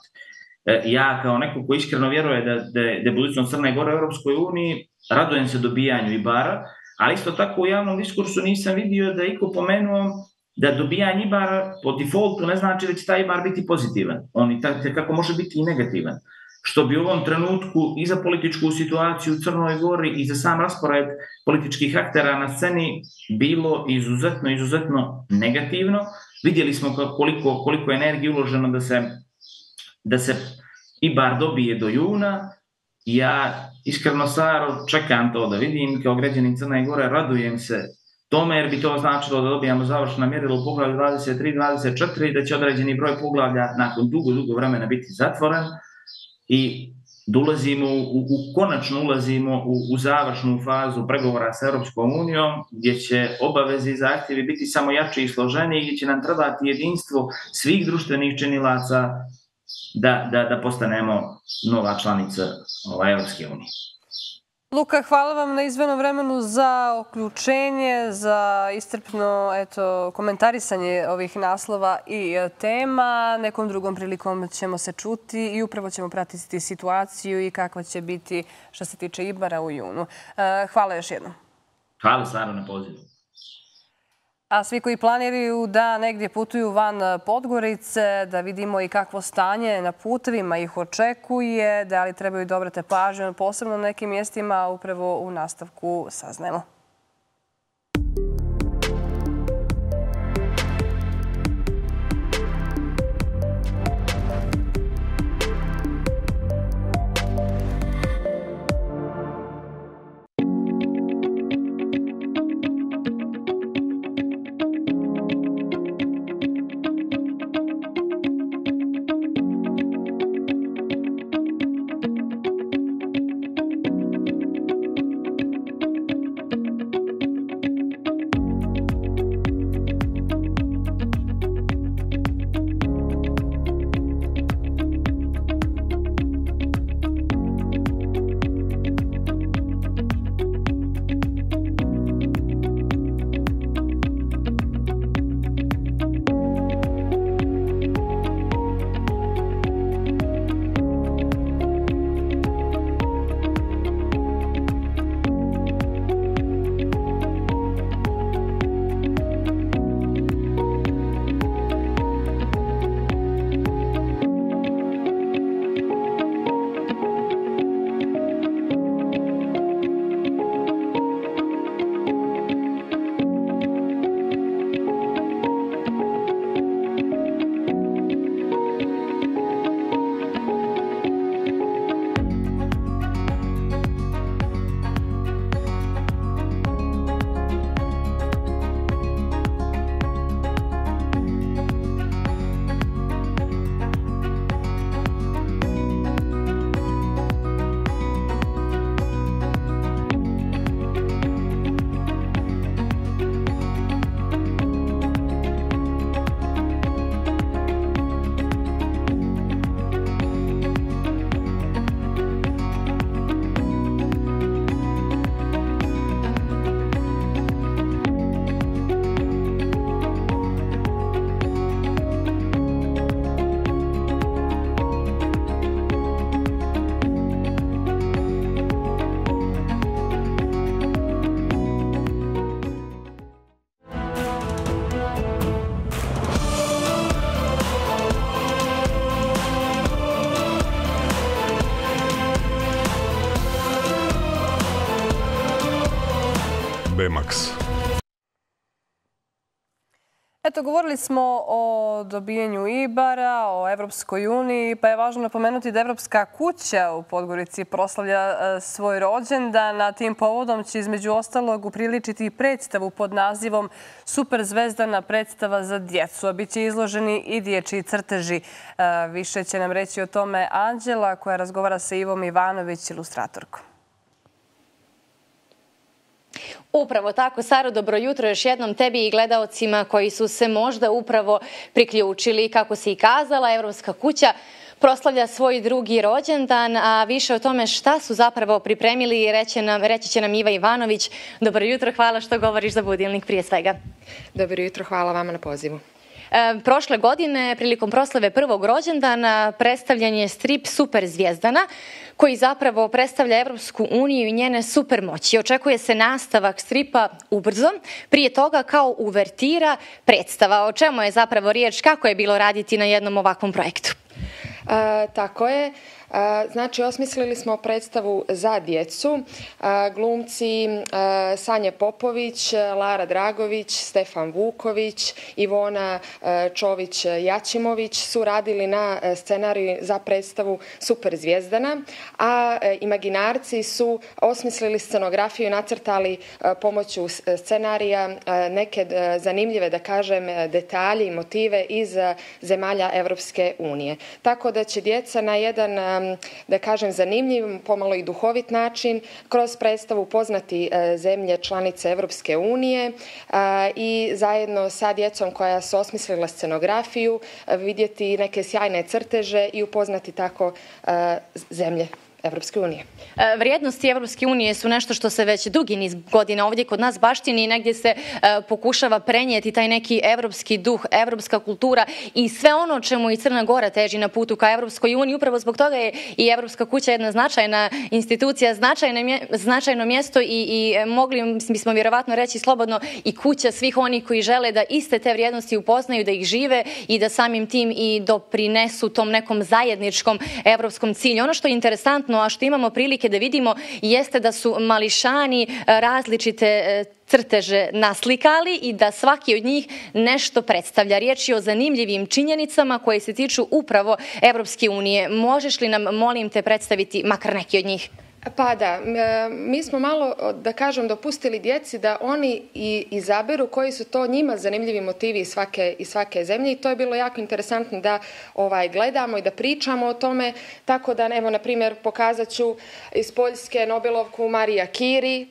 Ja kao neko ko iskreno vjeruje da, da, da je budućnost Crne Gore u Europskoj uniji, radujem se dobijanju Ibara, ali isto tako u javnom diskursu nisam vidio da je iko pomenuo da dobijanje Ibara po defaultu ne znači da će taj Ibar biti pozitivan. On i kako može biti i negativan. Što bi u ovom trenutku i za političku situaciju u Crnoj Gori i za sam raspored političkih aktera na sceni bilo izuzetno, izuzetno negativno. Vidjeli smo koliko, koliko energije uloženo da se, da se Ibar dobije do juna. Ja iskreno, Saro, čekam to da vidim, kao građanin Crne Gore radujem se tome, jer bi to značilo da dobijamo završna mjerila u poglavlju dvadeset tri dvadeset četiri, da će određeni broj poglavlja nakon dugo, dugo vremena biti zatvoren i da ulazimo, u, u, konačno ulazimo u, u završnu fazu pregovora sa Europskom unijom, gdje će obaveze i zahtjevi biti samo jači i složeniji, gdje će nam trebati jedinstvo svih društvenih činilaca da, da, da postanemo nova članica ovaj, Europske unije. Luka, hvala vam na izvenom vremenu za uključenje, za iscrpno eto, komentarisanje ovih naslova i tema. Nekom drugom prilikom ćemo se čuti i upravo ćemo pratiti situaciju i kakva će biti što se tiče Ibara u junu. Hvala još jednom. Hvala Saro na pozivu. A svi koji planiraju da negdje putuju van Podgorice, da vidimo i kakvo stanje na putevima ih očekuje, da li trebaju da obrate pažnju, posebno na nekim mjestima, upravo u nastavku saznajemo. Bemax. Eto, govorili smo o dobijenju Ibara, o Evropskoj uniji, pa je važno napomenuti da Evropska kuća u Podgorici proslavlja svoj rođendan. Na tim povodom će između ostalog upriličiti predstavu pod nazivom Super zvezdana predstava za djecu, a bit će izloženi i dječji crteži. Više će nam reći o tome Anđela, koja razgovara sa Ivom Ivanović, ilustratorkom. Upravo tako, Saro, dobro jutro još jednom tebi i gledaocima koji su se možda upravo priključili. Kako si i kazala, Evropska kuća proslavlja svoj drugi rođendan, a više o tome šta su zapravo pripremili reći, nam, reći će nam Iva Ivanović. Dobro jutro, hvala što govoriš za Budilnik prije svega. Dobro jutro, hvala vama na pozivu. Prošle godine, prilikom proslave prvog rođendana, predstavljen je strip Super zvijezdana, koji zapravo predstavlja Evropsku uniju i njene supermoći. Očekuje se nastavak stripa ubrzo, prije toga kao uvertira predstava. O čemu je zapravo riječ, kako je bilo raditi na jednom ovakvom projektu? Tako je. Znači, osmislili smo predstavu za djecu. Glumci Sanja Popović, Lara Dragović, Stefan Vuković, Ivona Čović-Jačimović su radili na scenariju za predstavu Super Zvijezdana, a imaginarci su osmislili scenografiju i nacrtali pomoću scenarija neke zanimljive, da kažem, detalje i motive iz zemalja Evropske unije. Tako da će djeca na jedan, da kažem, zanimljiv, pomalo i duhovit način kroz predstavu upoznati zemlje članice Evropske unije i zajedno sa djecom koja su osmislila scenografiju vidjeti neke sjajne crteže i upoznati tako zemlje Evropske unije. Vrijednosti Evropske unije su nešto što se već dugi niz godina ovdje kod nas baštini i negdje se pokušava prenijeti taj neki evropski duh, evropska kultura i sve ono čemu i Crna Gora teži na putu ka Evropskoj uniji. Upravo zbog toga je i Evropska kuća jedna značajna institucija, značajno mjesto i mogli bismo vjerovatno reći slobodno i kuća svih onih koji žele da iste te vrijednosti upoznaju, da ih žive i da samim tim i doprinesu tom nekom zajedničkom evropskom cilju. Ono što je interesantno, a što imamo prilike da vidimo, jeste da su mališani različite crteže naslikali i da svaki od njih nešto predstavlja. Riječ je o zanimljivim činjenicama koje se tiču upravo Evropske unije. Možeš li nam, molim te, predstaviti makar neki od njih? Pa da, mi smo malo, da kažem, dopustili djeci da oni i izaberu koji su to njima zanimljivi motivi iz svake, iz svake zemlje i to je bilo jako interesantno da ovaj, gledamo i da pričamo o tome, tako da, evo, na primjer, pokazat ću iz Poljske Nobelovku Marija Kiri,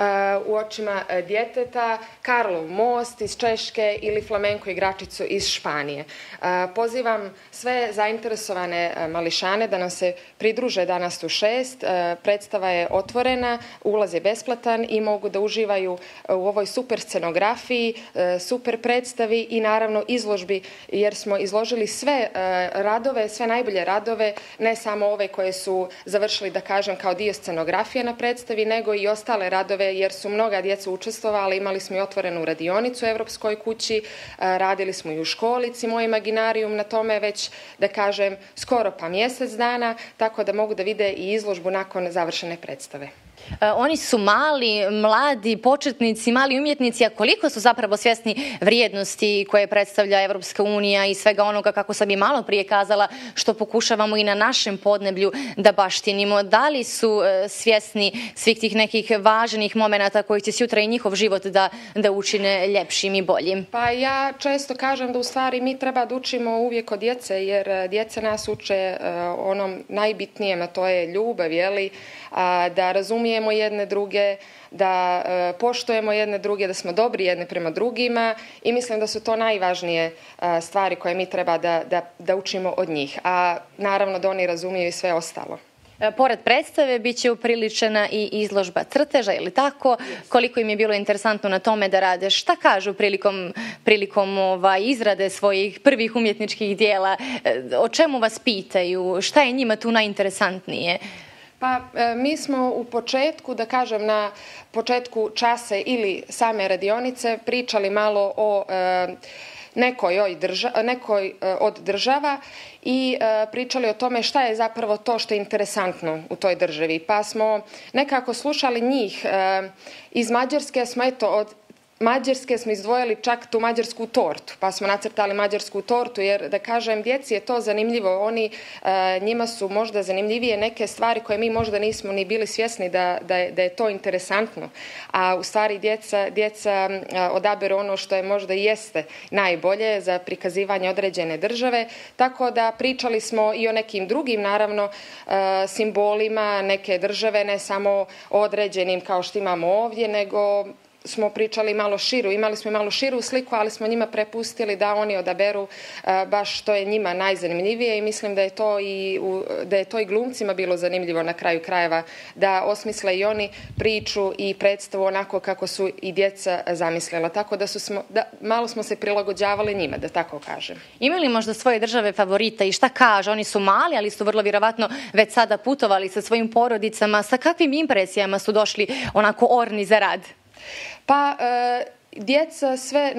u očima djeteta, Karlov most iz Češke ili flamenko igračicu iz Španije. Pozivam sve zainteresovane mališane da nam se pridruže danas u šest. Predstava je otvorena, ulaz je besplatan i mogu da uživaju u ovoj super scenografiji, super predstavi i naravno izložbi, jer smo izložili sve radove, sve najbolje radove, ne samo ove koje su završili, da kažem, kao dio scenografije na predstavi, nego i ostale radove, jer su mnoga djeca učestvovala. Imali smo i otvorenu radionicu u Evropskoj kući, radili smo i u školici Moj imaginarijum na tome već, da kažem, skoro pa mjesec dana, tako da mogu da vide i izložbu nakon završene predstave. Oni su mali, mladi, početnici, mali umjetnici, a koliko su zapravo svjesni vrijednosti koje predstavlja Evropska unija i svega onoga, kako sam i malo prije kazala, što pokušavamo i na našem podneblju da baštinimo. Da li su svjesni svih tih nekih važnih momenata koji će sutra i njihov život da, da učine ljepšim i boljim? Pa ja često kažem da u stvari mi treba da učimo uvijek od djece, jer djeca nas uče onom najbitnijem, a to je ljubav, jeli, da razumijemo jedne druge, da poštujemo jedne druge, da smo dobri jedne prema drugima i mislim da su to najvažnije stvari koje mi treba da, da, da učimo od njih, a naravno da oni razumiju i sve ostalo. Pored predstave bit će upriličena i izložba crteža, ili tako? Koliko im je bilo interesantno na tome da rade? Šta kažu prilikom, prilikom ovaj, izrade svojih prvih umjetničkih dijela? O čemu vas pitaju? Šta je njima tu najinteresantnije? Pa mi smo u početku, da kažem na početku čase ili same radionice pričali malo o nekoj, drža, nekoj od država i pričali o tome šta je zapravo to što je interesantno u toj državi. Pa smo nekako slušali njih. Iz Mađarske smo eto od Mađarske smo izdvojili čak tu mađarsku tortu, pa smo nacrtali mađarsku tortu, jer da kažem, djeci je to zanimljivo, oni, njima su možda zanimljivije neke stvari koje mi možda nismo ni bili svjesni da, da, je, da je to interesantno, a u stvari djeca, djeca odaberu ono što je možda i jeste najbolje za prikazivanje određene države, tako da pričali smo i o nekim drugim, naravno, simbolima neke države, ne samo o određenim kao što imamo ovdje, nego smo pričali malo širu, imali smo i malo širu sliku, ali smo njima prepustili da oni odaberu baš što je njima najzanimljivije i mislim da je to i, da je to i glumcima bilo zanimljivo na kraju krajeva, da osmisle i oni priču i predstavu onako kako su i djeca zamislila. Tako da, su smo, da malo smo se prilagođavali njima, da tako kažem. Imaju li možda svoje države favorita i šta kaže? Oni su mali, ali su vrlo vjerovatno već sada putovali sa svojim porodicama. Sa kakvim impresijama su došli onako orni za rad? Pa, e, djeca sve na,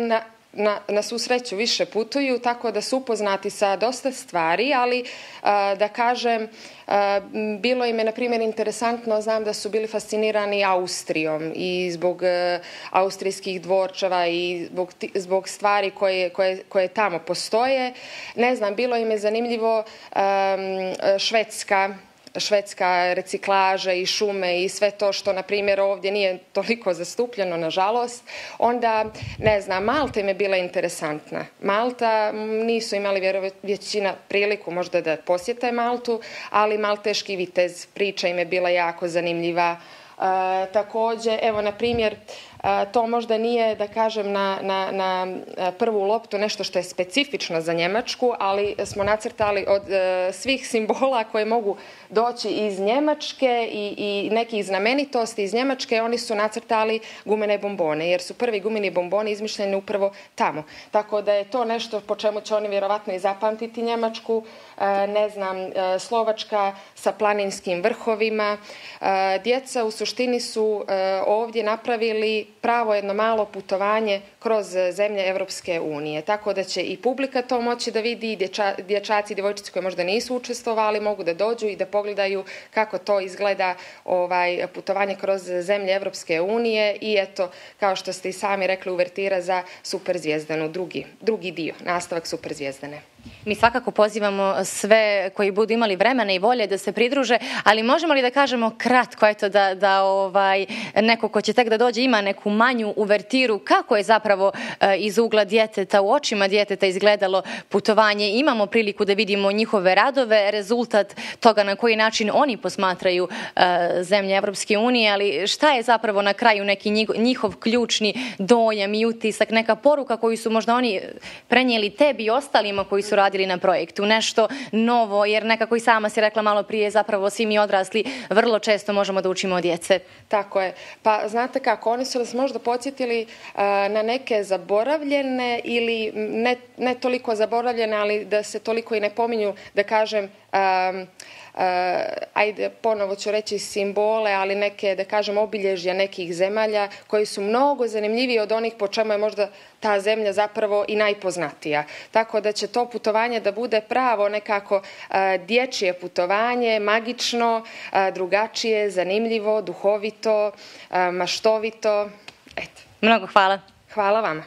na, na svu sreću više putuju, tako da su upoznati sa dosta stvari, ali a, da kažem, a, bilo im je, na primjer, interesantno, znam da su bili fascinirani Austrijom i zbog a, austrijskih dvorčeva i zbog, zbog stvari koje, koje, koje tamo postoje. Ne znam, bilo im je zanimljivo a, Švedska, švedska reciklaža i šume i sve to što, na primjer, ovdje nije toliko zastupljeno, nažalost. Onda, ne znam, Malta im je bila interesantna. Malta, nisu imali većina priliku možda da posjete Maltu, ali malteški vitez, priča im je bila jako zanimljiva. E, također, evo, na primjer, to možda nije, da kažem, na, na, na prvu loptu nešto što je specifično za Njemačku, ali smo nacrtali od uh, svih simbola koje mogu doći iz Njemačke i, i nekih znamenitosti iz Njemačke, oni su nacrtali gumene bombone, jer su prvi gumeni bomboni izmišljeni upravo tamo. Tako da je to nešto po čemu će oni vjerovatno i zapamtiti Njemačku. Uh, ne znam, uh, Slovačka sa planinskim vrhovima. Uh, djeca u suštini su uh, ovdje napravili pravo jedno malo putovanje kroz zemlje Evropske unije. Tako da će i publika to moći da vidi, dječa, dječaci i djevojčice koji možda nisu učestvovali mogu da dođu i da pogledaju kako to izgleda ovaj, putovanje kroz zemlje Evropske unije i eto, kao što ste i sami rekli, uvertira za Super Zvijezdanu, drugi, drugi dio, nastavak Super Zvijezdane. Mi svakako pozivamo sve koji budu imali vremena i volje da se pridruže, ali možemo li da kažemo kratko, eto, da, da ovaj, neko ko će tek da dođe ima neku manju uvertiru, kako je zapravo e, iz ugla djeteta, u očima djeteta izgledalo putovanje. Imamo priliku da vidimo njihove radove, rezultat toga na koji način oni posmatraju e, zemlje Evropske unije, ali šta je zapravo na kraju neki njihov ključni dojam i utisak, neka poruka koju su možda oni prenijeli tebi i ostalima koji su radili na projektu, nešto novo, jer nekako i sama si rekla malo prije, zapravo svi mi odrasli vrlo često možemo da učimo od djece. Tako je. Pa znate kako, oni su nas možda podsjetili uh, na neke zaboravljene ili ne, ne toliko zaboravljene, ali da se toliko i ne pominju, da kažem, um, Uh, ajde, ponovo ću reći simbole, ali neke, da kažem, obilježja nekih zemalja koji su mnogo zanimljiviji od onih po čemu je možda ta zemlja zapravo i najpoznatija. Tako da će to putovanje da bude pravo nekako uh, dječje putovanje, magično, uh, drugačije, zanimljivo, duhovito, uh, maštovito. Eto. Mnogo hvala. Hvala vama.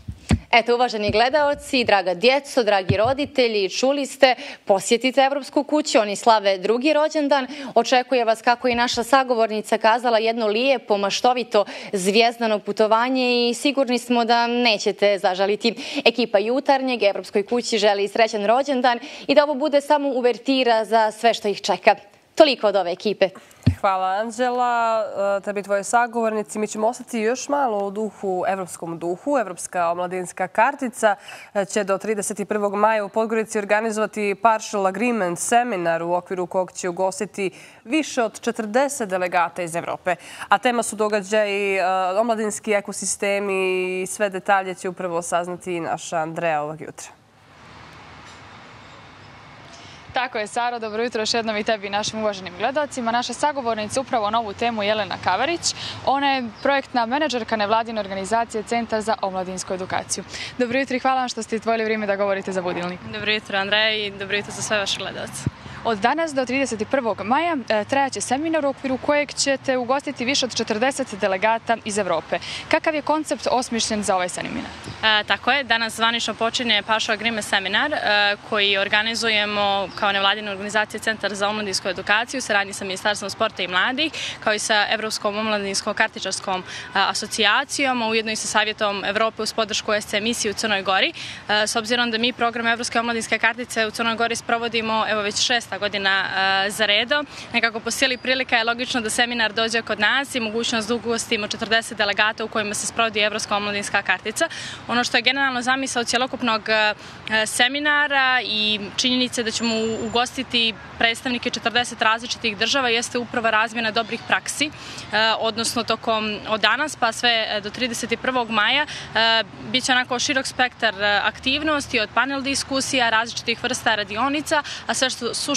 Eto, uvaženi gledaoci, draga djeco, dragi roditelji, čuli ste, posjetite Evropsku kuću, oni slave drugi rođendan. Očekuje vas, kako i naša sagovornica kazala, jedno lijepo, maštovito, zvijezdano putovanje i sigurni smo da nećete zažaliti. Ekipa Jutarnjeg Evropskoj kući želi srećan rođendan i da ovo bude samo uvertira za sve što ih čeka. Toliko od ove ekipe. Hvala, Anđela. Tebi tvoje sagovornici. Mi ćemo ostati još malo u duhu, evropskom duhu. Evropska omladinska kartica će do trideset prvog maja u Podgorici organizovati Partial Agreement seminar u okviru kog će ugostiti više od četrdeset delegata iz Evrope. A tema su događaji, omladinski ekosistemi i sve detalje će upravo saznati i naša Andreja ovog jutra. Tako je, Saro, dobro jutro još jednom i tebi i našim uvaženim gledalcima. Naša sagovornica upravo na ovu temu Jelena Kavarić. Ona je projektna menadžerka nevladine organizacije Centar za omladinsku edukaciju. Dobro jutro i hvala vam što ste izdvojili vrijeme da govorite za Budilnik. Dobro jutro, Andreja, i dobro jutro za sve vaše gledalce. Od danas do trideset prvog maja trajaće seminar u okviru kojeg ćete ugostiti više od četrdeset delegata iz Evrope. Kakav je koncept osmišljen za ovaj seminar? E, tako je, danas zvanično počinje Partial Agreement seminar e, koji organizujemo kao nevladina organizacija Centar za omladinsku edukaciju u saradnji sa Ministarstvom sporta i mladih, kao i sa Evropskom omladinskom kartičarskom asocijacijom, a ujedno i sa Savjetom Evrope uz podršku S C emisije u Crnoj Gori. E, s obzirom da mi program Evropske omladinske kartice u Crnoj Gori sprovodimo evo već šest godina uh, za redom. Nekako po sili prilika je logično da seminar dođe kod nas i mogućnost da ugostimo četrdeset delegata u kojima se sprovodi Evropska omladinska kartica. Ono što je generalno zamisao cjelokupnog uh, seminara i činjenice da ćemo ugostiti predstavnike četrdeset različitih država jeste upravo razmjena dobrih praksi, uh, odnosno tokom od danas pa sve do trideset prvog maja uh, bit će onako širok spektar aktivnosti od panel diskusija, različitih vrsta radionica, a sve što suštinski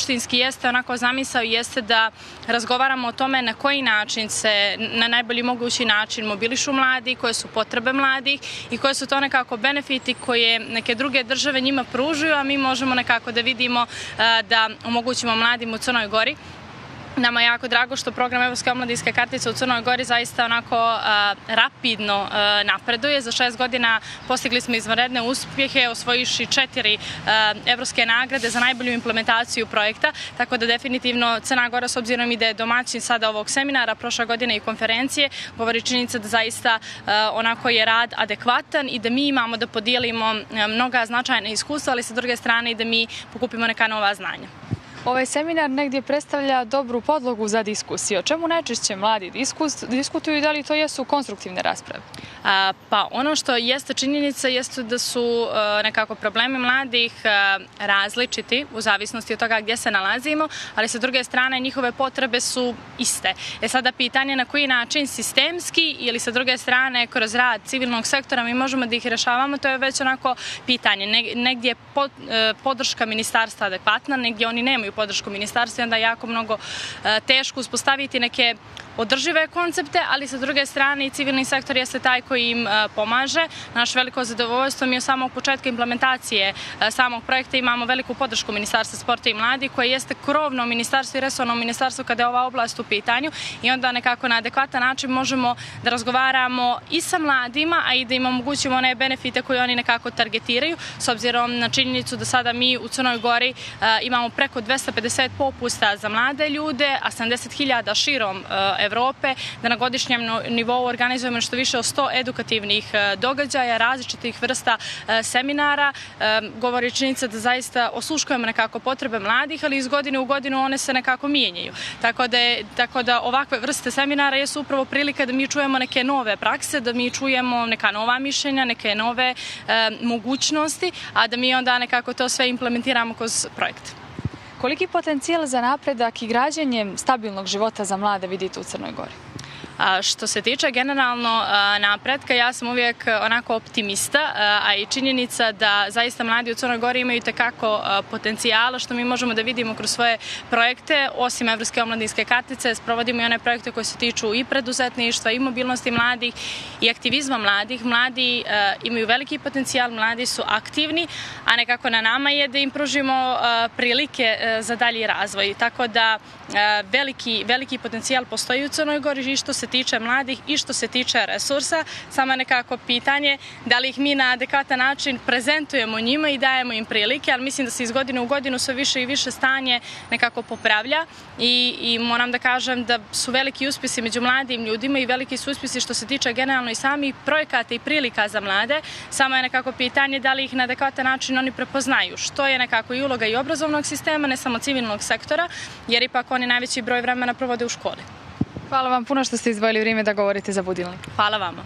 suštinski jeste onako zamisao, jeste da razgovaramo o tome na koji način se na najbolji mogući način mobilišu mladi, koje su potrebe mladih i koje su to nekako benefiti koje neke druge države njima pružuju, a mi možemo nekako da vidimo da omogućimo mladim u Crnoj Gori. Nama je jako drago što program Evropske omladinske kartice u Crnoj Gori zaista onako a, rapidno a, napreduje. Za šest godina postigli smo izvanredne uspjehe, osvojiši četiri a, evropske nagrade za najbolju implementaciju projekta, tako da definitivno Crna Gora, s obzirom i da je domaćin sada ovog seminara, prošle godine i konferencije, govori činjenica da zaista a, onako je rad adekvatan i da mi imamo da podijelimo a, mnoga značajna iskustva, ali sa druge strane i da mi pokupimo neka nova znanja. Ovaj seminar negdje predstavlja dobru podlogu za diskusiju. O čemu najčešće mladi diskutuju i da li to jesu konstruktivne rasprave? A, pa ono što jeste činjenica jeste da su a, nekako problemi mladih a, različiti u zavisnosti od toga gdje se nalazimo, ali sa druge strane njihove potrebe su iste. E sada pitanje na koji način sistemski ili sa druge strane kroz rad civilnog sektora mi možemo da ih rešavamo, to je već onako pitanje. Negdje je pod, a, podrška ministarstva adekvatna, negdje oni nemaju podršku ministarstva i onda je jako mnogo a, teško uspostaviti neke održive koncepte, ali sa druge strane i civilni sektor jeste taj koji im pomaže. Naš veliko zadovoljstvo mi od samog početka implementacije samog projekta imamo veliku podršku Ministarstva sporta i mladih, koje jeste krovno ministarstvo i resorno ministarstvo kada je ova oblast u pitanju i onda nekako na adekvatan način možemo da razgovaramo i sa mladima, a i da im omogućimo one benefite koje oni nekako targetiraju, s obzirom na činjenicu da sada mi u Crnoj Gori imamo preko dvesta pedeset popusta za mlade ljude, a sedamdeset hiljada širom Evrope, da na godišnjem nivou organizujemo što više od sto edukativnih događaja, različitih vrsta seminara. Govori činjenica da zaista osluškujemo nekako potrebe mladih, ali iz godine u godinu one se nekako mijenjaju. Tako da, je, tako da ovakve vrste seminara jesu upravo prilika da mi čujemo neke nove prakse, da mi čujemo neka nova mišljenja, neke nove e, mogućnosti, a da mi onda nekako to sve implementiramo kroz projekt. Koliki potencijal za napredak i građenje stabilnog života za mlade vidite u Crnoj Gori? A što se tiče generalno napretka, ja sam uvijek onako optimista, a i činjenica da zaista mladi u Crnoj Gori imaju tekako potencijala, što mi možemo da vidimo kroz svoje projekte. Osim Evropske omladinske kartice, sprovodimo i one projekte koje se tiču i preduzetništva, i mobilnosti mladih, i aktivizma mladih. Mladi imaju veliki potencijal, mladi su aktivni, a nekako na nama je da im pružimo prilike za dalji razvoj. Tako da veliki, veliki potencijal postoji u Crnoj Gori i što se tiče mladih i što se tiče resursa. Samo nekako pitanje da li ih mi na adekvatan način prezentujemo njima i dajemo im prilike, ali mislim da se iz godine u godinu sve više i više stanje nekako popravlja i, i moram da kažem da su veliki uspjesi među mladim ljudima i veliki su uspjesi što se tiče generalno i samih projekata i prilika za mlade. Samo je nekako pitanje da li ih na adekvatan način oni prepoznaju, što je nekako i uloga i obrazovnog sistema, ne samo civilnog sektora, jer ipak oni najveći broj vremena provode u školi. Hvala vam puno što ste izdvojili vrijeme da govorite za Budilnik. Hvala vama.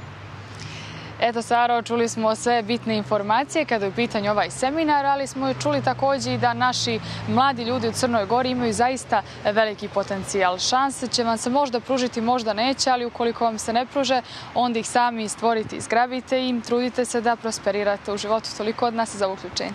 Eto, Saro, čuli smo sve bitne informacije kada je u pitanju ovaj seminar, ali smo čuli također i da naši mladi ljudi u Crnoj Gori imaju zaista veliki potencijal. Šanse će vam se možda pružiti, možda neće, ali ukoliko vam se ne pruže, onda ih sami stvorite, izgrabite i trudite se da prosperirate u životu. Toliko od nas za uključenje.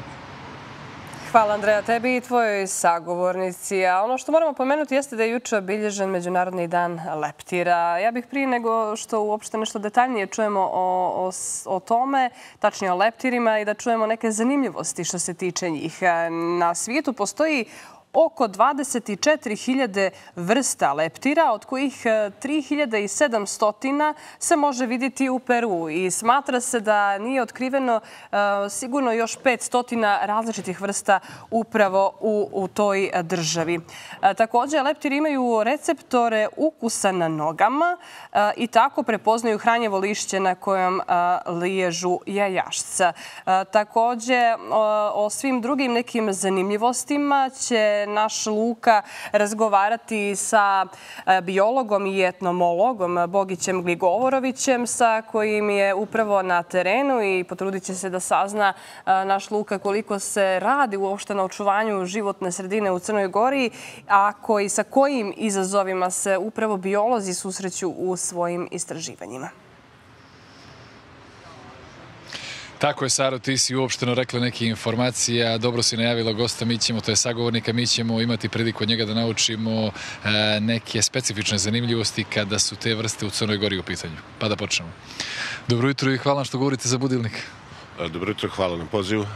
Hvala, Andreja, tebi i tvojoj sagovornici. A ono što moramo pomenuti jeste da je juče obilježen Međunarodni dan leptira. Ja bih prije nego što uopšte nešto detaljnije čujemo o, o, o tome, tačnije o leptirima, i da čujemo neke zanimljivosti što se tiče njih. Na svijetu postoji oko dvadeset četiri hiljade vrsta leptira, od kojih tri hiljade sedamsto se može vidjeti u Peru. I smatra se da nije otkriveno sigurno još petsto različitih vrsta upravo u, u toj državi. Također, leptiri imaju receptore ukusa na nogama i tako prepoznaju hranjevo lišće na kojem liježu jajašca. Također, o svim drugim nekim zanimljivostima će naš Luka razgovarati sa biologom i etnomologom Bogićem Gligovorovićem, sa kojim je upravo na terenu, i potrudit će se da sazna naš Luka koliko se radi uopšte na očuvanju životne sredine u Crnoj Gori, a koji, sa kojim izazovima se upravo biolozi susreću u svojim istraživanjima. Tako je, Saro, ti si uopšteno rekla neke informacije, a dobro si najavila gosta, mi ćemo, to je sagovornika, mi ćemo imati priliku od njega da naučimo neke specifične zanimljivosti kada su te vrste u Crnoj Gori u pitanju. Pa da počnemo. Dobro jutro i hvala što govorite za Budilnik. Dobro jutro, hvala na pozivu.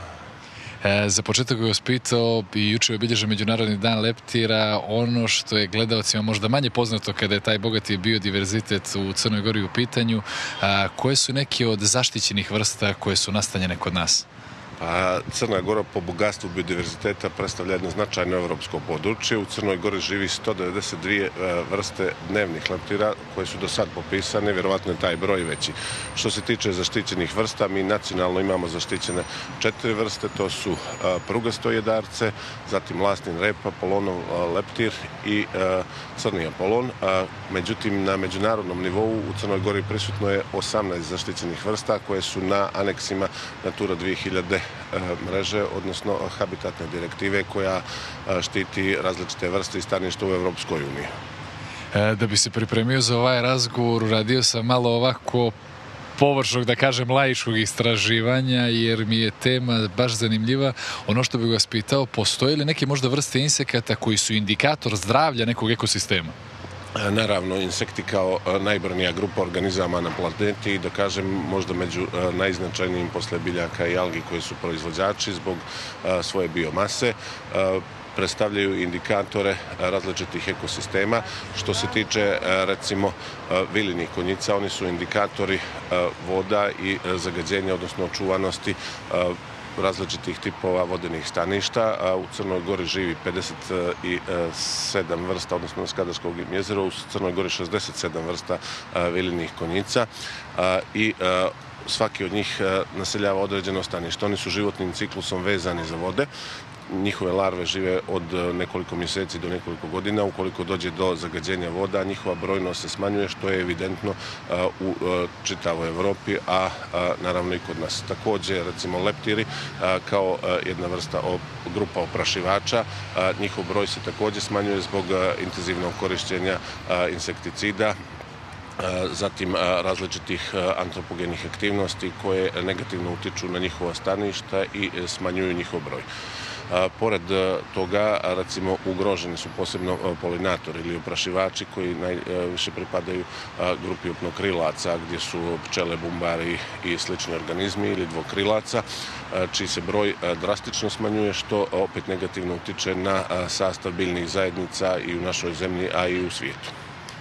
Za početak bih vas pitao, i juče je obilježen Međunarodni dan leptira, ono što je gledalcima možda manje poznato kada je taj bogati biodiverzitet u Crnoj Gori u pitanju, koje su neke od zaštićenih vrsta koje su nastanjene kod nas? Pa, Crna Gora po bogatstvu biodiverziteta predstavlja jedno značajno evropsko područje. U Crnoj Gori živi sto devedeset dvije vrste dnevnih leptira koje su do sad popisane, vjerovatno je taj broj veći. Što se tiče zaštićenih vrsta, mi nacionalno imamo zaštićene četiri vrste, to su prugastojedarce, zatim lastin rep, apolonov leptir i crni apolon. Međutim, na međunarodnom nivou u Crnoj Gori prisutno je osamnaest zaštićenih vrsta koje su na aneksima Natura dvije hiljade mreže, odnosno habitatne direktive koja štiti različite vrste i staništa u Evropskoj uniji. Da bi se pripremio za ovaj razgovor, radio sam malo ovako površnog, da kažem, laičkog istraživanja, jer mi je tema baš zanimljiva. Ono što bih vas pitao, postoje li neke možda vrste insekata koji su indikator zdravlja nekog ekosistema? Naravno, insekti kao najbrojnija grupa organizama na planeti i da kažem možda među najznačajnijim posle biljaka i algi koji su proizvođači zbog svoje biomase, predstavljaju indikatore različitih ekosistema. Što se tiče, recimo, vilinih konjica, oni su indikatori voda i zagađenja, odnosno očuvanosti različitih tipova vodenih staništa. U Crnoj Gori živi pedeset sedam vrsta, odnosno na Skadarskog jezeru, u Crnoj Gori šezdeset sedam vrsta vilinih konjica i svaki od njih naseljava određeno stanište. Oni su životnim ciklusom vezani za vode. Njihove larve žive od nekoliko mjeseci do nekoliko godina. Ukoliko dođe do zagađenja voda, njihova brojnost se smanjuje, što je evidentno u čitavoj Evropi, a naravno i kod nas. Također, recimo, leptiri kao jedna vrsta grupa oprašivača, njihov broj se također smanjuje zbog intenzivnog korištenja insekticida, zatim različitih antropogenih aktivnosti koje negativno utiču na njihova staništa i smanjuju njihov broj. Pored toga, recimo, ugroženi su posebno polinatori ili oprašivači koji najviše pripadaju grupi opnokrilaca, gdje su pčele, bumbari i slični organizmi, ili dvokrilaca, čiji se broj drastično smanjuje, što opet negativno utiče na sastav biljnih zajednica i u našoj zemlji, a i u svijetu.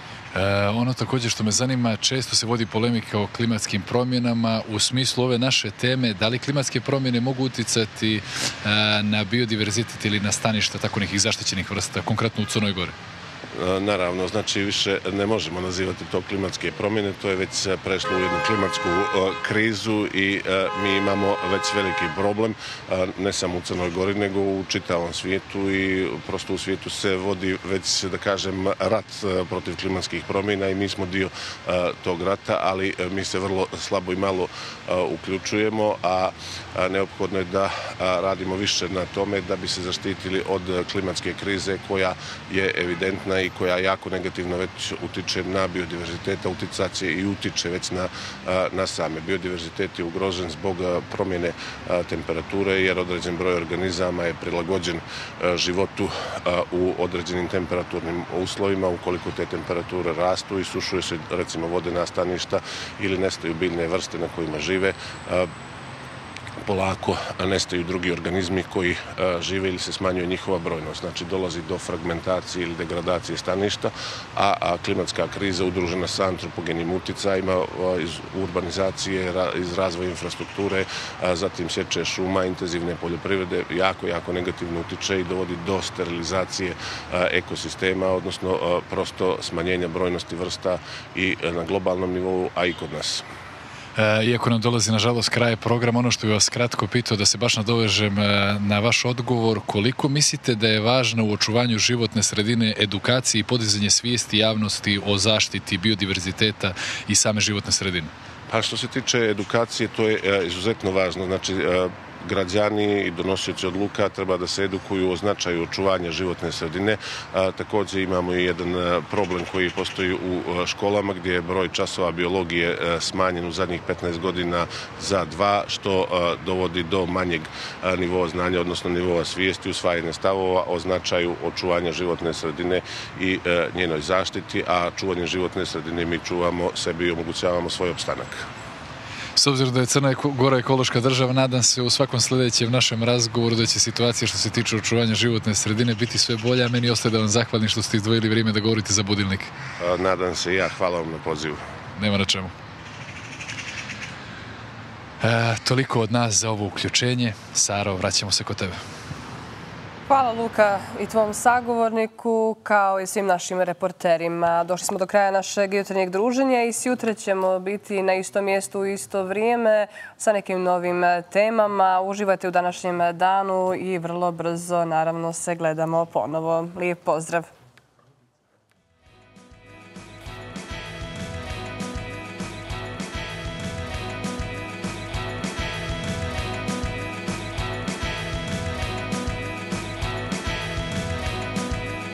Ono također što me zanima, često se vodi polemika o klimatskim promjenama. U smislu ove naše teme, da li klimatske promjene mogu uticati na biodiverzitet ili na staništa tako nekih zaštićenih vrsta, konkretno u Crnoj Gori? Naravno, znači više ne možemo nazivati to klimatske promjene, to je već prešlo u jednu klimatsku krizu i mi imamo već veliki problem, ne samo u Crnoj Gori, nego u čitavom svijetu i prosto u svijetu se vodi već, da kažem, rat protiv klimatskih promjena i mi smo dio tog rata, ali mi se vrlo slabo i malo uključujemo, a neophodno je da radimo više na tome da bi se zaštitili od klimatske krize koja je evidentna i koja jako negativno već utiče na biodiverzitet, uticat će i utiče već na, na same. Biodiverzitet je ugrožen zbog promjene temperature, jer određen broj organizama je prilagođen životu u određenim temperaturnim uslovima. Ukoliko te temperature rastu, isušuje se, recimo, vodena staništa ili nestaju biljne vrste na kojima žive, polako nestaju drugi organizmi koji žive ili se smanjuje njihova brojnost. Znači, dolazi do fragmentacije ili degradacije staništa, a klimatska kriza udružena sa antropogenim uticajima iz urbanizacije, iz razvoja infrastrukture, zatim sječe šuma, intenzivne poljoprivrede, jako, jako negativno utiče i dovodi do sterilizacije ekosistema, odnosno prosto smanjenja brojnosti vrsta i na globalnom nivou, a i kod nas. Iako nam dolazi, nažalost, kraj programa, ono što bih vas kratko pitao, da se baš nadovežem na vaš odgovor, koliko mislite da je važno u očuvanju životne sredine edukaciji i podizanje svijesti javnosti o zaštiti biodiverziteta i same životne sredine? A što se tiče edukacije, to je izuzetno važno. Znači, građani i donosioci odluka treba da se edukuju o značaju očuvanja životne sredine. Također imamo i jedan problem koji postoji u školama gdje je broj časova biologije smanjen u zadnjih petnaest godina za dva, što dovodi do manjeg nivoa znanja, odnosno nivoa svijesti, usvajanja stavova o značaju očuvanja životne sredine i njenoj zaštiti, a čuvanje životne sredine mi čuvamo sebi i omogućavamo svoj opstanak. S obzirom da je Crna Gora ekološka država, nadam se u svakom sljedećem našem razgovoru da će situacija što se tiče očuvanja životne sredine biti sve bolja, a meni ostaje da vam zahvalim što ste izdvojili vrijeme da govorite za Budilnik. Nadam se i ja. Hvala vam na pozivu. Nema na čemu. E, toliko od nas za ovo uključenje. Saro, vraćamo se kod tebe. Hvala Luka i tvom sagovorniku, kao i svim našim reporterima. Došli smo do kraja našeg jutarnjeg druženja i sjutra ćemo biti na istom mjestu u isto vrijeme sa nekim novim temama. Uživajte u današnjem danu i vrlo brzo, naravno, se gledamo ponovo. Lijep pozdrav!